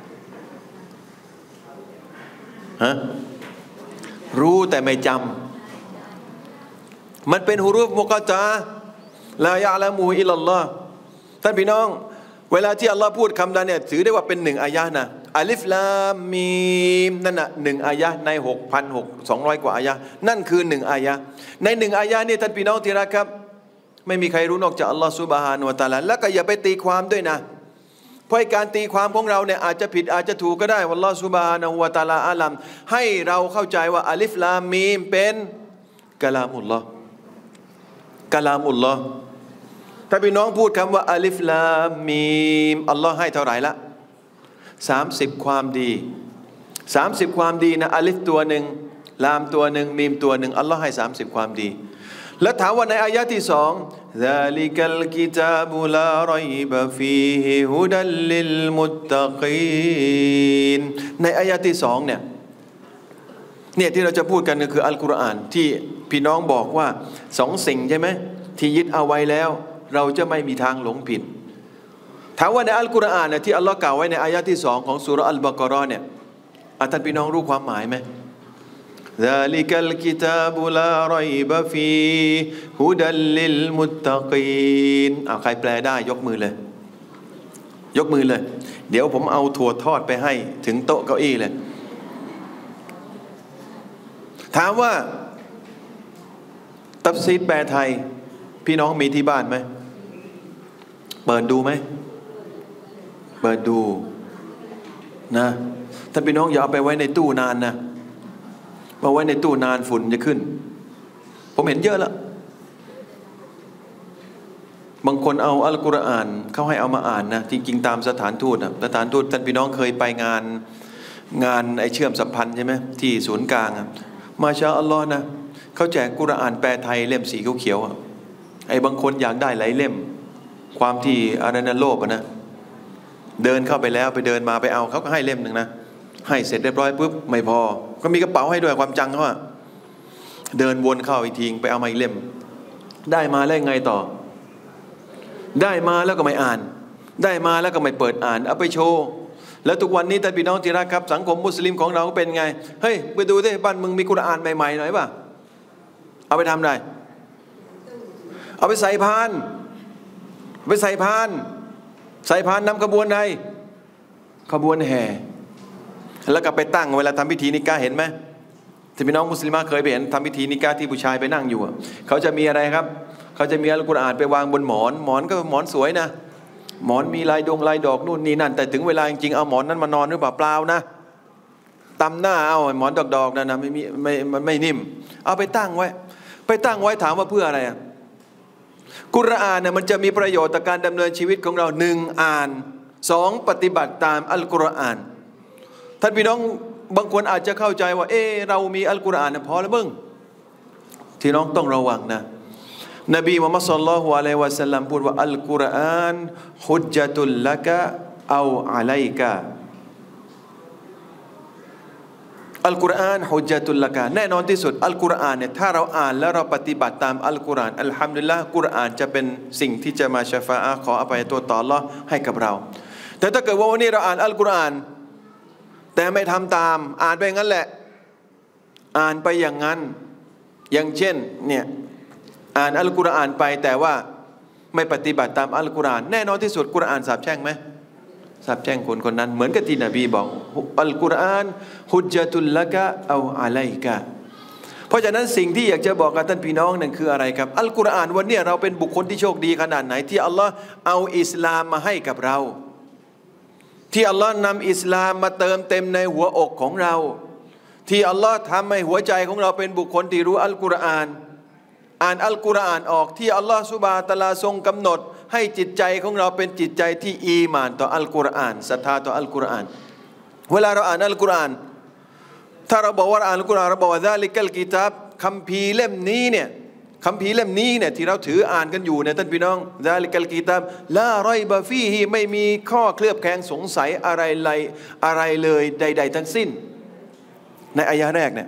ฮะรู้แต่ไม่จำมันเป็นฮุรูฟมุกะตะลายะละมูอิลลัลลอฮ์ท่านพี่น้องเวลาที่อัลลอฮ์พูดคำนั้นเนี่ยถือได้ว่าเป็นหนึ่งอายะห์นะอาลิฟลามีมนั่นน่ะหนึ่งอายะห์ในหกพันหกสองร้อยกว่าอายะห์นั่นคือหนึ่งอายะห์ในหนึ่งอายะห์นี่ท่านพี่น้องที่รักครับไม่มีใครรู้นอกจากอัลลอฮ์ซุบฮานะฮูวะตะอาลาแล้วก็อย่าไปตีความด้วยนะเพราะการตีความของเราเนี่ยอาจจะผิดอาจจะถูกก็ได้วัลลอฮ์ซุบฮานะฮูวะตะอาลาอาลัมให้เราเข้าใจว่าอาลิฟลามีมเป็นกะลามุลลอฮ์กะลามุลลอฮ์ถ้าพี่น้องพูดคำว่าอาลิฟลามีมอัลลอฮ์ให้เท่าไหร่ละสามสิบความดีสามสิบความดีนะอาลิฟตัวหนึ่งลามตัวหนึ่งมีมตัวหนึ่งอัลลอฮ์ให้สามสิบความดีแล้วถามว่าในอายะที่สองซาลิกัลกิตาบุลารอยบะฟีฮิฮุดัลลิลมุตตะกีนในอายะที่สองเนี่ยเนี่ยที่เราจะพูดกันก็คืออัลกุรอานที่พี่น้องบอกว่าสองสิ่งใช่ไหมที่ยึดเอาไว้แล้วเราจะไม่มีทางหลงผิดถามว่าในอัลกุรอานเนี่ยที่อัลลอฮ์กล่าวไว้ในอายะที่สองของซูเราะห์อัลบะเกาะเราะห์เนี่ยท่านพี่น้องรู้ความหมายไหมซาลิกัลกิตาบุลารอยบะฟีฮุดัลลิลมุตตะกีนอ่ะใครแปลได้ยกมือเลยยกมือเลยเดี๋ยวผมเอาถั่วทอดไปให้ถึงโต๊ะเก้าอี้เลยถามว่าตัฟซีรแปลไทยพี่น้องมีที่บ้านไหมเปิดดูไหมเปิดดูนะท่านพี่น้องอย่าเอาไปไว้ในตู้นานนะมาไว้ในตู้นานฝุ่นจะขึ้นผมเห็นเยอะแล้วบางคนเอาอัลกุรอานเขาให้เอามาอ่านนะจริงๆตามสถานทูตนะสถานทูตท่านพี่น้องเคยไปงานงานไอเชื่อมสัมพันธ์ใช่ไหมที่ศูนย์กลางมาชาอัลลอฮ์นะเขาแจกกุรอานแปลไทยเล่มสีเขียวๆไอ้บางคนอยากได้หลายเล่มความที่อะไรนะโลภอะนะเดินเข้าไปแล้วไปเดินมาไปเอาเขาก็ให้เล่มหนึ่งนะให้เสร็จเรียบร้อยปุ๊บไม่พอก็มีกระเป๋าให้ด้วยความจังเขาอะเดินวนเข้าอีกทีไปเอามาอีกเล่มได้มาแล้วไงต่อได้มาแล้วก็ไม่อ่านได้มาแล้วก็ไม่เปิดอ่านเอาไปโชว์แล้วทุกวันนี้ท่านพี่น้องที่รักครับสังคมมุสลิมของเราเป็นไงเฮ้ยไปดูดิบ้านมึงมีกุรอานใหม่ๆหน่อยป่ะเอาไปทำได้เอาไปใส่พานไปใส่พานใส่พานนำขบวนใดขบวนแห่แล้วก็ไปตั้งเวลาทำพิธีนิกาเห็นไหมที่พี่น้องมุสลิมเคยไปเห็นทำพิธีนิกาที่ผู้ชายไปนั่งอยู่เขาจะมีอะไรครับเขาจะมีอัลกุรอานไปวางบนหมอนหมอนก็หมอนสวยนะหมอนมีลายดงลายดอกนู่นนี่นั่นแต่ถึงเวลาจริงๆเอาหมอนนั้นมานอนหรือเปล่าเปล่านะตำหน้าเอาหมอนดอกๆนั่นนะไม่มีไม่มันไม่นิ่มเอาไปตั้งไว้ไปตั้งไว้ถามว่าเพื่ออะไรกุรอานเนี่ยมันจะมีประโยชน์ต่อการดำเนินชีวิตของเราหนึ่งอ่านสองปฏิบัติตามอัลกุรอานท่านพี่น้องบางคนอาจจะเข้าใจว่าเออเรามีอัลกุรอานพอแล้วมึงที่น้องต้องระวังนะนบีมุฮัมมัดศ็อลลัลลอฮุอะลัยฮิวะซัลลัมพูดว่าอัลกุรอานฮุจญะตุลละกะเอาอะลัยกะอัลกุรอานฮุจญะตุลละกะแน่นอนที่สุดอัลกุรอานเนี่ยถ้าเราอ่านแล้วเราปฏิบัติตามอัลกุรอานอัลฮัมดุลิลละห์กุรอานจะเป็นสิ่งที่จะมาชะฟาอะห์ขออภัยโทษต่ออัลเลาะห์ให้กับเราแต่ถ้าเกิดว่าวันนี้เราอ่านอัลกุรอานแต่ไม่ทำตามอ่านไปงั้นแหละอ่านไปอย่างนั้นอย่างเช่นเนี่ยอ่านอัลกุรอานไปแต่ว่าไม่ปฏิบัติตามอัลกุรอานแน่นอนที่สุดกุรอานสาปแช่งไหมสาปแช่งคนคนนั้นเหมือนกับที่นบีบอกอัลกุรอานฮุจญะตุลละกะเอาอะลัยกะเพราะฉะนั้นสิ่งที่อยากจะบอกกับท่านพี่น้องนั่นคืออะไรครับอัลกุรอานวันนี้เราเป็นบุคคลที่โชคดีขนาดไหนที่อัลลอฮ์เอาอิสลามมาให้กับเราที่อัลลอฮ์นำอิสลามมาเติมเต็มในหัวอกของเราที่อัลลอฮ์ทำให้หัวใจของเราเป็นบุคคลที่รู้อัลกุรอานอ่านอัลกุรอานออกที่อัลลอฮ์ซุบฮานะฮูวะตะอาลาทรงกำหนดให้จิตใจของเราเป็นจิตใจที่อีหม่านต่ออัลกุรอานศรัทธาต่ออัลกุรอานเวลาเราอ่านอัลกุรอานถ้าเราบอกว่าอ่านอัลกุรอานเราบอกว่าซาลิกัลกิตาบคัมภีร์เล่มนี้เนี่ยคัมภีร์เล่มนี้เนี่ยที่เราถืออ่านกันอยู่เนี่ยท่านพี่น้องซาลิกัลกิตาบลารอยบะฟีฮีไม่มีข้อเคลือบแคลงสงสัยอะไรเลยอะไรเลยใดๆทั้งสิ้นในอายะห์แรกเนี่ย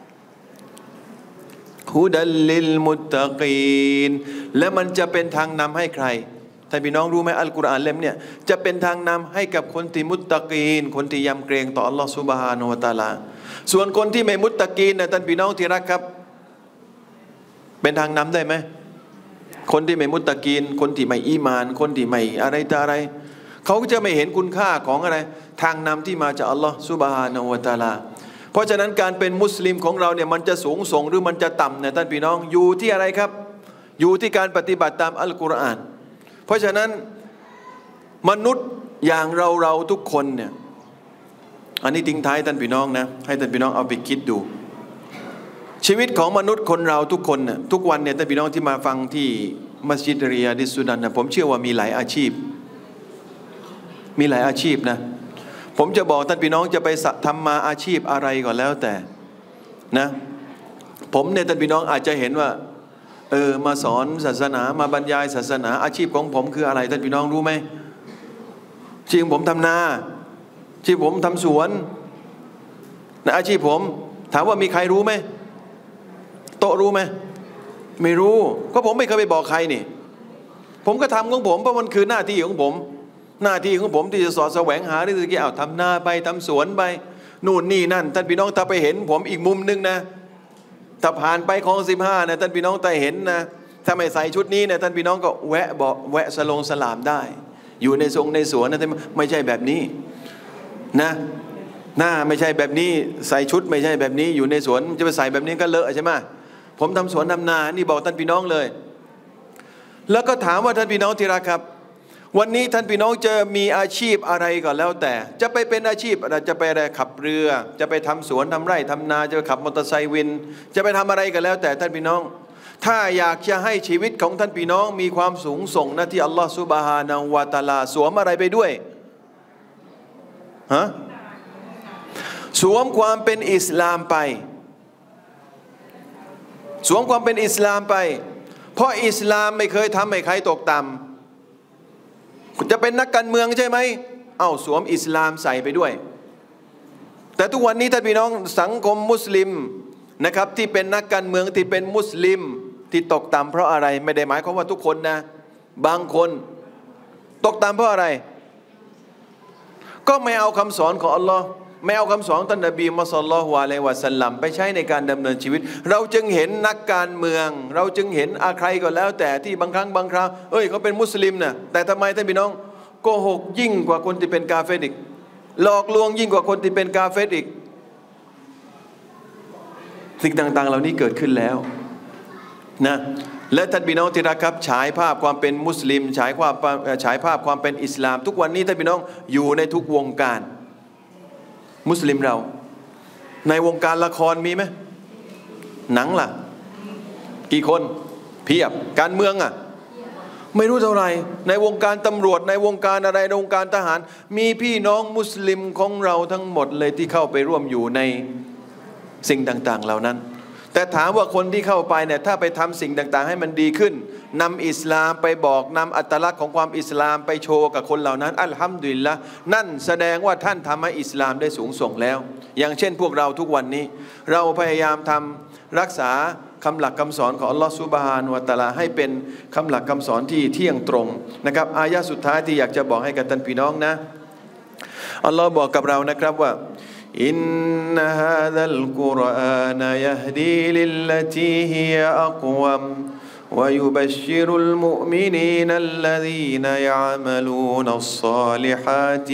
ฮุดัลลิลมุตตะกีนและมันจะเป็นทางนำให้ใครท่านพี่น้องรู้ไหมอัลกุรอานเล่มเนี่ยจะเป็นทางนำให้กับคนที่มุตตะกีนคนที่ยำเกรงต่ออัลลอฮฺซุบฮานะฮูวะตะอาลาส่วนคนที่ไม่มุตตะกีนนะท่านพี่น้องที่รักครับเป็นทางนำได้ไหมคนที่ไม่มุตตะกีนคนที่ไม่อีมานคนที่ไม่อะไรต่ออะไรเขาจะไม่เห็นคุณค่าของอะไรทางนำที่มาจากอัลลอฮฺซุบฮานะฮูวะตะอาลาเพราะฉะนั้นการเป็นมุสลิมของเราเนี่ยมันจะสูงส่งหรือมันจะต่ำเนี่ยท่านพี่น้องอยู่ที่อะไรครับอยู่ที่การปฏิบัติตามอัลกุรอานเพราะฉะนั้นมนุษย์อย่างเราเราทุกคนเนี่ยอันนี้ทิ้งท้ายท่านพี่น้องนะให้ท่านพี่น้องเอาไปคิดดูชีวิตของมนุษย์คนเราทุกคนเนี่ยทุกวันเนี่ยท่านพี่น้องที่มาฟังที่มัสยิดริยาดิสุดันนะผมเชื่อว่ามีหลายอาชีพมีหลายอาชีพนะผมจะบอกท่านพี่น้องจะไปทำมาอาชีพอะไรก็แล้วแต่นะผมเนี่ยท่านพี่น้องอาจจะเห็นว่าเออมาสอนศาสนามาบรรยายศาสนาอาชีพของผมคืออะไรท่านพี่น้องรู้ไหมอาชีพผมทำนาอาชีพผมทำสวนนะอาชีพผมถามว่ามีใครรู้ไหมโตรู้ไหมไม่รู้ก็ผมไม่เคยไปบอกใครนี่ผมก็ทำของผมเพราะมันคือหน้าที่ของผมหน้าที่ของผมที่จะสอดแสวงหาริสกีเอาทำนาไปทำสวนไปนู่นนี่นั่นท่านพี่น้องถ้าไปเห็นผมอีกมุมนึงนะถ้าผ่านไปคลองสิบห้านะท่านพี่น้องแต่เห็นนะถ้าไม่ใส่ชุดนี้เนี่ยท่านพี่น้องก็แวะบอกแวะสลงสลามได้อยู่ในทรงในสวนนะไม่ใช่แบบนี้นะหน้าไม่ใช่แบบนี้ใส่ชุดไม่ใช่แบบนี้อยู่ในสวนจะไปใส่แบบนี้ก็เลอะใช่ไหมผมทำสวนทำนานี่บอกท่านพี่น้องเลยแล้วก็ถามว่าท่านพี่น้องที่รักครับวันนี้ท่านพี่น้องจะมีอาชีพอะไรก็แล้วแต่จะไปเป็นอาชีพอะไรจะไปอะไรขับเรือจะไปทำสวนทำไร่ทำนาจะไปขับมอเตอร์ไซค์วินจะไปทำอะไรก็แล้วแต่ท่านพี่น้องถ้าอยากจะให้ชีวิตของท่านพี่น้องมีความสูงส่งนะที่อัลลอฮฺซุบฮานะฮูวะตะอาลาสวมอะไรไปด้วยฮะสวมความเป็นอิสลามไปสวมความเป็นอิสลามไปเพราะอิสลามไม่เคยทำให้ใครตกต่ำจะเป็นนักการเมืองใช่ไหมเอ้าสวมอิสลามใส่ไปด้วยแต่ทุกวันนี้ท่านพี่น้องสังคมมุสลิมนะครับที่เป็นนักการเมืองที่เป็นมุสลิมที่ตกต่ำเพราะอะไรไม่ได้หมายความว่าทุกคนนะบางคนตกต่ำเพราะอะไรก็ไม่เอาคำสอนของอัลลอฮ์ไม่เอาคำสอนท่านนบีมุฮัมมัดศ็อลลัลลอฮุอะลัยฮิวะซัลลัมไปใช้ในการดำเนินชีวิตเราจึงเห็นนักการเมืองเราจึงเห็นอาใครก็แล้วแต่ที่บางครั้งบางคราวเอ้ยเขาเป็นมุสลิมนะแต่ทำไมท่านพี่น้องโกหกยิ่งกว่าคนที่เป็นกาเฟรอีกหลอกลวงยิ่งกว่าคนที่เป็นกาเฟรอีกสิ่งต่างๆเหล่านี้เกิดขึ้นแล้วนะและท่านพี่น้องที่รักครับฉายภาพความเป็นมุสลิมฉายความฉายภาพความเป็นอิสลามทุกวันนี้ท่านพี่น้องอยู่ในทุกวงการมุสลิมเราในวงการละครมีไหมหนังล่ะกี่คนเพียบการเมืองอ่ะไม่รู้เท่าไหร่ในวงการตำรวจในวงการอะไรในวงการทหารมีพี่น้องมุสลิมของเราทั้งหมดเลยที่เข้าไปร่วมอยู่ในสิ่งต่างๆเหล่านั้นแต่ถามว่าคนที่เข้าไปเนี่ยถ้าไปทำสิ่งต่างๆให้มันดีขึ้นนำอิสลามไปบอกนำอัตลักษณ์ของความอิสลามไปโชว์กับคนเหล่านั้นอัลฮัมดุลิลละห์นั่นแสดงว่าท่านทำให้อิสลามได้สูงส่งแล้วอย่างเช่นพวกเราทุกวันนี้เราพยายามทำรักษาคำหลักคำสอนของอัลลอฮฺซุบฮานะฮูวะตะอาลาให้เป็นคำหลักคำสอนที่เที่ยงตรงนะครับอายะสุดท้ายที่อยากจะบอกให้กับท่านพี่น้องนะอัลลอฮฺบอกกับเรานะครับว่าอินนะฮาซัลกุรอานะยะฮดีลิลลตีฮิยะอักวัมويبشر المؤمنين الذين يعملون الصالحات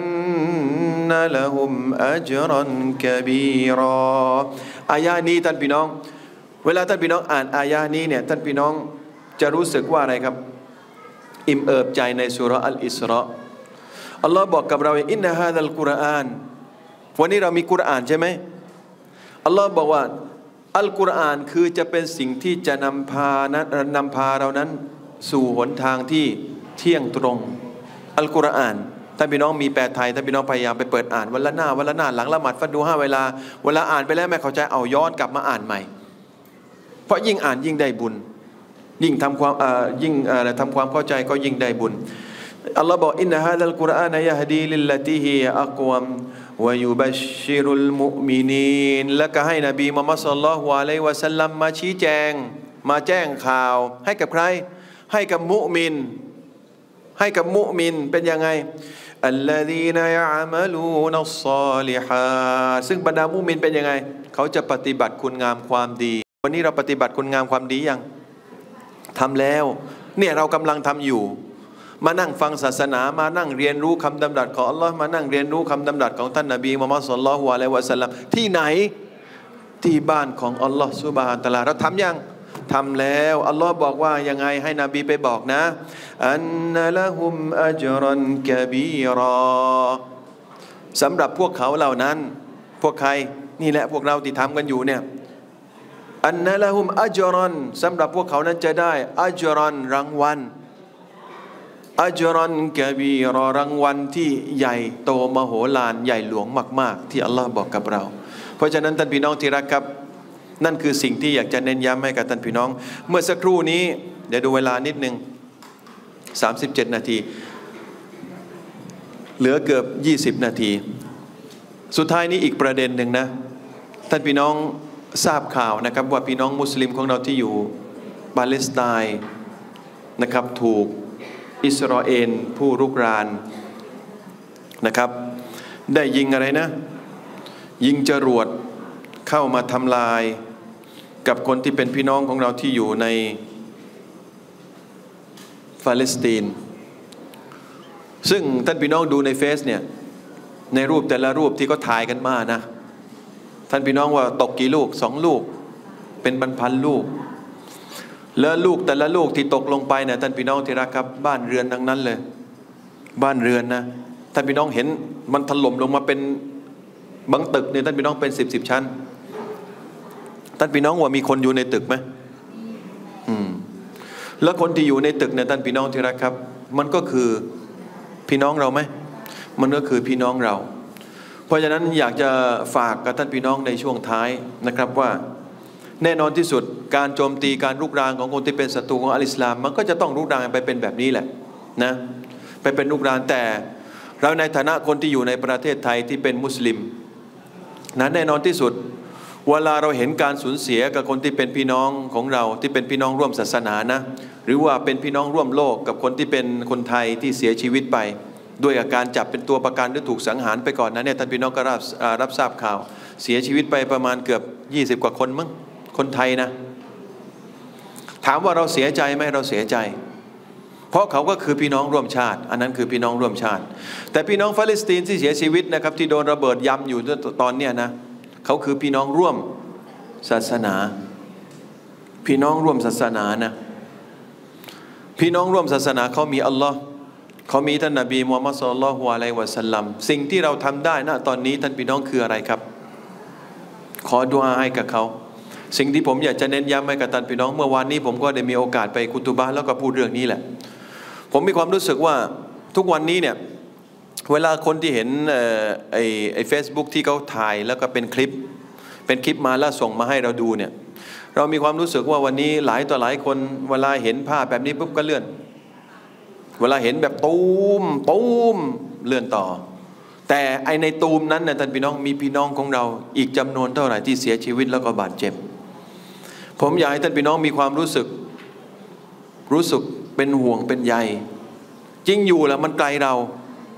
أن لهم أجرا كبيرا อายะนี้ท่านพี่น้องเวลาท่านพี่น้องอ่านอายะนี้เนี่ยท่านพี่น้องจะรู้สึกว่าอะไรครับอิ่มเอิบใจในซูเราะห์อัลอิสราอัลลอฮ์บอกกับเราอินนะฮาซัลกุรอานวันนี้เรามีกุรอานใช่ไหมอัลลอฮ์บอกว่าอัลกุรอานคือจะเป็นสิ่งที่จะนำพานั้นนำพาเรานั้นสู่หนทางที่เที่ยงตรงอัลกุรอานท่านพี่น้องมีแปลไทยท่านพี่น้องพยายามไปเปิดอ่านวันละหน้าวันละหน้าหลังละหมาดฟัดดูห้าเวลาเวลาอ่านไปแล้วไม่เข้าใจเอาย้อนกลับมาอ่านใหม่เพราะยิ่งอ่านยิ่งได้บุญยิ่งทำความยิ่งทำความเข้าใจก็ยิ่งได้บุญอัลลอฮ์บอกอินนะฮาซัลกุรอานยะฮดีลิลลตีฮิอักวัมวะยุบัชชิรุลมุมินีนและก็ให้นบีมุฮัมมัดศ็อลลัลลอฮุอะลัยฮิวะซัลลัมมาชี้แจงมาแจ้งข่าวให้กับใครให้กับมุมินให้กับมุมินเป็นยังไงอัลลซีนยะอ์มะลูนัศศอลิฮาตซึ่งบรรดามุมินเป็นยังไงเขาจะปฏิบัติคุณงามความดีวันนี้เราปฏิบัติคุณงามความดียังทำแล้วเนี่ยเรากำลังทำอยู่มานั่งฟังศาสนามานั่งเรียนรู้คำดำรัสของอัลลอฮ์มานั่งเรียนรู้คำดำรัสของท่านนบีมุฮัมมัดศ็อลลัลลอฮุอะลัยฮิวะซัลลัมที่ไหนที่บ้านของอัลลอฮ์ซุบฮานะฮูวะตะอาลาเราทำยังทำแล้วอัลลอฮ์บอกว่ายังไงให้นบีไปบอกนะอันนะละฮุมอัจรันกะบีรอสำหรับพวกเขาเหล่านั้นพวกใครนี่แหละพวกเราที่ทำกันอยู่เนี่ยอันนะละฮุมอัจรันสำหรับพวกเขานั้นจะได้อัจรันรางวัลอัจรันกะบีรอรางวัลที่ใหญ่โตมโหฬารใหญ่หลวงมากๆที่อัลลอฮ์บอกกับเราเพราะฉะนั้นท่านพี่น้องที่รักครับนั่นคือสิ่งที่อยากจะเน้นย้ำให้กับท่านพี่น้องเมื่อสักครู่นี้เดี๋ยวดูเวลานิดนึงสามสิบเจ็ดนาทีเหลือเกือบยี่สิบนาทีสุดท้ายนี้อีกประเด็นหนึ่งนะท่านพี่น้องทราบข่าวนะครับว่าพี่น้องมุสลิมของเราที่อยู่ปาเลสไตน์นะครับถูกอิสราเอลผู้รุกรานนะครับได้ยิงอะไรนะยิงจรวดเข้ามาทำลายกับคนที่เป็นพี่น้องของเราที่อยู่ในปาเลสไตน์ซึ่งท่านพี่น้องดูในเฟซเนี่ยในรูปแต่ละรูปที่เขาถ่ายกันมานะท่านพี่น้องว่าตกกี่ลูกสองลูกเป็นพันๆลูกแล้วลูกแต่ละลูกที่ตกลงไปเนี่ยท่านพี่น้องที่รักครับบ้านเรือนทั้งนั้นเลยบ้านเรือนนะท่านพี่น้องเห็นมันถล่มลงมาเป็นบางตึกเนี่ยท่านพี่น้องเป็นสิบสิบชั้นท่านพี่น้องว่ามีคนอยู่ในตึกไหมอืมแล้วคนที่อยู่ในตึกเนี่ยท่านพี่น้องที่รักครับมันก็คือพี่น้องเราไหมมันก็คือพี่น้องเราเพราะฉะนั้นอยากจะฝากกับท่านพี่น้องในช่วงท้ายนะครับว่าแน่นอนที่สุดการโจมตีการรุกรานของคนที่เป็นศัตรูของอัลอิสลามมันก็จะต้องรุกรานไปเป็นแบบนี้แหละนะไปเป็นรุกรานแต่เราในฐานะคนที่อยู่ในประเทศไทยที่เป็นมุสลิมนะแน่นอนที่สุดเวลาเราเห็นการสูญเสียกับคนที่เป็นพี่น้องของเราที่เป็นพี่น้องร่วมศาสนานะหรือว่าเป็นพี่น้องร่วมโลกกับคนที่เป็นคนไทยที่เสียชีวิตไปด้วยอาการจับเป็นตัวประกันหรือถูกสังหารไปก่อนนะเนี่ยท่านพี่น้องก็รับรับทราบข่าวเสียชีวิตไปประมาณเกือบยี่สิบกว่าคนมั้งคนไทยนะถามว่าเราเสียใจไหมเราเสียใจเพราะเขาก็คือพี่น้องร่วมชาติอันนั้นคือพี่น้องร่วมชาติแต่พี่น้องปาเลสไตน์ที่เสียชีวิตนะครับที่โดนระเบิดย้ำอยู่ตอนเนี้ยนะเขาคือพี่น้องร่วมศาสนาพี่น้องร่วมศาสนานะพี่น้องร่วมศาสนาเขามีอัลลอฮ์เขามีท่านนบีมุฮัมมัดศ็อลลัลลอฮุอะลัยฮิวะซัลลัมสิ่งที่เราทำได้ณตอนนี้ท่านพี่น้องคืออะไรครับขอดุอาให้กับเขาสิ่งที่ผมอยากจะเน้นย้ำให้กับท่านพี่น้องเมื่อวานนี้ผมก็ได้มีโอกาสไปคุตุบะห์แล้วก็พูดเรื่องนี้แหละผมมีความรู้สึกว่าทุกวันนี้เนี่ยเวลาคนที่เห็นไอ้ไอ้เฟซบุ๊กที่เขาถ่ายแล้วก็เป็นคลิปเป็นคลิปมาแล้วส่งมาให้เราดูเนี่ยเรามีความรู้สึกว่าวันนี้หลายต่อหลายคนเวลาเห็นภาพแบบนี้ปุ๊บก็เลื่อนเวลาเห็นแบบตูมตูมเลื่อนต่อแต่ไอในตูมนั้นเนี่ยท่านพี่น้องมีพี่น้องของเราอีกจำนวนเท่าไหร่ที่เสียชีวิตแล้วก็บาดเจ็บผมอยากให้ท่านพี่น้องมีความรู้สึกรู้สึกเป็นห่วงเป็นใยจริงอยู่แล้วมันไกลเรา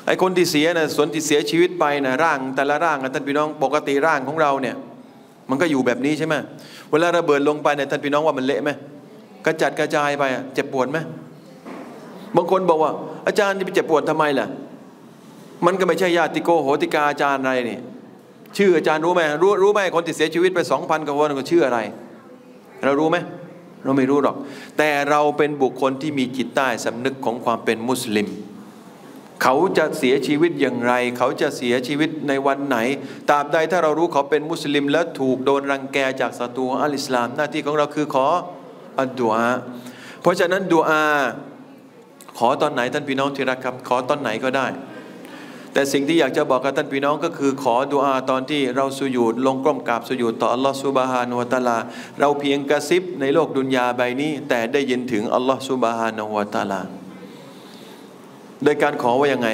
ไอ้คนที่เสียนะส่วนที่เสียชีวิตไปนะร่างแต่ละร่างนะท่านพี่น้องปกติร่างของเราเนี่ยมันก็อยู่แบบนี้ใช่ไหมเวลาระเบิดลงไปเนี่ยท่านพี่น้องว่ามันเละไหมกระจัดกระจายไปเจ็บปวดไหมบางคนบอกว่าอาจารย์จะไปเจ็บปวดทำไมล่ะมันก็ไม่ใช่ญาติโกโหติกาอาจารย์อะไรนี่ชื่ออาจารย์รู้ไหมรู้รู้ไหมคนที่เสียชีวิตไปสองพันกว่าคนก็ชื่ออะไรเรารู้ไหมเราไม่รู้หรอกแต่เราเป็นบุคคลที่มีจิตใต้สำนึกของความเป็นมุสลิมเขาจะเสียชีวิตอย่างไรเขาจะเสียชีวิตในวันไหนตราบใดถ้าเรารู้เขาเป็นมุสลิมและถูกโดนรังแกจากศัตรูอัลอิสลามหน้าที่ของเราคือขออัดดุอาเพราะฉะนั้นดุอาขอตอนไหนท่านพี่น้องที่รักครับขอตอนไหนก็ได้แต่สิ่งที่อยากจะบอกกับท่านพี่น้องก็คือขอดุอาตอนที่เราสุญูดลงก้มกราบสุญูดต่ออัลลอฮฺซุบฮานะฮูวะตะอาลาเราเพียงกระซิบในโลกดุนยาใบนี้แต่ได้ยินถึงอัลลอฮฺซุบฮานะฮูวะตะอาลาโดยการขอว่ายังไง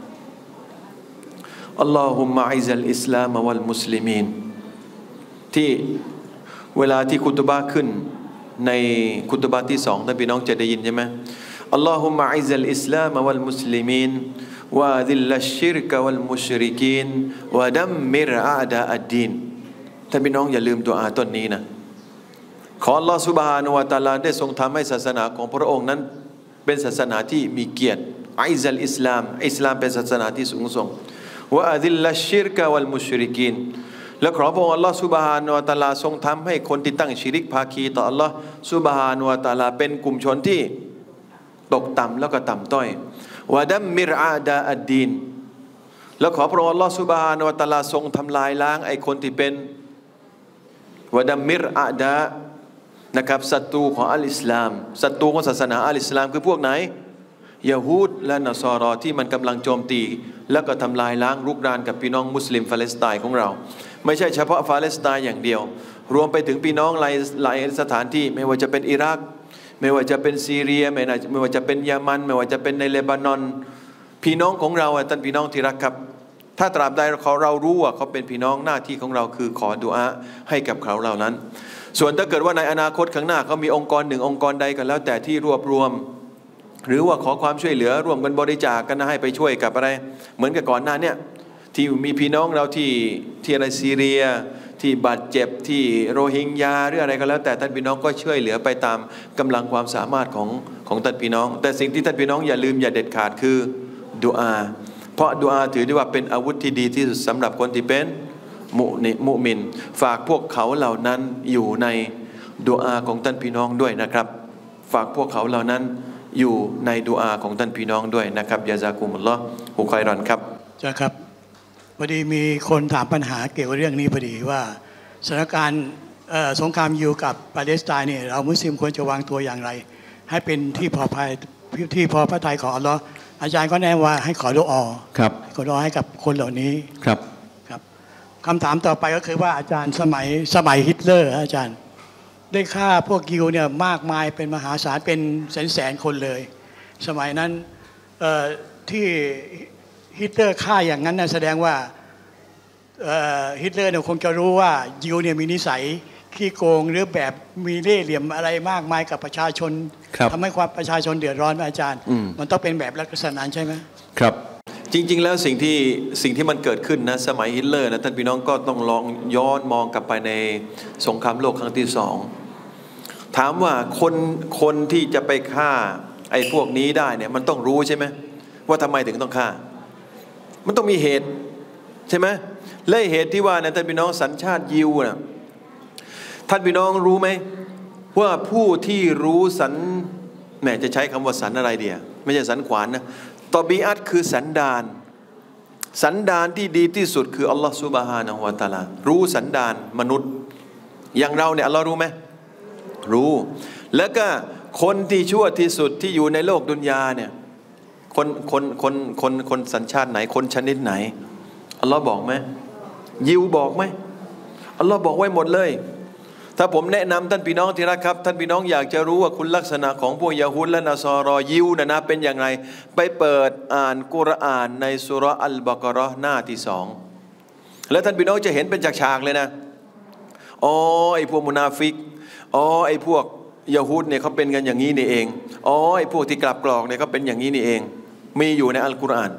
อัลลอฮุมมะอิซัลอิสลามวัลมุสลิมีนที่เวลาที่คุตบะห์ขึ้นในคุตบะห์ที่สองท่านพี่น้องจะได้ยินใช่ไหมอัลลอฮุมมะอิซัลอิสลามวัลมุสลิมีนวะดิลลัชชิรกะวัลมุชริกีนวะดัมมิรอาดาอัดดีนท่านพี่น้องอย่าลืมดุอาต้นนี้นะขออัลลอฮฺซุบฮานะฮูวะตะอาลาได้ทรงทำให้ศาสนาของพระองค์นั้นเป็นศาสนาที่มีเกียรติอิซัลอิสลามอิสลามเป็นศาสนาที่สูงส่งวะดิลลัชชิรกะวัลมุชริกีนและขอพระองค์อัลลอฮฺซุบฮานะฮูวะตะอาลาทรงทำให้คนที่ตั้งชิริกภาคีต่ออัลลอฮฺซุบฮานะฮูวะตะอาลาเป็นกลุ่มชนที่ตกต่ำแล้วก็ต่ำต้อยวะดัมมิรอาดาอัดดีนแล้วขอพระองค์อัลลอฮฺซุบฮานะฮูวะตะอาลาทรงทำลายล้างไอ้คนที่เป็นวะดัมมิรอาดานะครับศัตรูของอัลอิสลามศัตรูของศาสนาอัลอิสลามคือพวกไหนยะฮูดและนอสรอที่มันกำลังโจมตีแล้วก็ทำลายล้างรุกรานกับพี่น้องมุสลิมปาเลสไตน์ของเราไม่ใช่เฉพาะปาเลสไตน์อย่างเดียวรวมไปถึงพี่น้องหลายหลายสถานที่ไม่ว่าจะเป็นอิรักไม่ว่าจะเป็นซีเรียไม่ว่าไม่ว่าจะเป็นเยอรมันไม่ว่าจะเป็นในเลบานอนพี่น้องของเราท่านพี่น้องที่รักครับถ้าตราบใดเขาเรารู้ว่าเขาเป็นพี่น้องหน้าที่ของเราคือขอดุอาให้กับเขาเหล่านั้นส่วนถ้าเกิดว่าในอนาคตข้างหน้าเขามีองค์กรหนึ่งองค์กรใดก็แล้วแต่ที่รวบรวมหรือว่าขอความช่วยเหลือร่วมกันบริจาคกันให้ไปช่วยกับอะไรเหมือนกับก่อนหน้านี้ที่มีพี่น้องเราที่ที่อะไรซีเรียที่บาดเจ็บที่โรฮิงญาหรืออะไรก็แล้วแต่ท่านพี่น้องก็ช่วยเหลือไปตามกำลังความสามารถของของท่านพี่น้องแต่สิ่งที่ท่านพี่น้องอย่าลืมอย่าเด็ดขาดคือดุอาเพราะดุอาถือได้ว่าเป็นอาวุธที่ดีที่สุดสำหรับคนที่เป็นมุนิมุมินฝากพวกเขาเหล่านั้นอยู่ในดุอาของท่านพี่น้องด้วยนะครับฝากพวกเขาเหล่านั้นอยู่ในดุอาของท่านพี่น้องด้วยนะครับยาซากุมุลลอฮ์ฮุคอยรอนครับจ้ะครับพอดีมีคนถามปัญหาเกี่ยวกับเรื่องนี้พอดีว่าสถานการณ์สงครามอยู่กับปาเลสไตน์เนี่ยเรามุสลิมควรจะวางตัวอย่างไรให้เป็นที่พอภัยที่พอพระทัยของอัลลอฮ์อาจารย์ก็แนะว่าให้ขอดุอาครับขอดุอาให้กับคนเหล่านี้ครับครับคำถามต่อไปก็คือว่าอาจารย์สมัยสมัยฮิตเลอร์อาจารย์ได้ฆ่าพวกยิวเนี่ยมากมายเป็นมหาศาลเป็นแสนแสนคนเลยสมัยนั้นที่ฮิตเลอร์ฆ่าอย่างนั้นนะแสดงว่าฮิตเลอร์เนี่ยคงจะรู้ว่ายิวเนี่ยมีนิสัยขี้โกงหรือแบบมีเล่ห์เหลี่ยมอะไรมากมายกับประชาชนทำให้ความประชาชนเดือดร้อนอาจารย์มันต้องเป็นแบบลักษณะนั้นใช่ไหมครับจริงๆแล้วสิ่งที่สิ่งที่มันเกิดขึ้นนะสมัยฮิตเลอร์นะท่านพี่น้องก็ต้องลองย้อนมองกลับไปในสงครามโลกครั้งที่สองถามว่าคนคนที่จะไปฆ่าไอ้พวกนี้ได้เนี่ยมันต้องรู้ใช่ไหมว่าทำไมถึงต้องฆ่ามันต้องมีเหตุใช่ไหมและเหตุที่ว่าเนี่ยท่านพี่น้องสัญชาติยิวนะท่านพี่น้องรู้ไหมว่าผู้ที่รู้สันแหมจะใช้คำว่าสันอะไรเดียไม่ใช่สันขวานนะตอบีอัตคือสันดานสันดานที่ดีที่สุดคืออัลลอฮฺซุบฮานะฮูวะตะอาลารู้สันดานมนุษย์อย่างเราเนี่ยอัลลอฮฺรู้ไหมรู้แล้วก็คนที่ชั่วที่สุดที่อยู่ในโลกดุนยาเนี่ยคนคนคนคนคนสัญชาติไหนคนชนิดไหนอัลลอฮ์บอกไหมยิวบอกไหมอัลลอฮ์บอกไว้หมดเลยถ้าผมแนะนำท่านพี่น้องที่รักครับท่านพี่น้องอยากจะรู้ว่าคุณลักษณะของพวกยะฮูดและนอสรอยิวนะนะเป็นอย่างไรไปเปิดอ่านกุรอานในสุเราะห์อัลบะเกาะฮ์หน้าที่สองแล้วท่านพี่น้องจะเห็นเป็นฉากๆเลยนะอ๋อไอ้พวกมุนาฟิกอ๋อไอ้พวกยะฮูดเนี่ยเขาเป็นกันอย่างนี้นี่เองอ๋อไอ้พวกที่กลับกรอกเนี่ยเขาเป็นอย่างนี้นี่เองมีอยู่ในอัลกุรอาน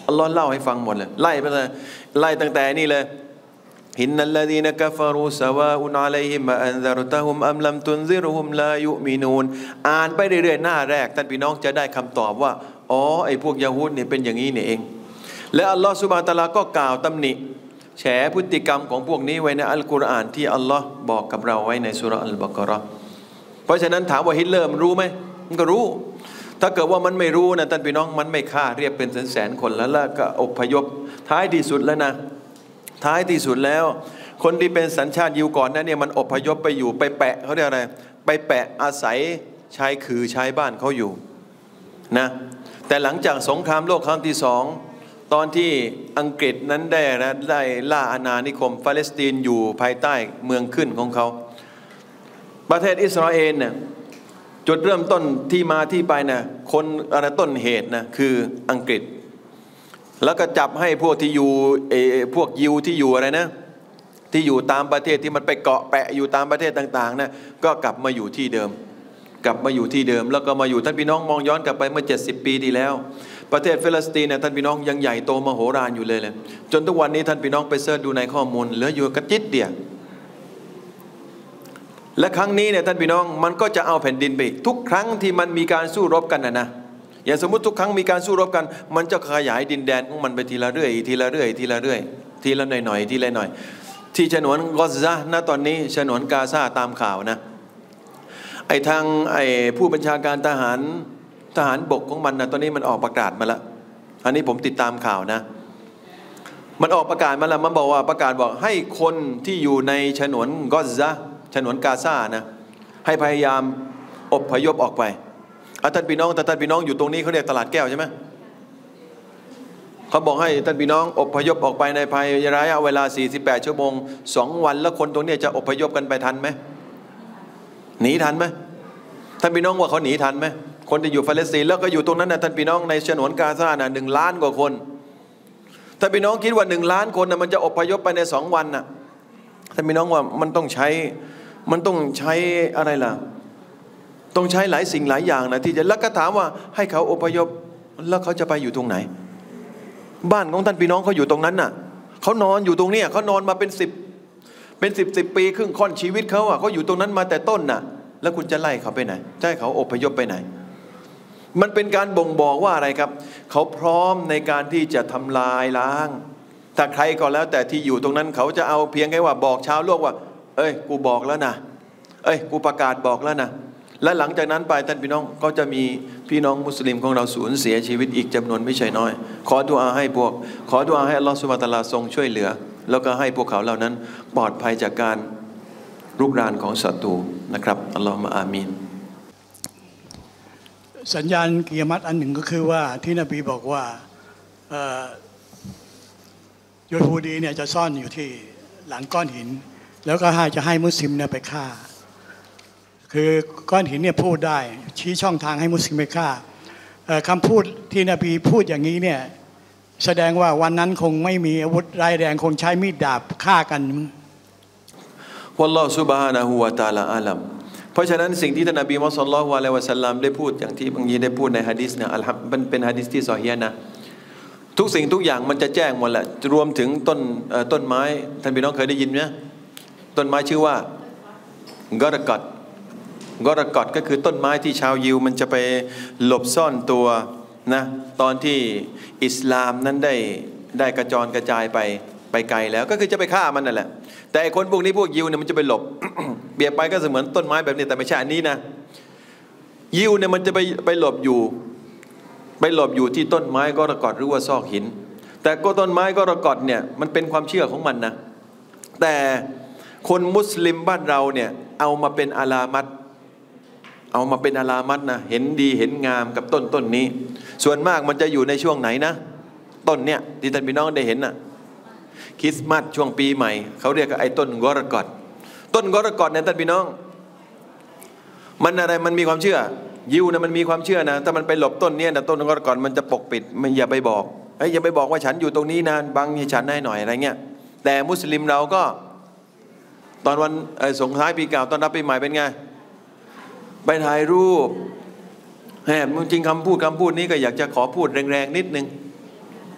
อัลลอฮ์เล่าให้ฟังหมดเลยไล่ไปเลยไล่ตั้งแต่นี่เลยอินนัลลดีนกัฟรูซะวาอุนอะลัยฮิมอันซะรตะฮุมอัมลัมตุนซิรฮุมลายุมินูนอ่านไปเรื่อยๆหน้าแรกท่านพี่น้องจะได้คำตอบว่าอ๋อไอ้พวกยะฮูดเนี่ยเป็นอย่างนี้นี่เองและอัลลอฮ์ซุบฮานะฮูวะตะอาลาก็กล่าวตำหนิแฉพฤติกรรมของพวกนี้ไว้ในอัลกุรอานที่อัลลอฮ์บอกกับเราไว้ในซูเราะห์อัลบะเกาะเราะห์เพราะฉะนั้นถามว่าฮิตเลอร์มันรู้ไหมมันก็รู้ถ้าเกิดว่ามันไม่รู้นะท่านพี่น้องมันไม่ฆ่าเรียบเป็นแสนๆคนแล้วแล้วก็อพยพท้ายที่สุดแล้วนะท้ายที่สุดแล้วคนที่เป็นสัญชาติยิวก่อนนั้นเนี่ยมันอพยพไปอยู่ไปแปะเขาเรียกอะไรไปแปะอาศัยชายคือชายบ้านเขาอยู่นะแต่หลังจากสงครามโลกครั้งที่สองตอนที่อังกฤษนั้นได้ได้ล่าอาณานิคมปาเลสไตน์อยู่ภายใต้เมืองขึ้นของเขาประเทศอิสราเอลเนี่ยจุดเริ่มต้นที่มาที่ไปนะคนอะไรต้นเหตุนะคืออังกฤษแล้วก็จับให้พวกที่อยู่เอพวกยิวที่อยู่อะไรนะที่อยู่ตามประเทศที่มันไปเกาะแปะอยู่ตามประเทศต่างๆนะก็กลับมาอยู่ที่เดิมกลับมาอยู่ที่เดิมแล้วก็มาอยู่ท่านพี่น้องมองย้อนกลับไปเมื่อเจ็ดสิบปีที่แล้วประเทศฟิลิสตีนเนี่ยท่านพี่น้องยังใหญ่โตมโหฬารอยู่เลยเลยจนทุกวันนี้ท่านพี่น้องไปเสิร์ชดูในข้อมูลเหลืออยู่กระจิตเดียวและครั้งนี้เนี่ยท่านพี่น้องมันก็จะเอาแผ่นดินไปทุกครั้งที่มันมีการสู้รบกันนะนะอย่างสมมุติทุกครั้งมีการสู้รบกันมันจะขยายดินแดนของมันไปทีละเรื่อยทีละเรื่อยทีละเรื่อยทีละหน่อยหน่อยทีละหน่อยที่ฉนวนกอซาณตอนนี้ฉนวนกาซาตามข่าวนะไอ้ทางไอ้ผู้บัญชาการทหารทหารบกของมันนะตอนนี้มันออกประกาศมาแล้วอันนี้ผมติดตามข่าวนะมันออกประกาศมาแล้วมันบอกว่าประกาศบอกให้คนที่อยู่ในฉนวนกอซาฉนวนกาซานะให้พยายามอพยพออกไปท่านพี่น้องแต่ท่านพี่น้องอยู่ตรงนี้เขาเรียกตลาดแก้วใช่ไหมเขาบอกให้ท่านพี่น้องอพยพออกไปในภายระยะเวลาสี่สิบแปดชั่วโมงสองวันแล้วคนตรงนี้จะอพยพกันไปทันไหมหนีทันไหมท่านพี่น้องว่าเขาหนีทันไหมคนที่อยู่ฟาเลสไตน์แล้วก็อยู่ตรงนั้นนะท่านพี่น้องในฉนวนกาซานะหนึ่งล้านกว่าคนท่านพี่น้องคิดว่าหนึ่งล้านคนนะมันจะอพยพไปในสองวันนะท่านพี่น้องว่ามันต้องใช้มันต้องใช้อะไรล่ะต้องใช้หลายสิ่งหลายอย่างนะที่จะแล้วก็ถามว่าให้เขาอพยพแล้วเขาจะไปอยู่ตรงไหนบ้านของท่านพี่น้องเขาอยู่ตรงนั้นน่ะเขานอนอยู่ตรงนี้เขานอนมาเป็นสิบเป็นสิบสิบปีครึ่งค่อนชีวิตเขาอ่ะเขาอยู่ตรงนั้นมาแต่ต้นน่ะแล้วคุณจะไล่เขาไปไหนจะให้เขาอพยพไปไหนมันเป็นการบ่งบอกว่าอะไรครับเขาพร้อมในการที่จะทำลายล้างถ้าใครก็แล้วแต่ที่อยู่ตรงนั้นเขาจะเอาเพียงแค่ว่าบอกชาวโลกว่าเอ้ยกูบอกแล้วนะเอ้ยกูประกาศบอกแล้วนะและหลังจากนั้นไปท่านพี่น้องก็จะมีพี่น้องมุสลิมของเราสูญเสียชีวิตอีกจำนวนไม่ใช่น้อยขอดุอาให้พวกขอดุอาให้อัลลอฮฺซุบฮานะฮูวะตะอาลาทรงช่วยเหลือแล้วก็ให้พวกเขาเหล่านั้นปลอดภัยจากการรุกรานของศัตรูนะครับอัลลอฮฺมะอามีนสัญญาณกิยามะฮ์อันหนึ่งก็คือว่าที่นบีบอกว่ายูฮูดีเนี่ยจะซ่อนอยู่ที่หลังก้อนหินแล้วก็ให้จะให้มุสลิมเนี่ยไปฆ่าคือก้อนหินเนี่ยพูดได้ชี้ช่องทางให้มุสลิมไปฆ่าคำพูดที่นบีพูดอย่างนี้เนี่ยแสดงว่าวันนั้นคงไม่มีอาวุธร้ายแรงคงใช้มีดดาบฆ่ากันวัลลอฮฺซุบฮานะฮูวะตะอาลาอาลัมเพราะฉะนั้นสิ่งที่ท่านนบีมุฮัมมัดศ็อลลัลลอฮุอะลัยฮิวะซัลลัมได้พูดอย่างที่บางทีได้พูดในหะดีษเนี่ยอัลฮัมมันเป็นหะดีษที่ซอฮีฮ์นะทุกสิ่งทุกอย่างมันจะแจ้งหมดแหละรวมถึงต้นต้นไม้ท่านพี่น้องเคยได้ยินไหมต้นไม้ชื่อว่ากอรกัดกอรกัดก็คือต้นไม้ที่ชาวยิวมันจะไปหลบซ่อนตัวนะตอนที่อิสลามนั้นได้ได้กระจรกระจายไปไปไกลแล้วก็คือจะไปฆ่ามันนั่นแหละแต่คนพวกนี้พวกยิวเนี่ยมันจะไปหลบ เบียดไปก็เสมือนต้นไม้แบบนี้แต่ไม่ใช่อันนี้นะยิวเนี่ยมันจะไปไปหลบอยู่ไปหลบอยู่ที่ต้นไม้กอรกัดหรือว่าซอกหินแต่ก็ต้นไม้กอรกัดเนี่ยมันเป็นความเชื่อของมันนะแต่คนมุสลิมบ้านเราเนี่ยเอามาเป็นอาลามัตเอามาเป็นอาลามัตนะเห็นดีเห็นงามกับต้นต้นนี้ส่วนมากมันจะอยู่ในช่วงไหนนะต้นเนี่ยที่ท่านพี่น้องได้เห็นน่ะคริสต์มาสช่วงปีใหม่เขาเรียกไอ้ต้นกอรกัดต้นกอรกัดเนี่ยท่านพี่น้องมันอะไรมันมีความเชื่อยิวนะมันมีความเชื่อนะถ้ามันไปหลบต้นเนี่ยนะต้นกอรกัดมันจะปกปิดมันอย่าไปบอกเฮ้ยอย่าไปบอกว่าฉันอยู่ตรงนี้นะบังให้ฉันให้หน่อยอะไรเงี้ยแต่มุสลิมเราก็ตอนวันส่งท้ายปีเก่าตอนรับปีใหม่เป็นไงไปถ่ายรูปแหมจริงคำพูดคำพูดนี้ก็อยากจะขอพูดแรงๆนิดนึง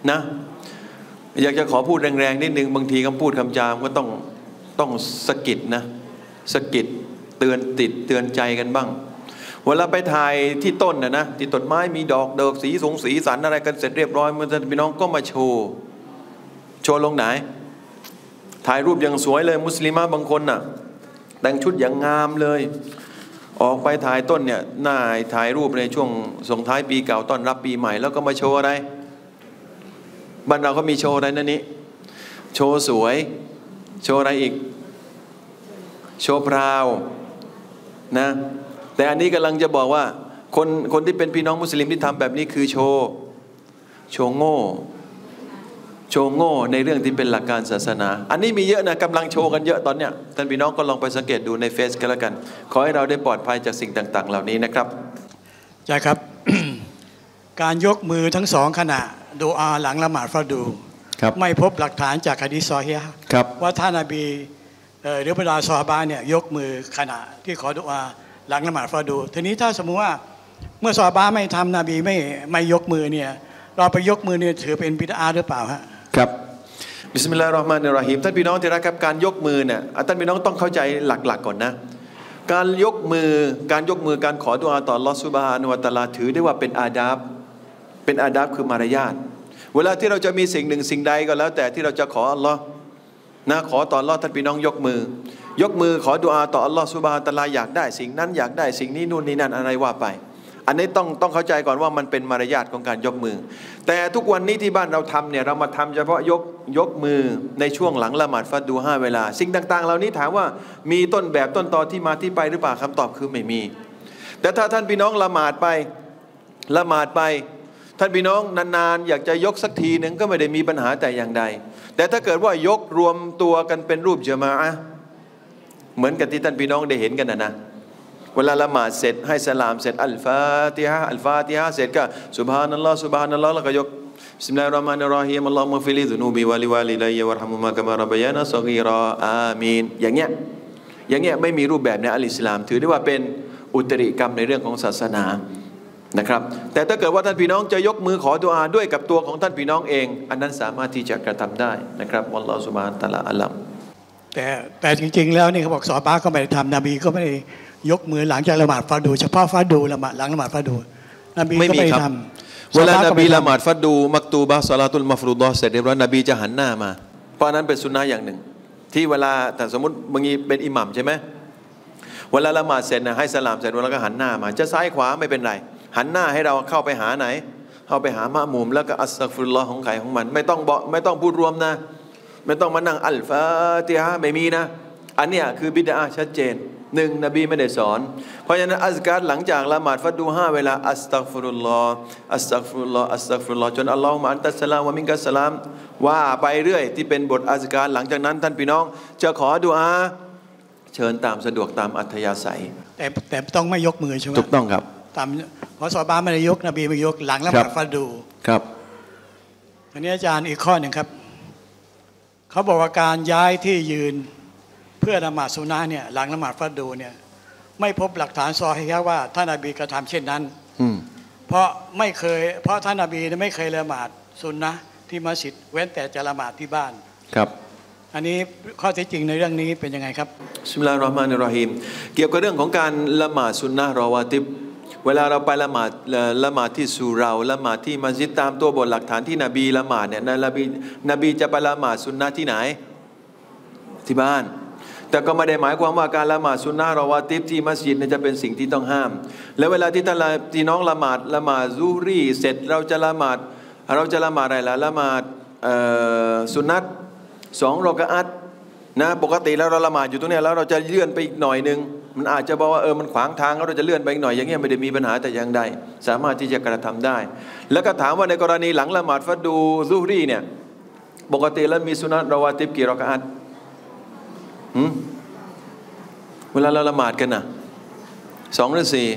นะอยากจะขอพูดแรงๆนิดนึงบางทีคำพูดคำจามก็ต้องต้องสะกิดนะสะกิดเตือนติดเตือนใจกันบ้างเวลาไปถ่ายที่ต้นนะนะที่ต้นไม้มีดอกเดิกสีสงสีสันอะไรกันเสร็จเรียบร้อยมันจะพี่น้องก็มาโชว์โชว์ลงไหนถ่ายรูปอย่างสวยเลยมุสลิมะบางคนน่ะแต่งชุดอย่างงามเลยออกไปถ่ายต้นเนี่ยหน้าถ่ายรูปในช่วงส่งท้ายปีเก่าต้อนรับปีใหม่แล้วก็มาโชว์อะไรบ้านเราก็มีโชว์อะไรนั่นนี้โชว์สวยโชว์อะไรอีกโชว์พราวนะแต่อันนี้กำลังจะบอกว่าคนคนที่เป็นพี่น้องมุสลิมที่ทำแบบนี้คือโชว์โชว์โง่โชว์โง่ในเรื่องที่เป็นหลักการศาสนาอันนี้มีเยอะนะกำลังโชว์กันเยอะตอนเนี้ยท่านพี่น้องก็ลองไปสังเกตดูในเฟซกันแล้วกันขอให้เราได้ปลอดภัยจากสิ่งต่างๆเหล่านี้นะครับใช่ครับ การยกมือทั้งสองขณะดูอาหลังละหมาดฟาดูไม่พบหลักฐานจากหะดีษซอฮีฮ์ว่าท่านนบีหรือบรรดาซอฮาบะห์เนี่ยยกมือขณะที่ขอดุอาหลังละหมาดฟาดูทีนี้ถ้าสมมุติว่าเมื่อซอฮาบะห์ไม่ทำนบีไม่ไม่ยกมือเนี่ยเราไปยกมือเนี่ยถือเป็นบิดอะห์หรือเปล่าฮะครับบิสมิลลาฮิรเราะห์มานิรเราะฮีมท่านพี่น้องที่รักครับการยกมือเนี่ยท่านพี่น้องต้องเข้าใจหลักๆก่อนนะการยกมือการยกมือการขอดุอาต่ออัลเลาะห์ซุบฮานะฮูวะตะอาลาถือได้ว่าเป็นอาดับเป็นอาดับคือมารยาทเวลาที่เราจะมีสิ่งหนึ่งสิ่งใดก็แล้วแต่ที่เราจะขออัลเลาะห์นะขอต่ออัลเลาะห์ท่านพี่น้องยกมือยกมือขอดุอาต่ออัลเลาะห์ซุบฮานะฮูวะตะอาลาอยากได้สิ่งนั้นอยากได้สิ่งนี้นู่นนี่นั่นอะไรว่าไปอันนี้ต้องต้องเข้าใจก่อนว่ามันเป็นมารยาทของการยกมือแต่ทุกวันนี้ที่บ้านเราทำเนี่ยเรามาทำเฉพาะยกยกมือในช่วงหลังละหมาดฟัดดูห้าเวลาสิ่งต่างๆเหล่านี้ถามว่ามีต้นแบบต้นตอที่มาที่ไปหรือเปล่าคำตอบคือไม่มีแต่ถ้าท่านพี่น้องละหมาดไปละหมาดไปท่านพี่น้องนานๆอยากจะยกสักทีหนึ่งก็ไม่ได้มีปัญหาแต่อย่างใดแต่ถ้าเกิดว่ายกรวมตัวกันเป็นรูปญะมาอะห์เหมือนกับที่ท่านพี่น้องได้เห็นกันนะนะเวลาละหมาดเสร็จให้สลามเสร็จอัลฟาติฮะอัลฟาติฮะเสร็จก็ซุบฮานัลลอฮ์ซุบฮานัลลอฮ์แล้วก็ยกบิสมิลลาฮิรเราะห์มานิรเราะฮีมอัลลอฮุมะฟิลิซุนูบิวะลิวาลิดัยวัรฮัมุมะกะมาร็อบะยานาศอกีรออามีนอย่างเงี้ยอย่างเงี้ยไม่มีรูปแบบในอัลอิสลามถือได้ว่าเป็นอุตริกรรมในเรื่องของศาสนานะครับแต่ถ้าเกิดว่าท่านพี่น้องจะยกมือขอดุอาด้วยกับตัวของท่านพี่น้องเองอันนั้นสามารถที่จะกระทำได้นะครับวัลลอฮุซุบฮานะฮูวะตะอาลาอัลลัมแต่แต่จริงๆแล้วนี่เขาบอกซอฮาบะห์ก็ไม่ได้ทำนบีก็ไม่ได้ยกมือหลังจากละหมาดฟาดูเฉพาะฟาดูละหมาดหลังละหมาดฟาดูนบีก็ไม่ทำเวลานบีละหมาดฟาดูมักตูบะศอลาตุลมัฟรูฎอฮ์เสร็จเรียบร้อยนบีจะหันหน้ามาเพราะนั้นเป็นสุนนะอย่างหนึ่งที่เวลาแต่สมมติบางทีเป็นอิหมัมใช่ไหมเวลาละหมาดเสร็จนะให้สลามเสร็จแล้วก็หันหน้ามาจะซ้ายขวาไม่เป็นไรหันหน้าให้เราเข้าไปหาไหนเข้าไปหามะมุมแล้วก็อัสตัฆฟิรุลลอฮ์ของใครของมันไม่ต้องบอกไม่ต้องพูดรวมนะไม่ต้องมานั่งอัลฟาติฮะไม่มีนะอันเนี้ยคือบิดอะห์ชัดเจนหนึ่งนบีไม่ได้สอนเพราะฉะนั้นอัซการหลังจากละหมาดฟัดดูห้าเวลาอัสตัฆฟิรุลลอฮ์อัสตัฆฟิรุลลอฮ์อัสตัฆฟิรุลลอฮ์จนอัลลอฮุมะอันตัสสลามวะมินกัสสลามว่าไปเรื่อยที่เป็นบทอัซการหลังจากนั้นท่านพี่น้องจะขอดุอาเชิญตามสะดวกตามอัธยาศัยแต่แต่ต้องไม่ยกมือใช่ไหมถูกต้องครับตามเพราะซอฮาบะห์ไม่ได้ยกนบีไม่ยกหลังละหมาดฟัดดูครับอันนี้อาจารย์อีกข้อหนึ่งครับเขาบอกว่าการย้ายที่ยืนเพื่อละหมาดซุนนะห์เนี่ยหลังละหมาดฟัดดูเนี่ยไม่พบหลักฐานซอฮีฮ์ว่าท่านนบีกระทำเช่นนั้นเพราะไม่เคยเพราะท่านนบีไม่เคยละหมาดซุนนะห์ที่มัสยิดเว้นแต่จะละหมาดที่บ้านครับอันนี้ข้อเท็จจริงในเรื่องนี้เป็นยังไงครับบิสมิลลาฮิรเราะห์มานิรเราะฮีมเกี่ยวกับเรื่องของการละหมาดซุนนะห์รอวาติบเวลาเราไปละหมาดละหมาดที่สุเราละหมาดที่มัสยิดตามตัวบทหลักฐานที่นบีละหมาดเนี่ยนบีนบีจะไปละหมาดซุนนะห์ที่ไหนที่บ้านแต่ก็ไม่ได้หมายความว่าการละหมาดซุนนะห์รอวาติบที่มัสยิดจะเป็นสิ่งที่ต้องห้ามแล้วเวลาที่ท่านที่น้องละหมาดละหมาดซุฮรีเสร็จเราจะละหมาดเราจะละหมาดอะไรล่ะละหมาดซุนนะห์สองรอกะอัตนะปกติแล้วเราละหมาดอยู่ตรงนี้แล้วเราจะเลื่อนไปอีกหน่อยนึงมันอาจจะบอกว่าเออมันขวางทางเราจะเลื่อนไปอีกหน่อยอย่างเงี้ยไม่ได้มีปัญหาแต่อย่างใดสามารถที่จะกระทำได้แล้วก็ถามว่าในกรณีหลังละหมาดฟัดดูซุฮรีเนี่ยปกติแล้วมีสุนัตรอวาติบกี่รอกะอัตหืมเวลาเราละหมาดกันนะสองหรือสี่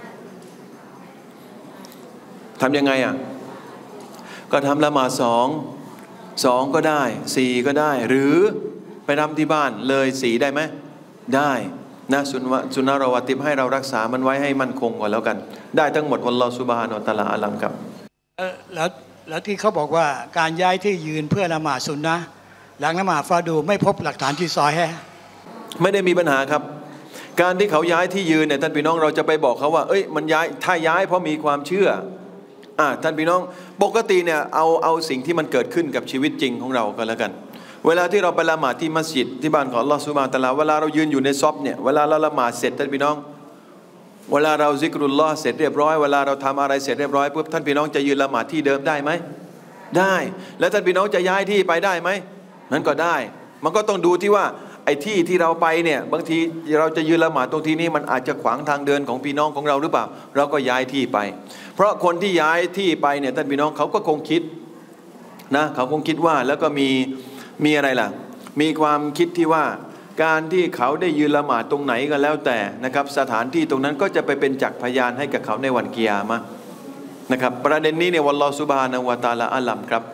ทำยังไงอ่ะก็ทำละหมาดสองสองก็ได้สี่ก็ได้หรือไปทำที่บ้านเลยสี่ได้ไหมได้นะสุนวะสุนนะรอวาติบให้เรารักษามันไว้ให้มั่นคงก่อนแล้วกันได้ทั้งหมดวัลลอฮฺซุบฮานะฮูวะตะอาลาอัลลัมครับแล้วแล้วที่เขาบอกว่าการย้ายที่ยืนเพื่อละหมาดซุนนะห์หลังละหมาดฟาดูไม่พบหลักฐานที่ซอฮีฮ์ไม่ได้มีปัญหาครับการที่เขาย้ายที่ยืนเนี่ยท่านพี่น้องเราจะไปบอกเขาว่าเอ้ยมันย้ายถ้าย้ายเพราะมีความเชื่ออ่าท่านพี่น้องปกติเนี่ยเอาเอาสิ่งที่มันเกิดขึ้นกับชีวิตจริงของเราก็แล้วกันเวลาที่เราไปละหมาดที่มัสยิดที่บ้านของอัลลอฮฺซุบฮานะฮูวะตะอาลาเวลาเรายืนอยู่ในซอฟเนี่ยเวลาเราละหมาดเสร็จท่านพี่น้องเวลาเราซิกรุลลอฮ์เสร็จเรียบร้อยเวลาเราทำอะไรเสร็จเรียบร้อยปุ๊บท่านพี่น้องจะยืนละหมาดที่เดิมได้ไหมได้แล้วท่านพี่น้องจะย้ายที่ไปได้ไหมนั้นก็ได้มันก็ต้องดูที่ว่าไอ้ที่ที่เราไปเนี่ยบางทีเราจะยืนละหมาดตรงที่นี้มันอาจจะขวางทางเดินของพี่น้องของเราหรือเปล่าเราก็ย้ายที่ไปเพราะคนที่ย้ายที่ไปเนี่ยท่านพี่น้องเขาก็คงคิดนะเขาคงคิดว่าแล้วก็มีมีอะไรล่ะมีความคิดที่ว่าการที่เขาได้ยืนละหมาดตรงไหนก็แล้วแต่นะครับสถานที่ตรงนั้นก็จะไปเป็นจักรพยานให้กับเขาในวันกิยามะห์นะครับประเด็นนี้เนี่ยวัลลอฮฺซุบฮานะฮูวะตะอาลาอาลัมครับ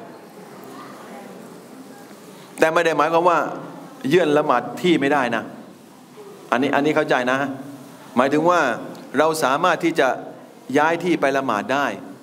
แต่ไม่ได้หมายความว่าเยื่อนละหมาดที่ไม่ได้นะอันนี้อันนี้เข้าใจนะหมายถึงว่าเราสามารถที่จะย้ายที่ไปละหมาดได้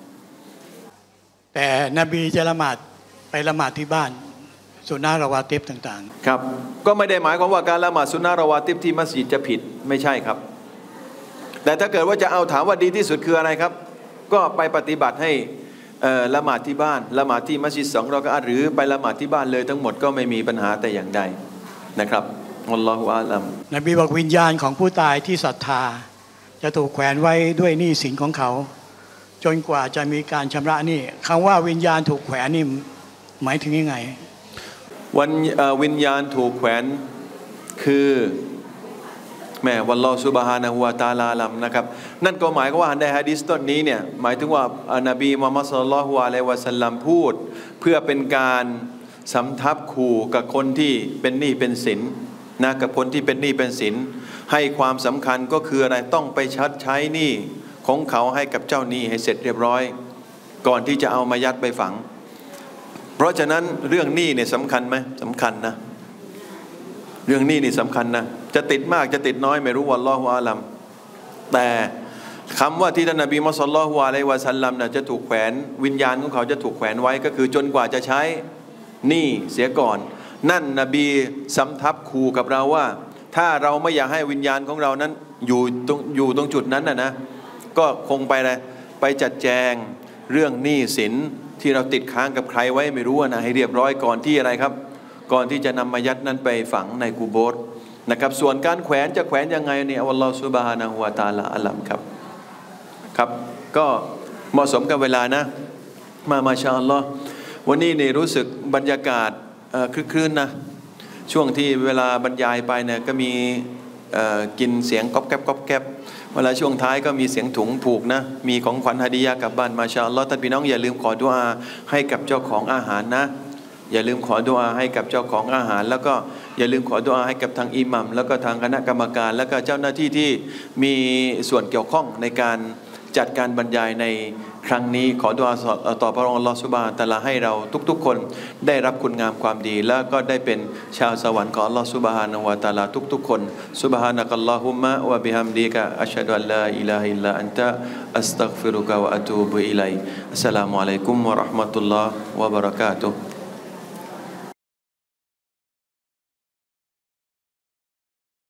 แต่นบีจะละหมาดไปละหมาดที่บ้านสุนนะราวาติบต่างๆครับก็ไม่ได้หมายความว่าการละหมาดสุนนะราวาติบที่มัสยิดจะผิดไม่ใช่ครับแต่ถ้าเกิดว่าจะเอาถามว่าดีที่สุดคืออะไรครับก็ไปปฏิบัติให้ละหมาดที่บ้านละหมาดที่มัสยิดสองเราก็หรือไปละหมาดที่บ้านเลยทั้งหมดก็ไม่มีปัญหาแต่อย่างใดนะครับอัลลอฮฺอาลัมนบีบอกวิญญาณของผู้ตายที่ศรัทธาจะถูกแขวนไว้ด้วยหนี้สินของเขาจนกว่าจะมีการชำระหนี้คำว่าวิญญาณถูกแขวนนี่หมายถึงยังไงวันวิญญาณถูกแขวนคือแม่วัลลอฮฺซุบฮานะฮูวะตะอาลาลัมนะครับนั่นก็หมายความว่าในหะดีษต้นนี้เนี่ยหมายถึงว่านบีมุฮัมมัดศ็อลลัลลอฮุอะลัยฮิวะซัลลัมพูดเพื่อเป็นการสำทับขู่กับคนที่เป็นหนี้เป็นสินนะกับคนที่เป็นหนี้เป็นสินให้ความสำคัญก็คืออะไรต้องไปชดใช้หนี้ของเขาให้กับเจ้าหนี้ให้เสร็จเรียบร้อยก่อนที่จะเอามายัดไปฝังเพราะฉะนั้นเรื่องหนี้เนี่ยสำคัญไหมสำคัญนะเรื่องหนี้นี่สำคัญนะจะติดมากจะติดน้อยไม่รู้วัลลอฮุอาลัมแต่คำว่าที่ท่านนบีมุฮัมมัดศ็อลลัลลอฮุอะลัยฮิวะซัลลัมน่ะจะถูกแขวนวิญญาณของเขาจะถูกแขวนไว้ก็คือจนกว่าจะใช้หนี้เสียก่อนนั่นนบีสำทับขู่กับเราว่าถ้าเราไม่อยากให้วิญญาณของเรานั้นอยู่ตรงอยู่ตรงจุดนั้นนะนะก็คงไปเลยไปจัดแจงเรื่องหนี้สินที่เราติดค้างกับใครไว้ไม่รู้นะให้เรียบร้อยก่อนที่อะไรครับก่อนที่จะนำมายัดนั้นไปฝังในกุโบร์นะครับส่วนการแขวนจะแขวนยังไงเนี่ยอัลลอฮฺซุบฮานะฮูวะตะอาลาอัลลัมครับครับก็เหมาะสมกับเวลานะมามาชาอัลลอฮ์วันนี้เนี่ยรู้สึกบรรยากาศคลึกคลื้นนะช่วงที่เวลาบรรยายไปเนี่ยก็มีกินเสียงก๊อบแก๊บก๊อบแก๊บเวลาช่วงท้ายก็มีเสียงถุงผูกนะมีของขวัญฮะดียะห์กลับบ้านมาชาอัลลอฮ์ท่านพี่น้องอย่าลืมขอดุอาให้กับเจ้าของอาหารนะอย่าลืมขอดุอาให้กับเจ้าของอาหารแล้วก็อย่าลืมขอดุอาให้กับทางอิหมัมแล้วก็ทางคณะกรรมการแล้วก็เจ้าหน้าที่ที่มีส่วนเกี่ยวข้องในการจัดการบรรยายในครั้งนี้ขอดุอาต่อพระองค์อัลลอฮฺซุบฮานะฮูวะตะอาลาให้เราทุกๆคนได้รับคุณงามความดีแล้วก็ได้เป็นชาวสวรรค์ของอัลลอฮฺซุบฮานะฮูวะตะอาลาทุกๆคนซุบฮานะกัลลอฮุมมะวะบิฮัมดิกะอัชฮะดุอัลลาอิลาฮะอิลลัอันตะอัสตัฆฟิรุกะวะอะตูบุอิลัยอัสสลามุอะลัยกุมวะเราะห์มะตุลลอฮ์วะบะเราะกาตุฮ์